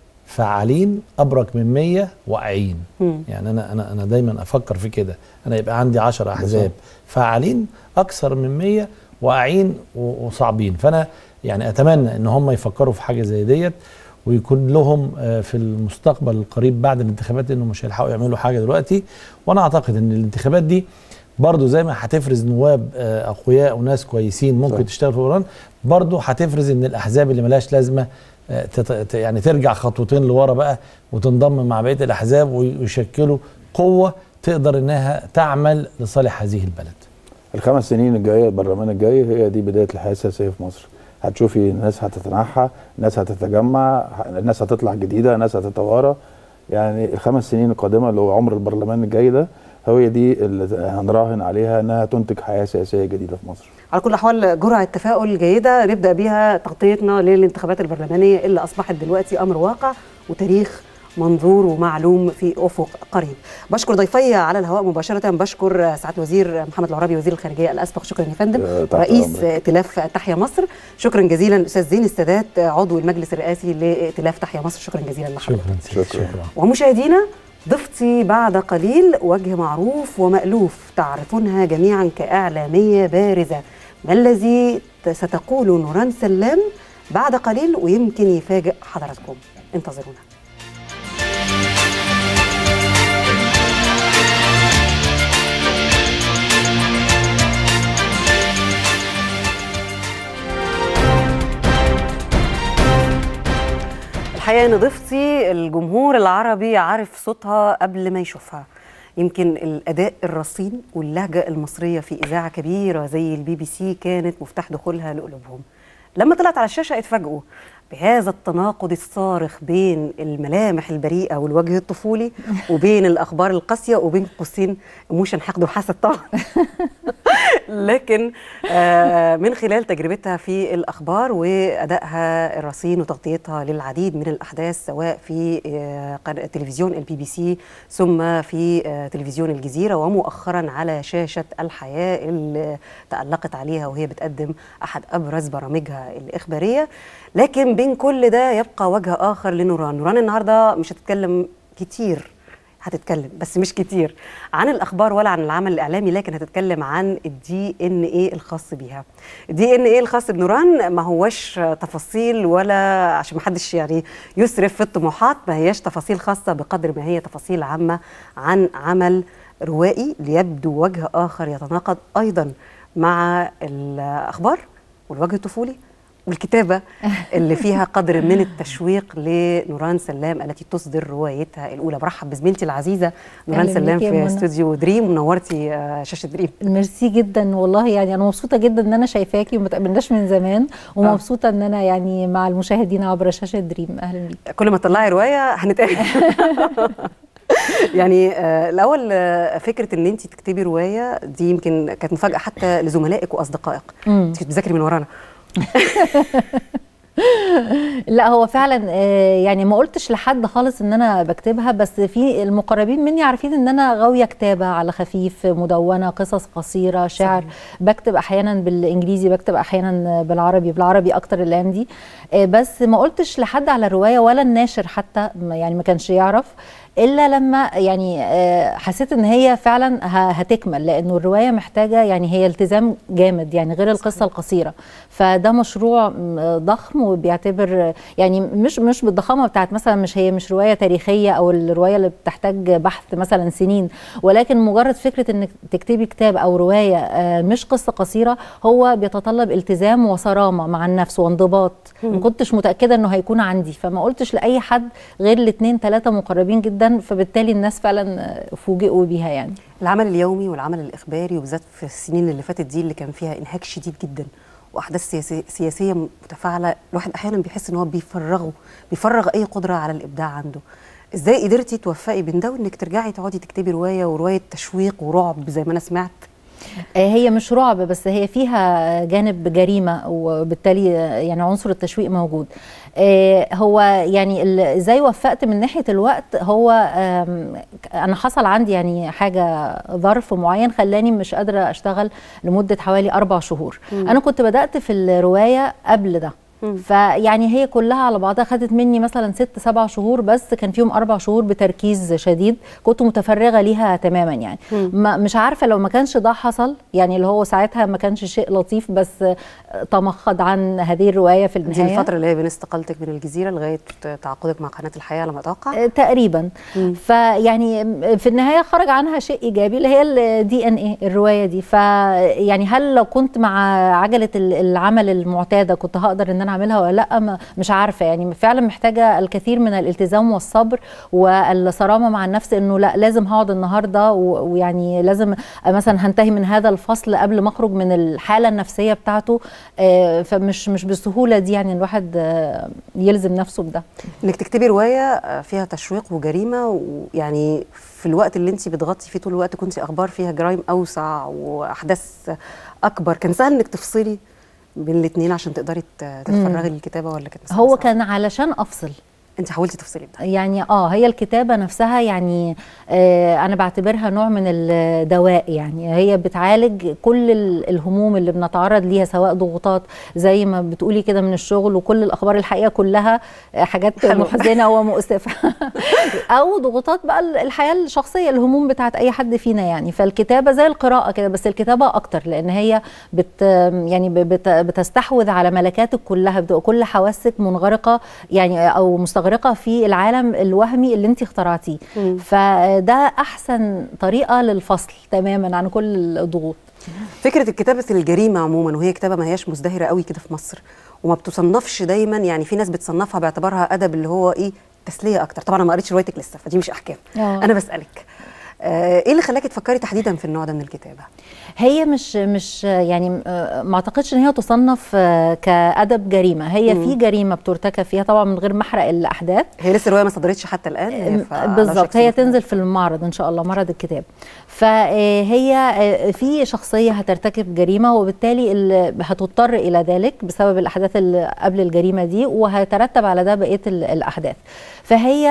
فعالين ابرك من مية واقعين. يعني انا انا انا دايما افكر في كده، انا يبقى عندي عشرة احزاب فعالين اكثر من مية واقعين وصعبين. فانا يعني اتمنى ان هم يفكروا في حاجه زي ديت ويكون لهم في المستقبل القريب بعد الانتخابات، انه مش هيلحقوا يعملوا حاجه دلوقتي. وانا اعتقد ان الانتخابات دي برضو زي ما هتفرز نواب اقوياء وناس كويسين ممكن صح. تشتغل في القرآن، برضو هتفرز ان الاحزاب اللي ملهاش لازمه يعني ترجع خطوتين لورا بقى وتنضم مع بقيه الاحزاب ويشكلوا قوه تقدر انها تعمل لصالح هذه البلد.
الخمس سنين الجايه البرلمان الجاي هي دي بدايه الحياه السياسيه في مصر. هتشوفي الناس هتتنحى، الناس هتتجمع، الناس هتطلع جديده، الناس هتتوارى. يعني الخمس سنين القادمه اللي هو عمر البرلمان الجاي ده هي دي اللي هنراهن عليها انها تنتج حياه سياسيه جديده في مصر.
على كل الاحوال جرعه تفاؤل جيده نبدا بيها تغطيتنا للانتخابات البرلمانيه اللي اصبحت دلوقتي امر واقع وتاريخ منظور ومعلوم في افق قريب. بشكر ضيفي على الهواء مباشره، بشكر سعاده الوزير محمد العرابي وزير الخارجيه الاسبق، شكرا يا فندم، رئيس ائتلاف تحيا مصر، شكرا جزيلا الاستاذ زين السادات عضو المجلس الرئاسي لائتلاف تحيا مصر، شكرا جزيلا لحضرتك.
شكرا شكرا.
ومشاهدينا ضيفتي بعد قليل وجه معروف ومألوف تعرفونها جميعا كإعلامية بارزة، ما الذي ستقول نوران سلام بعد قليل ويمكن يفاجئ حضراتكم، انتظرونا. الحقيقة ان ضيفتي الجمهور العربي عارف صوتها قبل ما يشوفها، يمكن الاداء الرصين واللهجه المصريه في اذاعه كبيره زي البي بي سي كانت مفتاح دخولها لقلوبهم. لما طلعت على الشاشه اتفاجئوا بهذا التناقض الصارخ بين الملامح البريئه والوجه الطفولي وبين الاخبار القاسيه وبين قوسين ايموشن حقد وحسد طبعا. لكن آه من خلال تجربتها في الاخبار وادائها الرصين وتغطيتها للعديد من الاحداث سواء في آه تلفزيون البي بي سي ثم في آه تلفزيون الجزيره ومؤخرا على شاشه الحياه اللي تألقت عليها وهي بتقدم احد ابرز برامجها الاخباريه. لكن بين كل ده يبقى وجه آخر لنوران. نوران النهاردة مش هتتكلم كتير، هتتكلم بس مش كتير عن الأخبار ولا عن العمل الإعلامي، لكن هتتكلم عن الدي إن إيه الخاص بيها. الدي إن إيه الخاص بنوران ما هوش تفاصيل ولا عشان ما حدش يعني يسرف في الطموحات، ما هياش تفاصيل خاصة بقدر ما هي تفاصيل عامة عن عمل روائي ليبدو وجه آخر يتناقض أيضا مع الأخبار والوجه الطفولي والكتابة اللي فيها قدر من التشويق لنوران سلام التي تصدر روايتها الأولى. برحب بزميلتي العزيزة نوران سلام في استوديو دريم، ونورتي شاشة دريم.
ميرسي جدا والله، يعني أنا مبسوطة جدا إن أنا شايفاكي وما تقابلناش من زمان، ومبسوطة إن أنا يعني مع المشاهدين عبر شاشة دريم. أهلا بيك.
كل ما تطلعي رواية هنتقابل. يعني آه الاول آه فكره ان انت تكتبي روايه دي يمكن كانت مفاجاه حتى لزملائك واصدقائك. انت كنت بتذاكري من ورانا.
لا هو فعلا يعني ما قلتش لحد خالص ان انا بكتبها، بس في المقربين مني عارفين ان انا غاويه كتابه على خفيف، مدونه، قصص قصيره، شعر. صحيح. بكتب احيانا بالانجليزي، بكتب احيانا بالعربي، بالعربي اكتر الايام دي. بس ما قلتش لحد على الروايه ولا الناشر حتى، يعني ما كانش يعرف الا لما يعني حسيت ان هي فعلا هتكمل، لانه الروايه محتاجه يعني هي التزام جامد يعني غير القصه القصيره. فده مشروع ضخم وبيعتبر يعني مش مش بالضخامه بتاعت مثلا، مش هي مش روايه تاريخيه او الروايه اللي بتحتاج بحث مثلا سنين، ولكن مجرد فكره انك تكتبي كتاب او روايه مش قصه قصيره هو بيتطلب التزام وصرامه مع النفس وانضباط. ما كنتش متاكده انه هيكون عندي، فما قلتش لاي حد غير الاثنين ثلاثه مقربين جدا، فبالتالي الناس فعلا فوجئوا بيها. يعني
العمل اليومي والعمل الاخباري وبالذات في السنين اللي فاتت دي اللي كان فيها انهاك شديد جدا واحداث سياسيه سياسيه متفاعله، الواحد احيانا بيحس ان هو بيفرغه بيفرغ اي قدره على الابداع عنده. ازاي قدرتي توفقي بين ده وانك ترجعي تقعدي تكتبي روايه وروايه تشويق ورعب زي ما انا سمعت؟
هي مش رعب، بس هي فيها جانب جريمه، وبالتالي يعني عنصر التشويق موجود. هو يعني ازاي وفقت من ناحيه الوقت، هو انا حصل عندي يعني حاجه ظرف معين خلاني مش قادره اشتغل لمده حوالي اربع شهور. م. انا كنت بدات في الروايه قبل ده، فيعني هي كلها على بعضها خدت مني مثلا ست سبع شهور، بس كان فيهم اربع شهور بتركيز شديد كنت متفرغه ليها تماما. يعني ما مش عارفه لو ما كانش ده حصل، يعني اللي هو ساعتها ما كانش شيء لطيف، بس تمخض عن هذه الروايه في النهايه.
دي الفتره اللي هي بين استقالتك من الجزيره لغايه تعاقدك مع قناه الحياه على ما اتوقع
تقريبا. مم. فيعني في النهايه خرج عنها شيء ايجابي اللي هي الدي ان اي الروايه دي. فيعني هل لو كنت مع عجله العمل المعتاده كنت هقدر ان انا اعملها ولا لا؟ مش عارفه. يعني فعلا محتاجه الكثير من الالتزام والصبر والصرامه مع النفس، انه لا لازم هقعد النهارده ويعني لازم مثلا هنتهي من هذا الفصل قبل ما اخرج من الحاله النفسيه بتاعته. فمش مش بالسهوله دي يعني الواحد يلزم نفسه بده.
انك تكتبي روايه فيها تشويق وجريمه، ويعني في الوقت اللي انت بتغطي فيه طول الوقت كنت اخبار فيها جرائم اوسع واحداث اكبر، كان سهل انك تفصلي بين الاثنين عشان تقدري تتفرغي للكتابه ولا كانت
هو كان علشان افصل؟
انت حاولتي تفصلي بده؟
يعني اه هي الكتابه نفسها يعني آه انا بعتبرها نوع من الدواء. يعني هي بتعالج كل الهموم اللي بنتعرض ليها، سواء ضغوطات زي ما بتقولي كده من الشغل وكل الاخبار الحقيقه كلها حاجات محزنه ومؤسفه، او ضغوطات بقى الحياه الشخصيه، الهموم بتاعت اي حد فينا. يعني فالكتابه زي القراءه كده، بس الكتابه اكتر لان هي بت يعني بت بتستحوذ على ملكاتك كلها، بتبقى كل حواسك منغرقه يعني او مستغرقه في العالم الوهمي اللي انت اخترعتيه. فده احسن طريقه للفصل تماما عن كل الضغوط.
فكره الكتابه الجريمه عموما، وهي كتابه ما هياش مزدهره قوي كده في مصر وما بتصنفش دايما، يعني في ناس بتصنفها باعتبارها ادب اللي هو ايه تسليه اكتر. طبعا انا ما قريتش روايتك لسه فدي مش احكام. أوه. انا بسالك ايه اللي خلاكي تفكري تحديدا في النوع ده من الكتابه؟
هي مش مش يعني ما اعتقدش ان هي تصنف كادب جريمه. هي مم. في جريمه بترتكب فيها طبعا من غير ما احرق الاحداث.
هي لسه الروايه ما صدرتش حتى الان
بالظبط، هي تنزل في المعرض ان شاء الله، معرض الكتاب. فهي في شخصيه هترتكب جريمه وبالتالي هتضطر الى ذلك بسبب الاحداث اللي قبل الجريمه دي، وهيترتب على ده بقيه الاحداث. فهي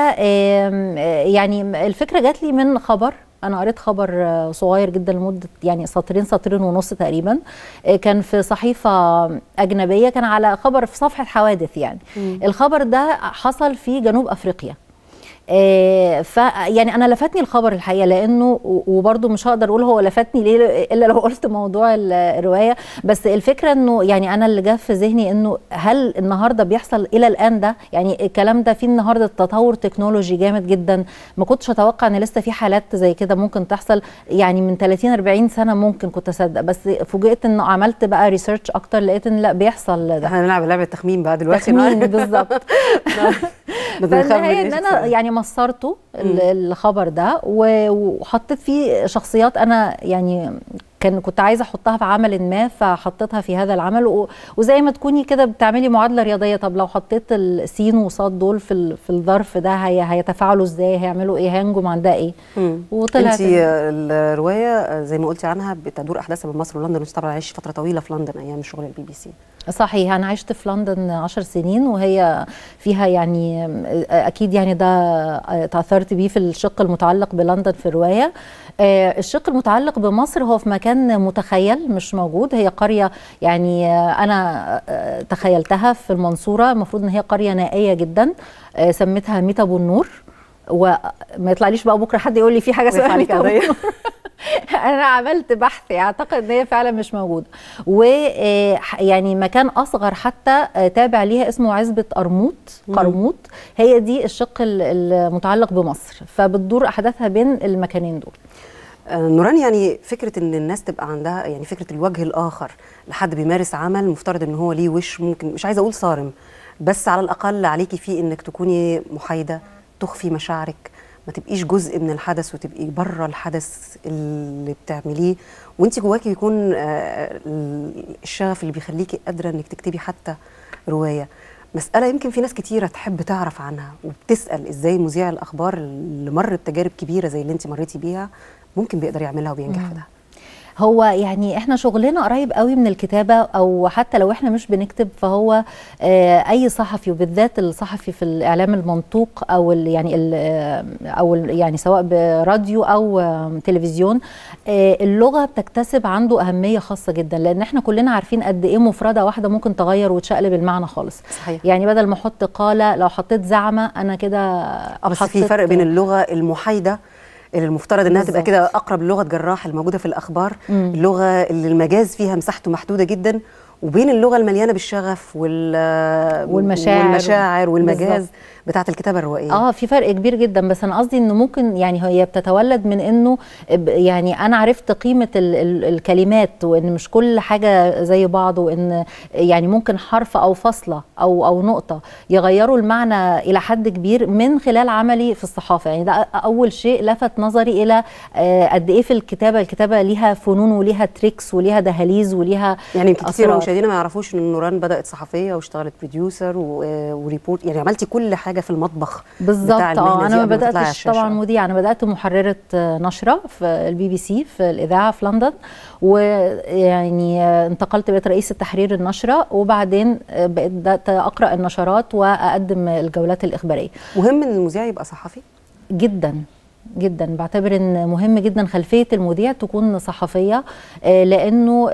يعني الفكره جات لي من خبر، أنا قريت خبر صغير جدا لمدة يعني سطرين سطرين ونص تقريبا، كان في صحيفة أجنبية، كان على خبر في صفحة حوادث. يعني م. الخبر ده حصل في جنوب أفريقيا. آه ف يعني انا لفتني الخبر الحقيقه، لانه وبرده مش هقدر اقول هو لفتني ليه الا لو قلت موضوع الروايه، بس الفكره انه يعني انا اللي جه في ذهني انه هل النهارده بيحصل الى الان ده، يعني الكلام ده فيه النهارده تطور تكنولوجي جامد جدا، ما كنتش اتوقع ان لسه في حالات زي كده ممكن تحصل، يعني من ثلاثين أربعين سنه ممكن كنت اصدق، بس فوجئت انه عملت بقى ريسيرش اكتر لقيت ان لا بيحصل ده.
احنا هنلعب لعبه تخمين بقى دلوقتي.
تخمين بالظبط. فالنهايه ان انا يعني مصرته الخبر ده وحطيت فيه شخصيات انا يعني كان كنت عايزه احطها في عمل ما، فحطيتها في هذا العمل، وزي ما تكوني كده بتعملي معادله رياضيه، طب لو حطيت السين وصاد دول في في الظرف ده هي هيتفاعلوا ازاي، هيعملوا ايه، هينجم عن ده ايه.
وطلعت انت الروايه زي ما قلتي عنها بتدور احداثها بين مصر ولندن، وانت طبعا عايشه فتره طويله في لندن ايام شغل البي بي سي.
صحيح، انا عشت في لندن عشر سنين، وهي فيها يعني اكيد يعني ده تاثرت بيه في الشق المتعلق بلندن في الروايه. الشق المتعلق بمصر هو في مكان متخيل مش موجود، هي قريه يعني انا تخيلتها في المنصوره، المفروض ان هي قريه نائيه جدا، سميتها ميتا ابو النور، وما يطلعليش بقى بكره حد يقول لي في حاجه اسمها ميتا ابو النور. انا عملت بحث اعتقد ان هي فعلا مش موجوده، ويعني مكان اصغر حتى تابع ليها اسمه عزبه قرموط قرموط، هي دي الشق المتعلق بمصر، فبتدور احداثها بين المكانين دول.
نوران، يعني فكره ان الناس تبقى عندها يعني فكره الوجه الاخر لحد بيمارس عمل مفترض ان هو ليه وش، ممكن مش عايزه اقول صارم، بس على الاقل عليكي فيه انك تكوني محايده، تخفي مشاعرك، ما تبقيش جزء من الحدث وتبقي بره الحدث اللي بتعمليه، وانت جواكي يكون الشغف اللي بيخليكي قادره انك تكتبي حتى روايه. مساله يمكن في ناس كتيره تحب تعرف عنها، وبتسال ازاي مذيع الاخبار اللي مر بتجارب كبيره زي اللي انت مريتي بيها ممكن بيقدر يعملها وبينجح في ده.
هو يعني احنا شغلنا قريب قوي من الكتابه، او حتى لو احنا مش بنكتب فهو آه اي صحفي، وبالذات الصحفي في الاعلام المنطوق او ال يعني ال او ال يعني سواء براديو او آه تلفزيون، آه اللغه بتكتسب عنده اهميه خاصه جدا، لان احنا كلنا عارفين قد ايه مفرده واحده ممكن تغير وتشقلب المعنى خالص.
صحيح.
يعني بدل ما احط قال لو حطيت زعمه انا كده.
بس في فرق بين اللغه المحايده اللي المفترض انها تبقى كده اقرب للغه جراح الموجوده في الاخبار، مم. اللغه اللي المجاز فيها مساحته محدوده جدا، وبين اللغه المليانه بالشغف وال
والمشاعر
والمشاعر والمجاز بتاعه الكتابه الروائيه.
اه في فرق كبير جدا، بس انا قصدي انه ممكن يعني هي بتتولد من انه يعني انا عرفت قيمه ال ال الكلمات، وان مش كل حاجه زي بعض، وان يعني ممكن حرف او فصله او او نقطه يغيروا المعنى الى حد كبير من خلال عملي في الصحافه. يعني ده اول شيء لفت نظري الى آه قد ايه في الكتابه الكتابه ليها فنون وليها تريكس وليها دهاليز وليها
يعني كتير من المشاهدين ما يعرفوش ان نوران بدات صحفيه واشتغلت بروديوسر وريبورت، يعني عملتي كل حاجه في المطبخ.
بالظبط. اه انا ما بداتش طبعا مذيعه، انا بدات محرره نشره في البي بي سي في الاذاعه في لندن، ويعني انتقلت بقيت رئيسه تحرير النشره، وبعدين بدات اقرا النشرات واقدم الجولات الاخباريه.
مهم ان المذيع يبقى صحفي
جدا جدا، بعتبر ان مهم جدا خلفيه المذيع تكون صحفيه، لانه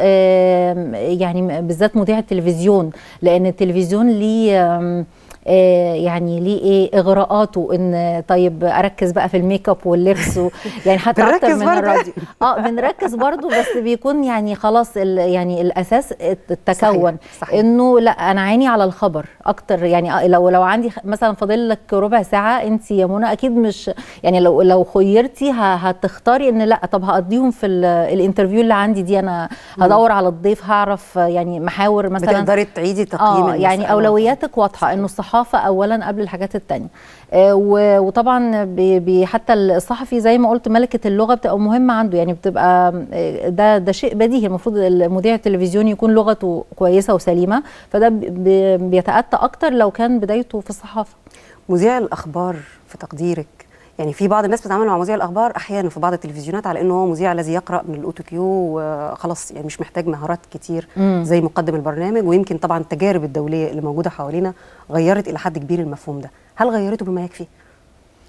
يعني بالذات مذيع التلفزيون، لان التلفزيون ليه يعني ليه ايه اغراءاته، ان طيب اركز بقى في الميك اب واللبس و يعني حتى اكتر من الراديو. اه بنركز برضو، بس بيكون يعني خلاص يعني الاساس التكون. صحيح. صحيح. انه لا انا عيني على الخبر اكتر، يعني لو لو عندي مثلا فاضل لك ربع ساعه انت يا منى اكيد مش يعني لو لو خيرتي هتختاري ان لا طب هقضيهم في الانترفيو اللي عندي دي، انا هدور على الضيف، هعرف يعني محاور مثلا
بتقدري تعيدي تقييم
اه يعني اولوياتك واضحه، انه الصحافه اولا قبل الحاجات التانية. آه وطبعا بي بي حتى الصحفي زي ما قلت ملكه اللغه بتبقى مهمه عنده، يعني بتبقى ده ده شيء بديهي، المفروض المذيع التلفزيوني يكون لغته كويسه وسليمه، فده بي بيتاتى اكتر لو كان بدايته في الصحافه.
مذيع الاخبار في تقديرك، يعني في بعض الناس بتتعامل مع مذيع الاخبار احيانا في بعض التلفزيونات على انه هو مذيع الذي يقرا من الاوتو كيو وخلاص، يعني مش محتاج مهارات كتير مم. زي مقدم البرنامج، ويمكن طبعا التجارب الدوليه اللي موجوده حوالينا غيرت الى حد كبير المفهوم ده، هل غيرته بما يكفي؟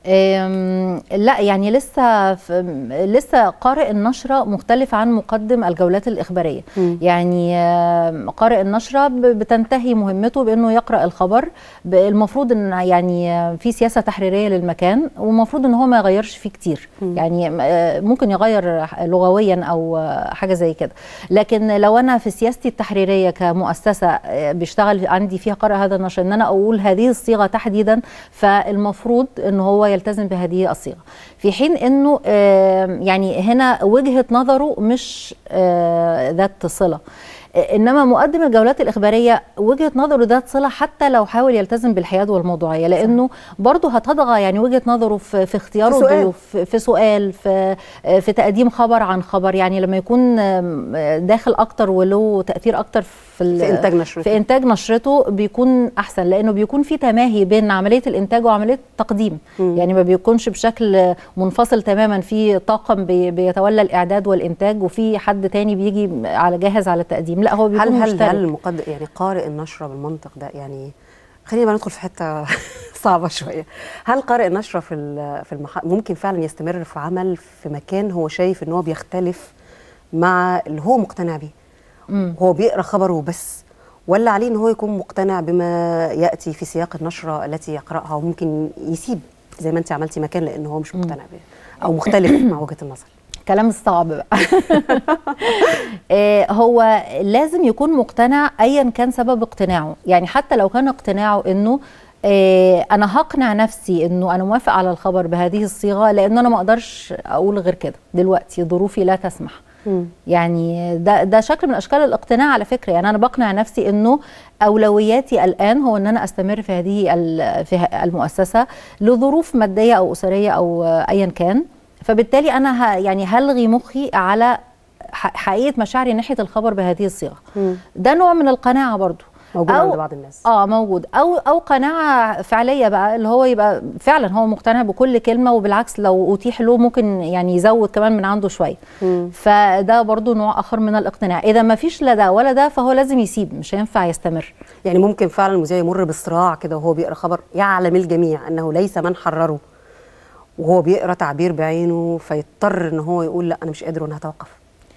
لا يعني لسه لسه قارئ النشرة مختلف عن مقدم الجولات الإخبارية. م. يعني قارئ النشرة بتنتهي مهمته بأنه يقرأ الخبر، المفروض أن يعني في سياسة تحريرية للمكان، ومفروض أن هو ما يغيرش فيه كتير. م. يعني ممكن يغير لغويا أو حاجة زي كده، لكن لو أنا في سياستي التحريرية كمؤسسة بيشتغل عندي فيها قارئ هذا النشر أن أنا أقول هذه الصيغة تحديدا، فالمفروض أن هو يلتزم بهذه الصيغة، في حين انه يعني هنا وجهة نظره مش ذات صلة، انما مقدم الجولات الاخباريه وجهه نظره ذات صله حتى لو حاول يلتزم بالحياد والموضوعيه، لانه برضه هتضغى يعني وجهه نظره في, في اختياره الضيوف، في سؤال، في في تقديم خبر عن خبر. يعني لما يكون داخل اكتر وله تاثير اكتر في,
في انتاج نشرته
في انتاج نشرته بيكون احسن، لانه بيكون في تماهي بين عمليه الانتاج وعمليه التقديم. م. يعني ما بيكونش بشكل منفصل تماما، في طاقم بي بيتولى الاعداد والانتاج وفي حد تاني بيجي على جاهز على التقديم. لا هو بيكون
هل
مشترك.
هل هل المقدم يعني قارئ النشره بالمنطق ده، يعني خلينا بقى ندخل في حته صعبه شويه، هل قارئ النشره في في المح... ممكن فعلا يستمر في عمل في مكان هو شايف ان هو بيختلف مع اللي هو مقتنع بيه؟ مم. هو بيقرا خبره بس، ولا عليه ان هو يكون مقتنع بما ياتي في سياق النشره التي يقراها، وممكن يسيب زي ما انت عملتي مكان لان هو مش مقتنع بيه او مختلف مع وجهه النظر؟
كلام الصعب بقى. هو لازم يكون مقتنع ايا كان سبب اقتناعه، يعني حتى لو كان اقتناعه انه انا هقنع نفسي انه انا موافق على الخبر بهذه الصيغه لان انا ما اقدرش اقول غير كده دلوقتي، ظروفي لا تسمح. م. يعني ده ده شكل من اشكال الاقتناع على فكره. يعني انا بقنع نفسي انه اولوياتي الان هو ان انا استمر في هذه في المؤسسه لظروف ماديه او اسريه او ايا كان، فبالتالي انا يعني هلغي مخي على حقيقه مشاعري ناحيه الخبر بهذه الصيغه. م. ده نوع من القناعه برضو
موجود عند بعض الناس.
اه موجود، او او قناعه فعليه بقى، اللي هو يبقى فعلا هو مقتنع بكل كلمه، وبالعكس لو اتيح له ممكن يعني يزود كمان من عنده شويه. م. فده برضو نوع اخر من الاقتناع. اذا ما فيش لا ده ولا ده فهو لازم يسيب، مش هينفع يستمر.
يعني ممكن فعلا المذيع يمر بصراع كده وهو بيقرا خبر، يعلم الجميع انه ليس من حرره، وهو بيقرا تعبير بعينه فيضطر ان هو يقول لا انا مش قادر وانا هتوقف.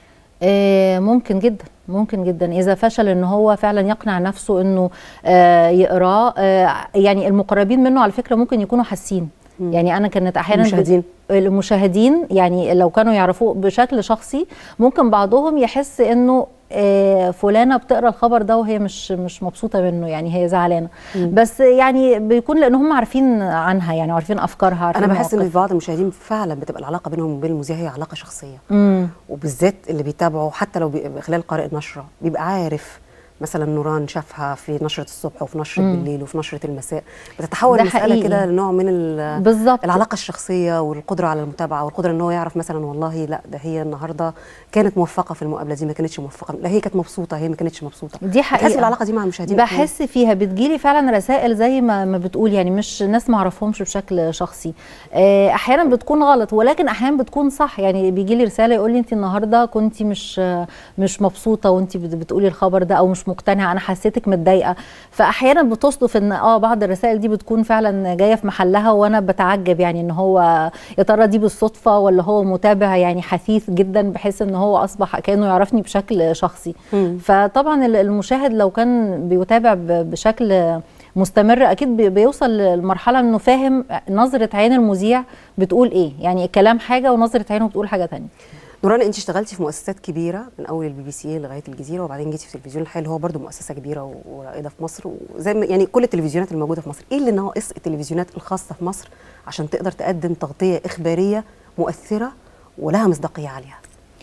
آه ممكن جدا، ممكن جدا اذا فشل ان هو فعلا يقنع نفسه انه آه يقراه. آه يعني المقربين منه على فكره ممكن يكونوا حاسين. يعني انا كانت احيانا
المشاهدين
المشاهدين يعني لو كانوا يعرفوه بشكل شخصي ممكن بعضهم يحس انه آه فلانه بتقرا الخبر ده وهي مش مش مبسوطه منه، يعني هي زعلانه، بس يعني بيكون لان هم عارفين عنها، يعني عارفين افكارها، عارفين.
انا بحس ان في بعض المشاهدين فعلا بتبقى العلاقه بينهم وبين المذيع هي علاقه شخصيه،
مم.
وبالذات اللي بيتابعوا حتى لو خلال قارئ النشره بيبقى عارف مثلا نوران شافها في نشره الصبح وفي نشره مم. بالليل وفي نشره المساء، بتتحول المساله كده لنوع من
بالظبط
العلاقه الشخصيه والقدره على المتابعه والقدره ان هو يعرف مثلا والله لا ده هي النهارده كانت موفقه في المقابله دي، ما كانتش موفقه، لا هي كانت مبسوطه هي ما كانتش مبسوطه.
دي حقيقه.
بحس العلاقه دي مع المشاهدين
بحس فيها بتجيلي فعلا رسائل زي ما ما بتقول، يعني مش ناس ما اعرفهمش بشكل شخصي، احيانا بتكون غلط ولكن احيانا بتكون صح. يعني بيجي لي رساله يقول لي انت النهارده كنتي مش مش مبسوطه وانت بتقولي الخبر ده، او مش مقتنعه، انا حسيتك متضايقه. فاحيانا بتصدف ان اه بعض الرسائل دي بتكون فعلا جايه في محلها، وانا بتعجب يعني ان هو يا ترى دي بالصدفه ولا هو متابع يعني حثيث جدا بحيث ان هو اصبح كانه يعرفني بشكل شخصي. م. فطبعا المشاهد لو كان بيتابع بشكل مستمر اكيد بيوصل لمرحله انه فاهم نظره عين المذيع بتقول ايه، يعني الكلام حاجه ونظره عينه بتقول حاجه ثانيه.
نوران، انت اشتغلتي في مؤسسات كبيره من اول البي بي سي لغايه الجزيره، وبعدين جيتي في التلفزيون الحالي اللي هو برضه مؤسسه كبيره ورائده في مصر، وزي ما يعني كل التلفزيونات الموجوده في مصر. ايه اللي ناقص التلفزيونات الخاصه في مصر عشان تقدر تقدم تغطيه اخباريه مؤثره ولها مصداقيه عاليه؟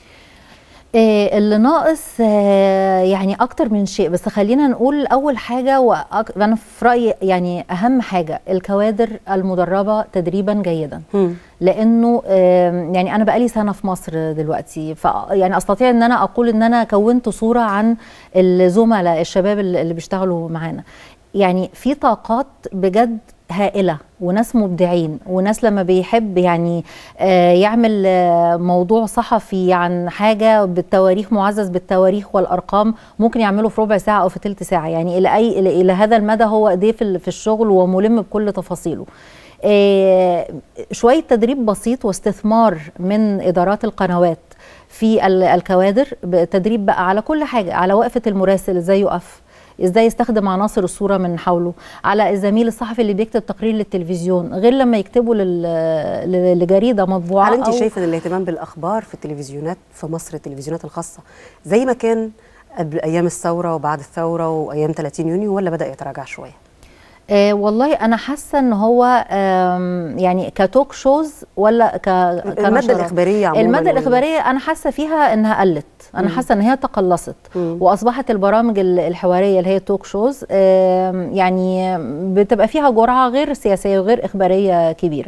إيه اللي ناقص؟ يعني اكتر من شيء، بس خلينا نقول اول حاجه وأك... انا في رايي يعني اهم حاجه الكوادر المدربه تدريبا جيدا. م. لانه يعني انا بقالي سنه في مصر دلوقتي، ف يعني استطيع ان انا اقول ان انا كونت صوره عن الزملاء الشباب اللي بيشتغلوا معانا. يعني في طاقات بجد هائله وناس مبدعين، وناس لما بيحب يعني آه يعمل آه موضوع صحفي عن حاجه بالتواريخ، معزز بالتواريخ والارقام، ممكن يعمله في ربع ساعه او في ثلث ساعه. يعني الى اي الى, إلى هذا المدى هو ايديه في, في الشغل وملم بكل تفاصيله. آه شويه تدريب بسيط واستثمار من ادارات القنوات في الكوادر، تدريب بقى على كل حاجه، على وقفه المراسل ازاي يقف، ازاي يستخدم عناصر الصوره من حوله، على الزميل الصحفي اللي بيكتب تقرير للتلفزيون غير لما يكتبه لجريده مطبوعه.
هل انت شايفه ان الاهتمام بالاخبار في التلفزيونات في مصر، التلفزيونات الخاصه، زي ما كان قبل ايام الثوره وبعد الثوره وايام ثلاثين يونيو، ولا بدا يتراجع شويه؟
آه والله انا حاسه ان هو يعني كتوك شوز ولا ك
الماده الاخباريه عموما.
الماده الاخباريه انا حاسه فيها انها قلت، انا حاسه ان هي تقلصت مم. واصبحت البرامج الحواريه اللي هي توك شوز يعني بتبقى فيها جرعه غير سياسيه وغير اخباريه كبيره.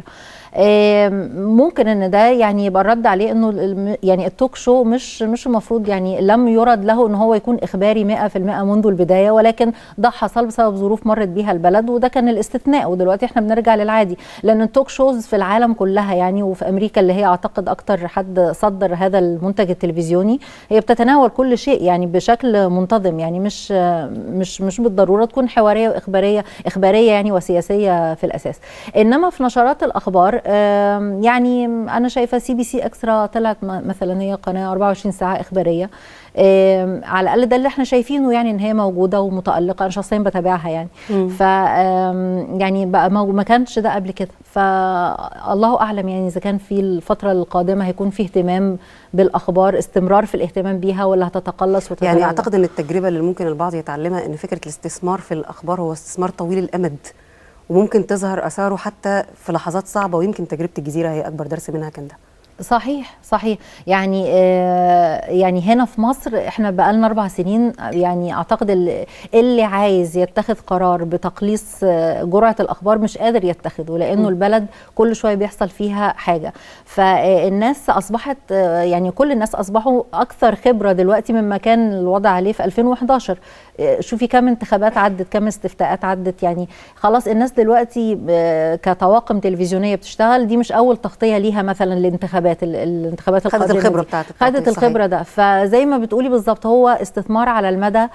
ممكن ان ده يعني يبقى الرد عليه انه يعني التوك شو مش مش المفروض يعني لم يرد له ان هو يكون اخباري مئة في المئة منذ البدايه، ولكن ده حصل بسبب ظروف مرت بيها البلد وده كان الاستثناء، ودلوقتي احنا بنرجع للعادي، لان التوك شوز في العالم كلها يعني وفي امريكا اللي هي اعتقد اكتر حد صدر هذا المنتج التلفزيوني هي بتتناول كل شيء يعني بشكل منتظم، يعني مش مش مش بالضروره تكون حواريه واخباريه اخباريه يعني وسياسيه في الاساس. انما في نشرات الاخبار يعني انا شايفه سي بي سي اكسترا طلعت مثلا هي قناه أربعة وعشرين ساعه اخباريه، على الاقل ده اللي احنا شايفينه يعني ان هي موجوده ومتالقه، انا شخصيا بتابعها يعني ف يعني بقى ما كانش ده قبل كده، فالله اعلم يعني اذا كان في الفتره القادمه هيكون في اهتمام بالاخبار، استمرار في الاهتمام بيها ولا هتتقلص وتتراجع.
يعني اعتقد ان التجربه اللي ممكن البعض يتعلمها ان فكره الاستثمار في الاخبار هو استثمار طويل الامد، وممكن تظهر اثاره حتى في لحظات صعبه، ويمكن تجربه الجزيره هي اكبر درس منها كان ده.
صحيح صحيح يعني آه يعني هنا في مصر احنا بقالنا اربع سنين يعني اعتقد اللي عايز يتخذ قرار بتقليص جرعه الاخبار مش قادر يتخذه، لانه البلد كل شويه بيحصل فيها حاجه، فالناس اصبحت يعني كل الناس اصبحوا اكثر خبره دلوقتي مما كان الوضع عليه في ألفين وإحداشر. شوفي كم انتخابات عدت، كم استفتاءات عدت، يعني خلاص الناس دلوقتي كطواقم تلفزيونيه بتشتغل دي مش اول تغطيه ليها مثلا للانتخابات الانتخابات القادمه،
خدت الخبره بتاعتك،
خدت الخبره ده، فزي ما بتقولي بالظبط هو استثمار على المدى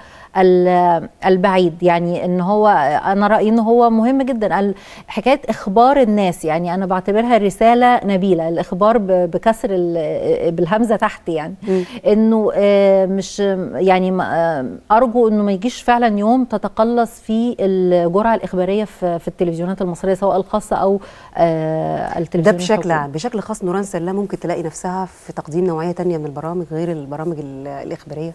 البعيد، يعني ان هو انا رايي ان هو مهم جدا حكايه اخبار الناس، يعني انا بعتبرها رساله نبيله، الاخبار بكسر بالهمزه تحت يعني م. انه مش يعني ارجو انه ما يجيش فعلا يوم تتقلص فيه الجرعه الاخباريه في, في التلفزيونات المصريه سواء الخاصه او التلفزيون
ده بشكل عام. بشكل خاص نوران سلام ممكن تلاقي نفسها في تقديم نوعيه تانية من البرامج غير البرامج الاخباريه؟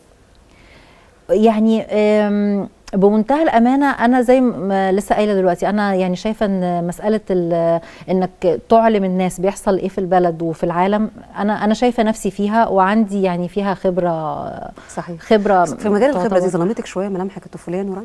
يعني بمنتهى الامانه انا زي ما لسه قايله دلوقتي، انا يعني شايفه ان مساله انك تعلم الناس بيحصل ايه في البلد وفي العالم، انا انا شايفه نفسي فيها وعندي يعني فيها خبره.
صحيح.
خبره
في مجال الخبره دي ظلمتك شويه ملامحك الطفوليه نوران؟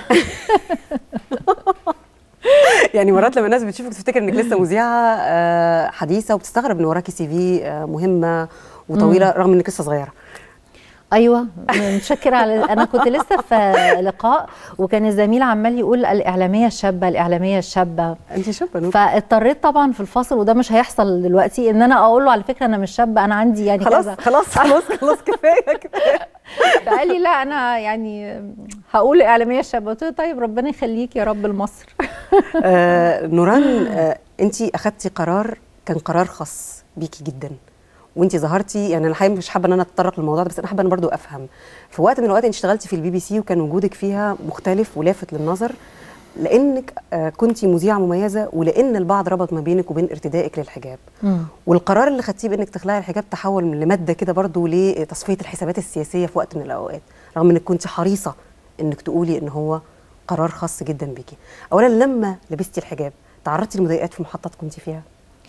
يعني مرات لما الناس بتشوفك تفتكر انك لسه مذيعه حديثه وبتستغرب ان وراكي سي في مهمه وطويله رغم انك لسه صغيره.
ايوه متشكره على انا كنت لسه في لقاء وكان الزميل عمال يقول الاعلاميه الشابه الاعلاميه الشابه.
انت شابه؟
فاضطريت طبعا في الفاصل وده مش هيحصل دلوقتي ان انا اقول له على فكره انا مش شابه، انا عندي يعني
خلاص كذا. خلاص خلاص خلاص كفايه كفايه.
فقال لي لا انا يعني هقول الاعلاميه الشابه، قلت له طيب ربنا يخليك يا رب لمصر.
آه نوران، آه انت اخذتي قرار كان قرار خاص بيكي جدا، وانت ظهرتي، يعني انا الحقيقه مش حابه ان انا اتطرق للموضوع ده، بس انا حابه ان برضو افهم في وقت من الاوقات انت اشتغلتي في البي بي سي وكان وجودك فيها مختلف ولافت للنظر لانك آه كنتي مذيعه مميزه، ولان البعض ربط ما بينك وبين ارتدائك للحجاب. م. والقرار اللي خدتيه بانك تخلعي الحجاب تحول لماده كده برضو لتصفيه الحسابات السياسيه في وقت من الاوقات، رغم انك كنت حريصه انك تقولي ان هو قرار خاص جدا بيكي. اولا لما لبستي الحجاب تعرضتي لمضايقات في محطات كنت فيها؟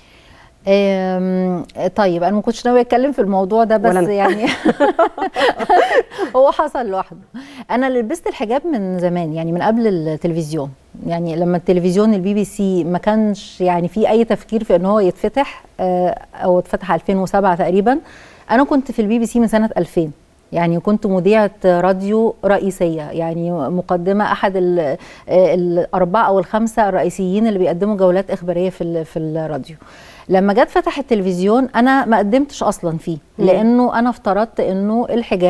طيب انا ما كنتش ناويه اتكلم في الموضوع ده بس يعني هو حصل لوحده. انا لبست الحجاب من زمان يعني من قبل التلفزيون، يعني لما التلفزيون البي بي سي ما كانش يعني في اي تفكير في ان هو يتفتح او اتفتح ألفين وسبعة تقريبا، انا كنت في البي بي سي من سنه ألفين، يعني كنت مذيعة راديو رئيسية، يعني مقدمة أحد الأربعة أو الخمسة الرئيسيين اللي بيقدموا جولات إخبارية في في الراديو. لما جت فتح التلفزيون أنا ما قدمتش أصلا فيه، لأنه أنا افترضت أنه الحجاب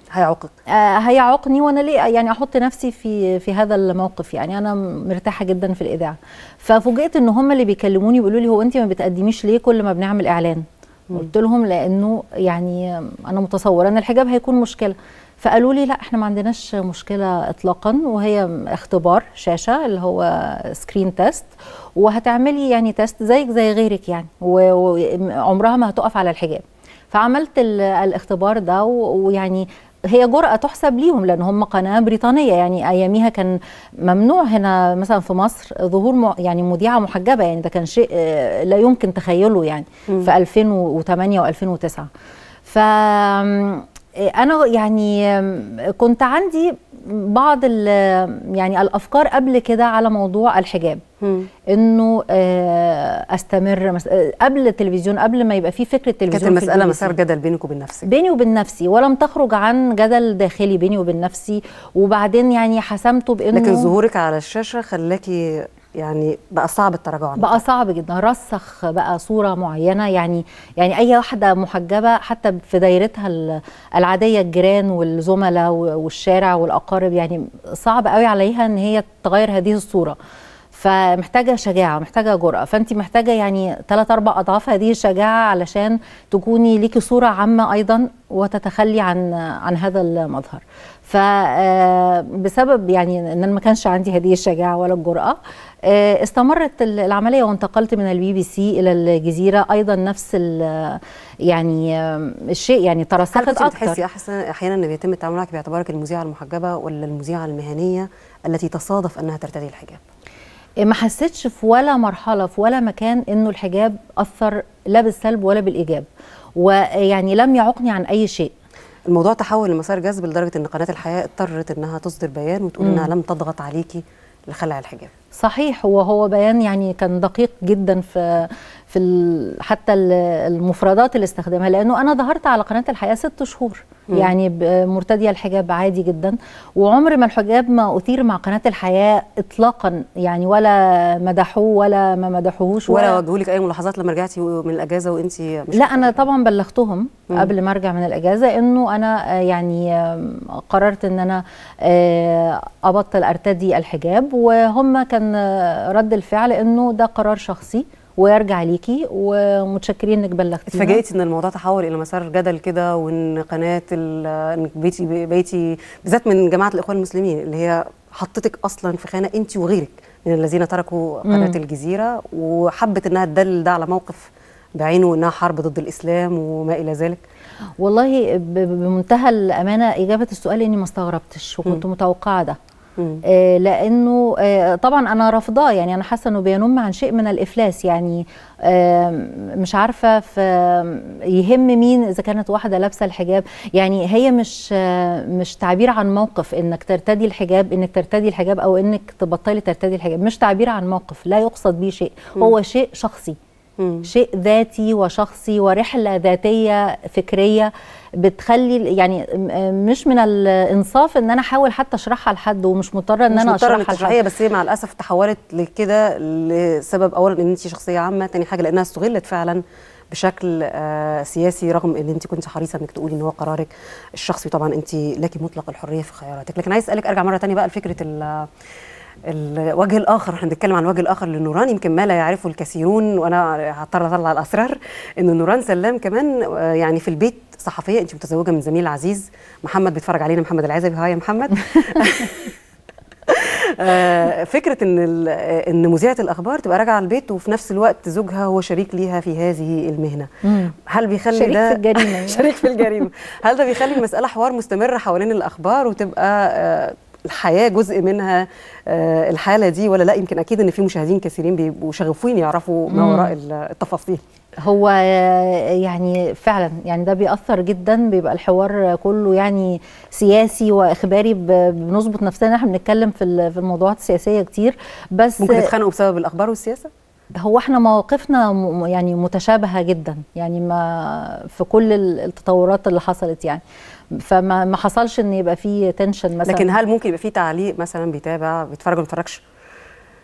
هيعوقك؟
آه هيعوقني، وانا ليه يعني احط نفسي في في هذا الموقف؟ يعني انا مرتاحه جدا في الاذاعه. ففوجئت ان هم اللي بيكلموني بيقولوا لي هو انت ما بتقدميش ليه كل ما بنعمل اعلان؟ قلت لهم لانه يعني انا متصوره ان الحجاب هيكون مشكله. فقالوا لي لا احنا ما عندناش مشكله اطلاقا، وهي اختبار شاشه اللي هو سكرين تيست، وهتعملي يعني تيست زيك زي غيرك يعني، وعمرها ما هتقف على الحجاب. فعملت الاختبار ده، ويعني هي جرأة تحسب ليهم لأن هم قناة بريطانية، يعني أياميها كان ممنوع هنا مثلا في مصر ظهور يعني مذيعة محجبة، يعني ده كان شيء لا يمكن تخيله يعني م. في ألفين وثمانية وألفين وتسعة. ف أنا يعني كنت عندي بعض يعني الأفكار قبل كده على موضوع الحجاب، م. إنه أستمر قبل التلفزيون، قبل ما يبقى في فكرة التلفزيون.
كانت المسألة مسار جدل بينك وبين نفسك؟
بيني وبين نفسي، ولم تخرج عن جدل داخلي بيني وبين نفسي، وبعدين يعني حسمته بإنه
لكن ظهورك على الشاشة خلاكي يعني بقى صعب التراجع عنه.
بقى صعب جدا، رسخ بقى صوره معينه، يعني يعني اي واحده محجبه حتى في دايرتها العاديه، الجيران والزملاء والشارع والاقارب، يعني صعب قوي عليها ان هي تغير هذه الصوره. فمحتاجه شجاعه، محتاجه جرأه، فانت محتاجه يعني ثلاث اربع اضعاف هذه الشجاعه علشان تكوني ليكي صوره عامه ايضا وتتخلي عن عن هذا المظهر. فبسبب يعني ان انا ما كانش عندي هذه الشجاعه ولا الجرأه، استمرت العمليه وانتقلت من البي بي سي الى الجزيره، ايضا نفس يعني الشيء، يعني ترسخت اكتر.
هل كنت بتحسي احيانا ان بيتم التعامل معك باعتبارك المذيعه المحجبه ولا المذيعه المهنيه التي تصادف انها ترتدي الحجاب؟
ما حسيتش في ولا مرحله في ولا مكان انه الحجاب اثر لا بالسلب ولا بالايجاب، ويعني لم يعوقني عن اي شيء.
الموضوع تحول لمسار جذب لدرجه ان قناه الحياه اضطرت انها تصدر بيان وتقول مم. انها لم تضغط عليكي لخلع الحجاب.
صحيح، وهو بيان يعني كان دقيق جدا في في حتى المفردات اللي استخدمها، لانه انا ظهرت على قناه الحياه ست شهور م. يعني مرتديه الحجاب عادي جدا، وعمر ما الحجاب ما اثير مع قناه الحياه اطلاقا، يعني ولا مدحوه ولا ما مدحوهوش
ولا, ولا وجهوا لك اي ملاحظات لما رجعتي من الاجازه وانت مش
لا انا طبعا بلغتهم م. قبل ما ارجع من الاجازه انه انا يعني قررت ان انا ابطل ارتدي الحجاب، وهم كان رد الفعل انه ده قرار شخصي ويرجع ليكي ومتشكرين انك بلغتينا.
اتفاجئتي ان الموضوع تحول الى مسار جدل كده، وان قناه انك بيتي بيتي بالذات من جماعه الاخوان المسلمين اللي هي حطتك اصلا في خانه انت وغيرك من الذين تركوا قناه الجزيره، وحبت انها تدلل ده على موقف بعينه انها حرب ضد الاسلام وما الى ذلك؟
والله بمنتهى الامانه اجابه السؤال اني ما استغربتش وكنت م. متوقعه ده. آه لانه آه طبعا انا رافضاه، يعني انا حاسه انه بينم عن شيء من الافلاس، يعني آه مش عارفه يهم مين اذا كانت واحده لابسه الحجاب، يعني هي مش آه مش تعبير عن موقف انك ترتدي الحجاب، انك ترتدي الحجاب او انك تبطلي ترتدي الحجاب، مش تعبير عن موقف، لا يقصد به شيء، هو شيء شخصي، مم. شيء ذاتي وشخصي ورحله ذاتيه فكريه بتخلي يعني مش من الانصاف ان انا احاول حتى اشرحها لحد، ومش مضطره ان انا اشرحها
لحد، بس هي مع الاسف تحولت لكده لسبب اولا ان انت شخصيه عامه، ثاني حاجه لانها استغلت فعلا بشكل آه سياسي، رغم ان انت كنت حريصه انك تقولي ان هو قرارك الشخصي، طبعا انت لك مطلق الحريه في خياراتك. لكن عايز اسالك ارجع مره ثانيه بقى لفكره الوجه الاخر، احنا بنتكلم عن الوجه الاخر لنوران، يمكن ما لا يعرفه الكثيرون، وانا هضطر اطلع الاسرار، ان نوران سلام كمان يعني في البيت صحفيه، انت متزوجه من زميل عزيز محمد بيتفرج علينا، محمد العزبي، هاي يا محمد. فكره ان ان مذيعه الاخبار تبقى راجعه البيت وفي نفس الوقت زوجها هو شريك ليها في هذه المهنه، هل بيخلي
شريك
ده
في الجريمه
شريك في الجريمه هل ده بيخلي المساله حوار مستمر حوالين الاخبار وتبقى الحياه جزء منها الحاله دي، ولا لا؟ يمكن اكيد ان في مشاهدين كثيرين بيبقوا شغوفين يعرفوا ما وراء التفاصيل.
هو يعني فعلا يعني ده بيأثر جدا، بيبقى الحوار كله يعني سياسي واخباري، بنظبط نفسنا احنا بنتكلم في في الموضوعات السياسيه كتير، بس
ممكن تتخانقوا بسبب الاخبار والسياسه؟
هو احنا مواقفنا يعني متشابهه جدا، يعني ما في كل التطورات اللي حصلت، يعني فما ما حصلش ان يبقى في تنشن مثلا.
لكن هل ممكن يبقى في تعليق مثلا بيتابع بيتفرج وما بيتفرجش؟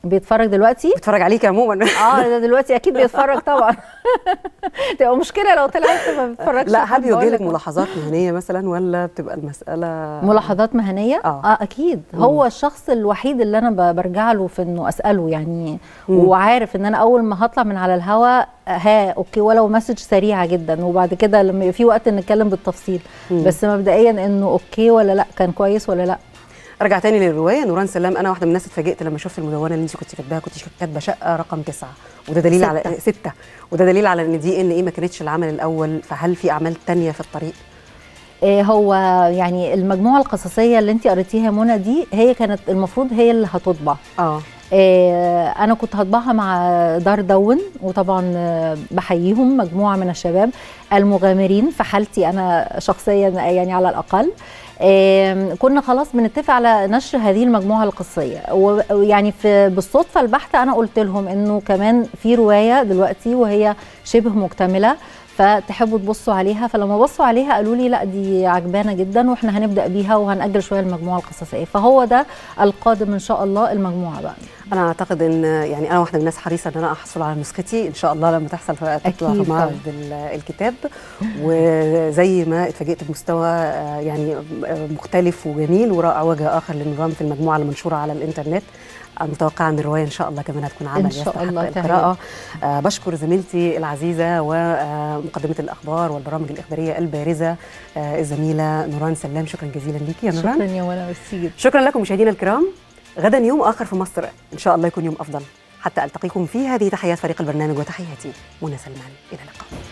بيتفرج دلوقتي؟
بيتفرج عليك عموما.
اه ده دلوقتي اكيد بيتفرج طبعا. تبقى مشكله لو طلع انت ما بتتفرجش.
لا، هل بيوجه لك ملاحظات مهنيه مثلا ولا بتبقى المساله
ملاحظات مهنيه؟
اه,
آه اكيد. مم. هو الشخص الوحيد اللي انا برجع له في انه اساله يعني. مم. وعارف ان انا اول ما هطلع من على الهوا ها اوكي ولو مسج سريعه جدا، وبعد كده لما يبقى في وقت نتكلم بالتفصيل. مم. بس مبدئيا انه اوكي ولا لا، كان كويس ولا لا.
ارجع تاني للروايه نوران سلام. انا واحده من الناس اتفاجئت لما شفت المدونه اللي انت كنت كاتباها، كنت كاتبه شقه رقم تسعة، وده دليل ستة. على ستة، وده دليل على ان دي ان ايه ما كانتش العمل الاول، فهل في اعمال تانية في الطريق؟
إيه هو يعني المجموعه القصصيه اللي انت قريتيها منى دي هي كانت المفروض هي اللي هتطبع.
اه
إيه انا كنت هطبعها مع دار دون، وطبعا بحييهم مجموعه من الشباب المغامرين في حالتي انا شخصيا يعني على الاقل. إيه كنا خلاص بنتفق على نشر هذه المجموعه القصيه، ويعني في بالصدفه البحته انا قلت لهم انه كمان في روايه دلوقتي وهي شبه مكتمله فتحبوا تبصوا عليها. فلما بصوا عليها قالوا لي لا دي عجبانه جدا واحنا هنبدا بيها وهنأجل شويه المجموعه القصصيه، فهو ده القادم ان شاء الله المجموعه بقى.
انا اعتقد ان يعني انا واحده من الناس حريصه ان انا احصل على نسختي ان شاء الله لما تحصل تطلع في معرض الكتاب، وزي ما اتفاجئت بمستوى يعني مختلف وجميل ورائع وجه اخر للنظام في المجموعه المنشوره على الانترنت. متوقعه ان الروايه ان شاء الله كمان هتكون عمل يستحق القراءه. آه بشكر زميلتي العزيزه ومقدمه الاخبار والبرامج الاخباريه البارزه آه الزميله نوران سلام. شكرا جزيلا ليكي يا نوران.
شكرا يا منى، ميرسي.
شكرا لكم مشاهدينا الكرام. غدا يوم اخر في مصر ان شاء الله يكون يوم افضل. حتى التقيكم فيه، هذه تحيات فريق البرنامج وتحياتي منى سلمان، الى اللقاء.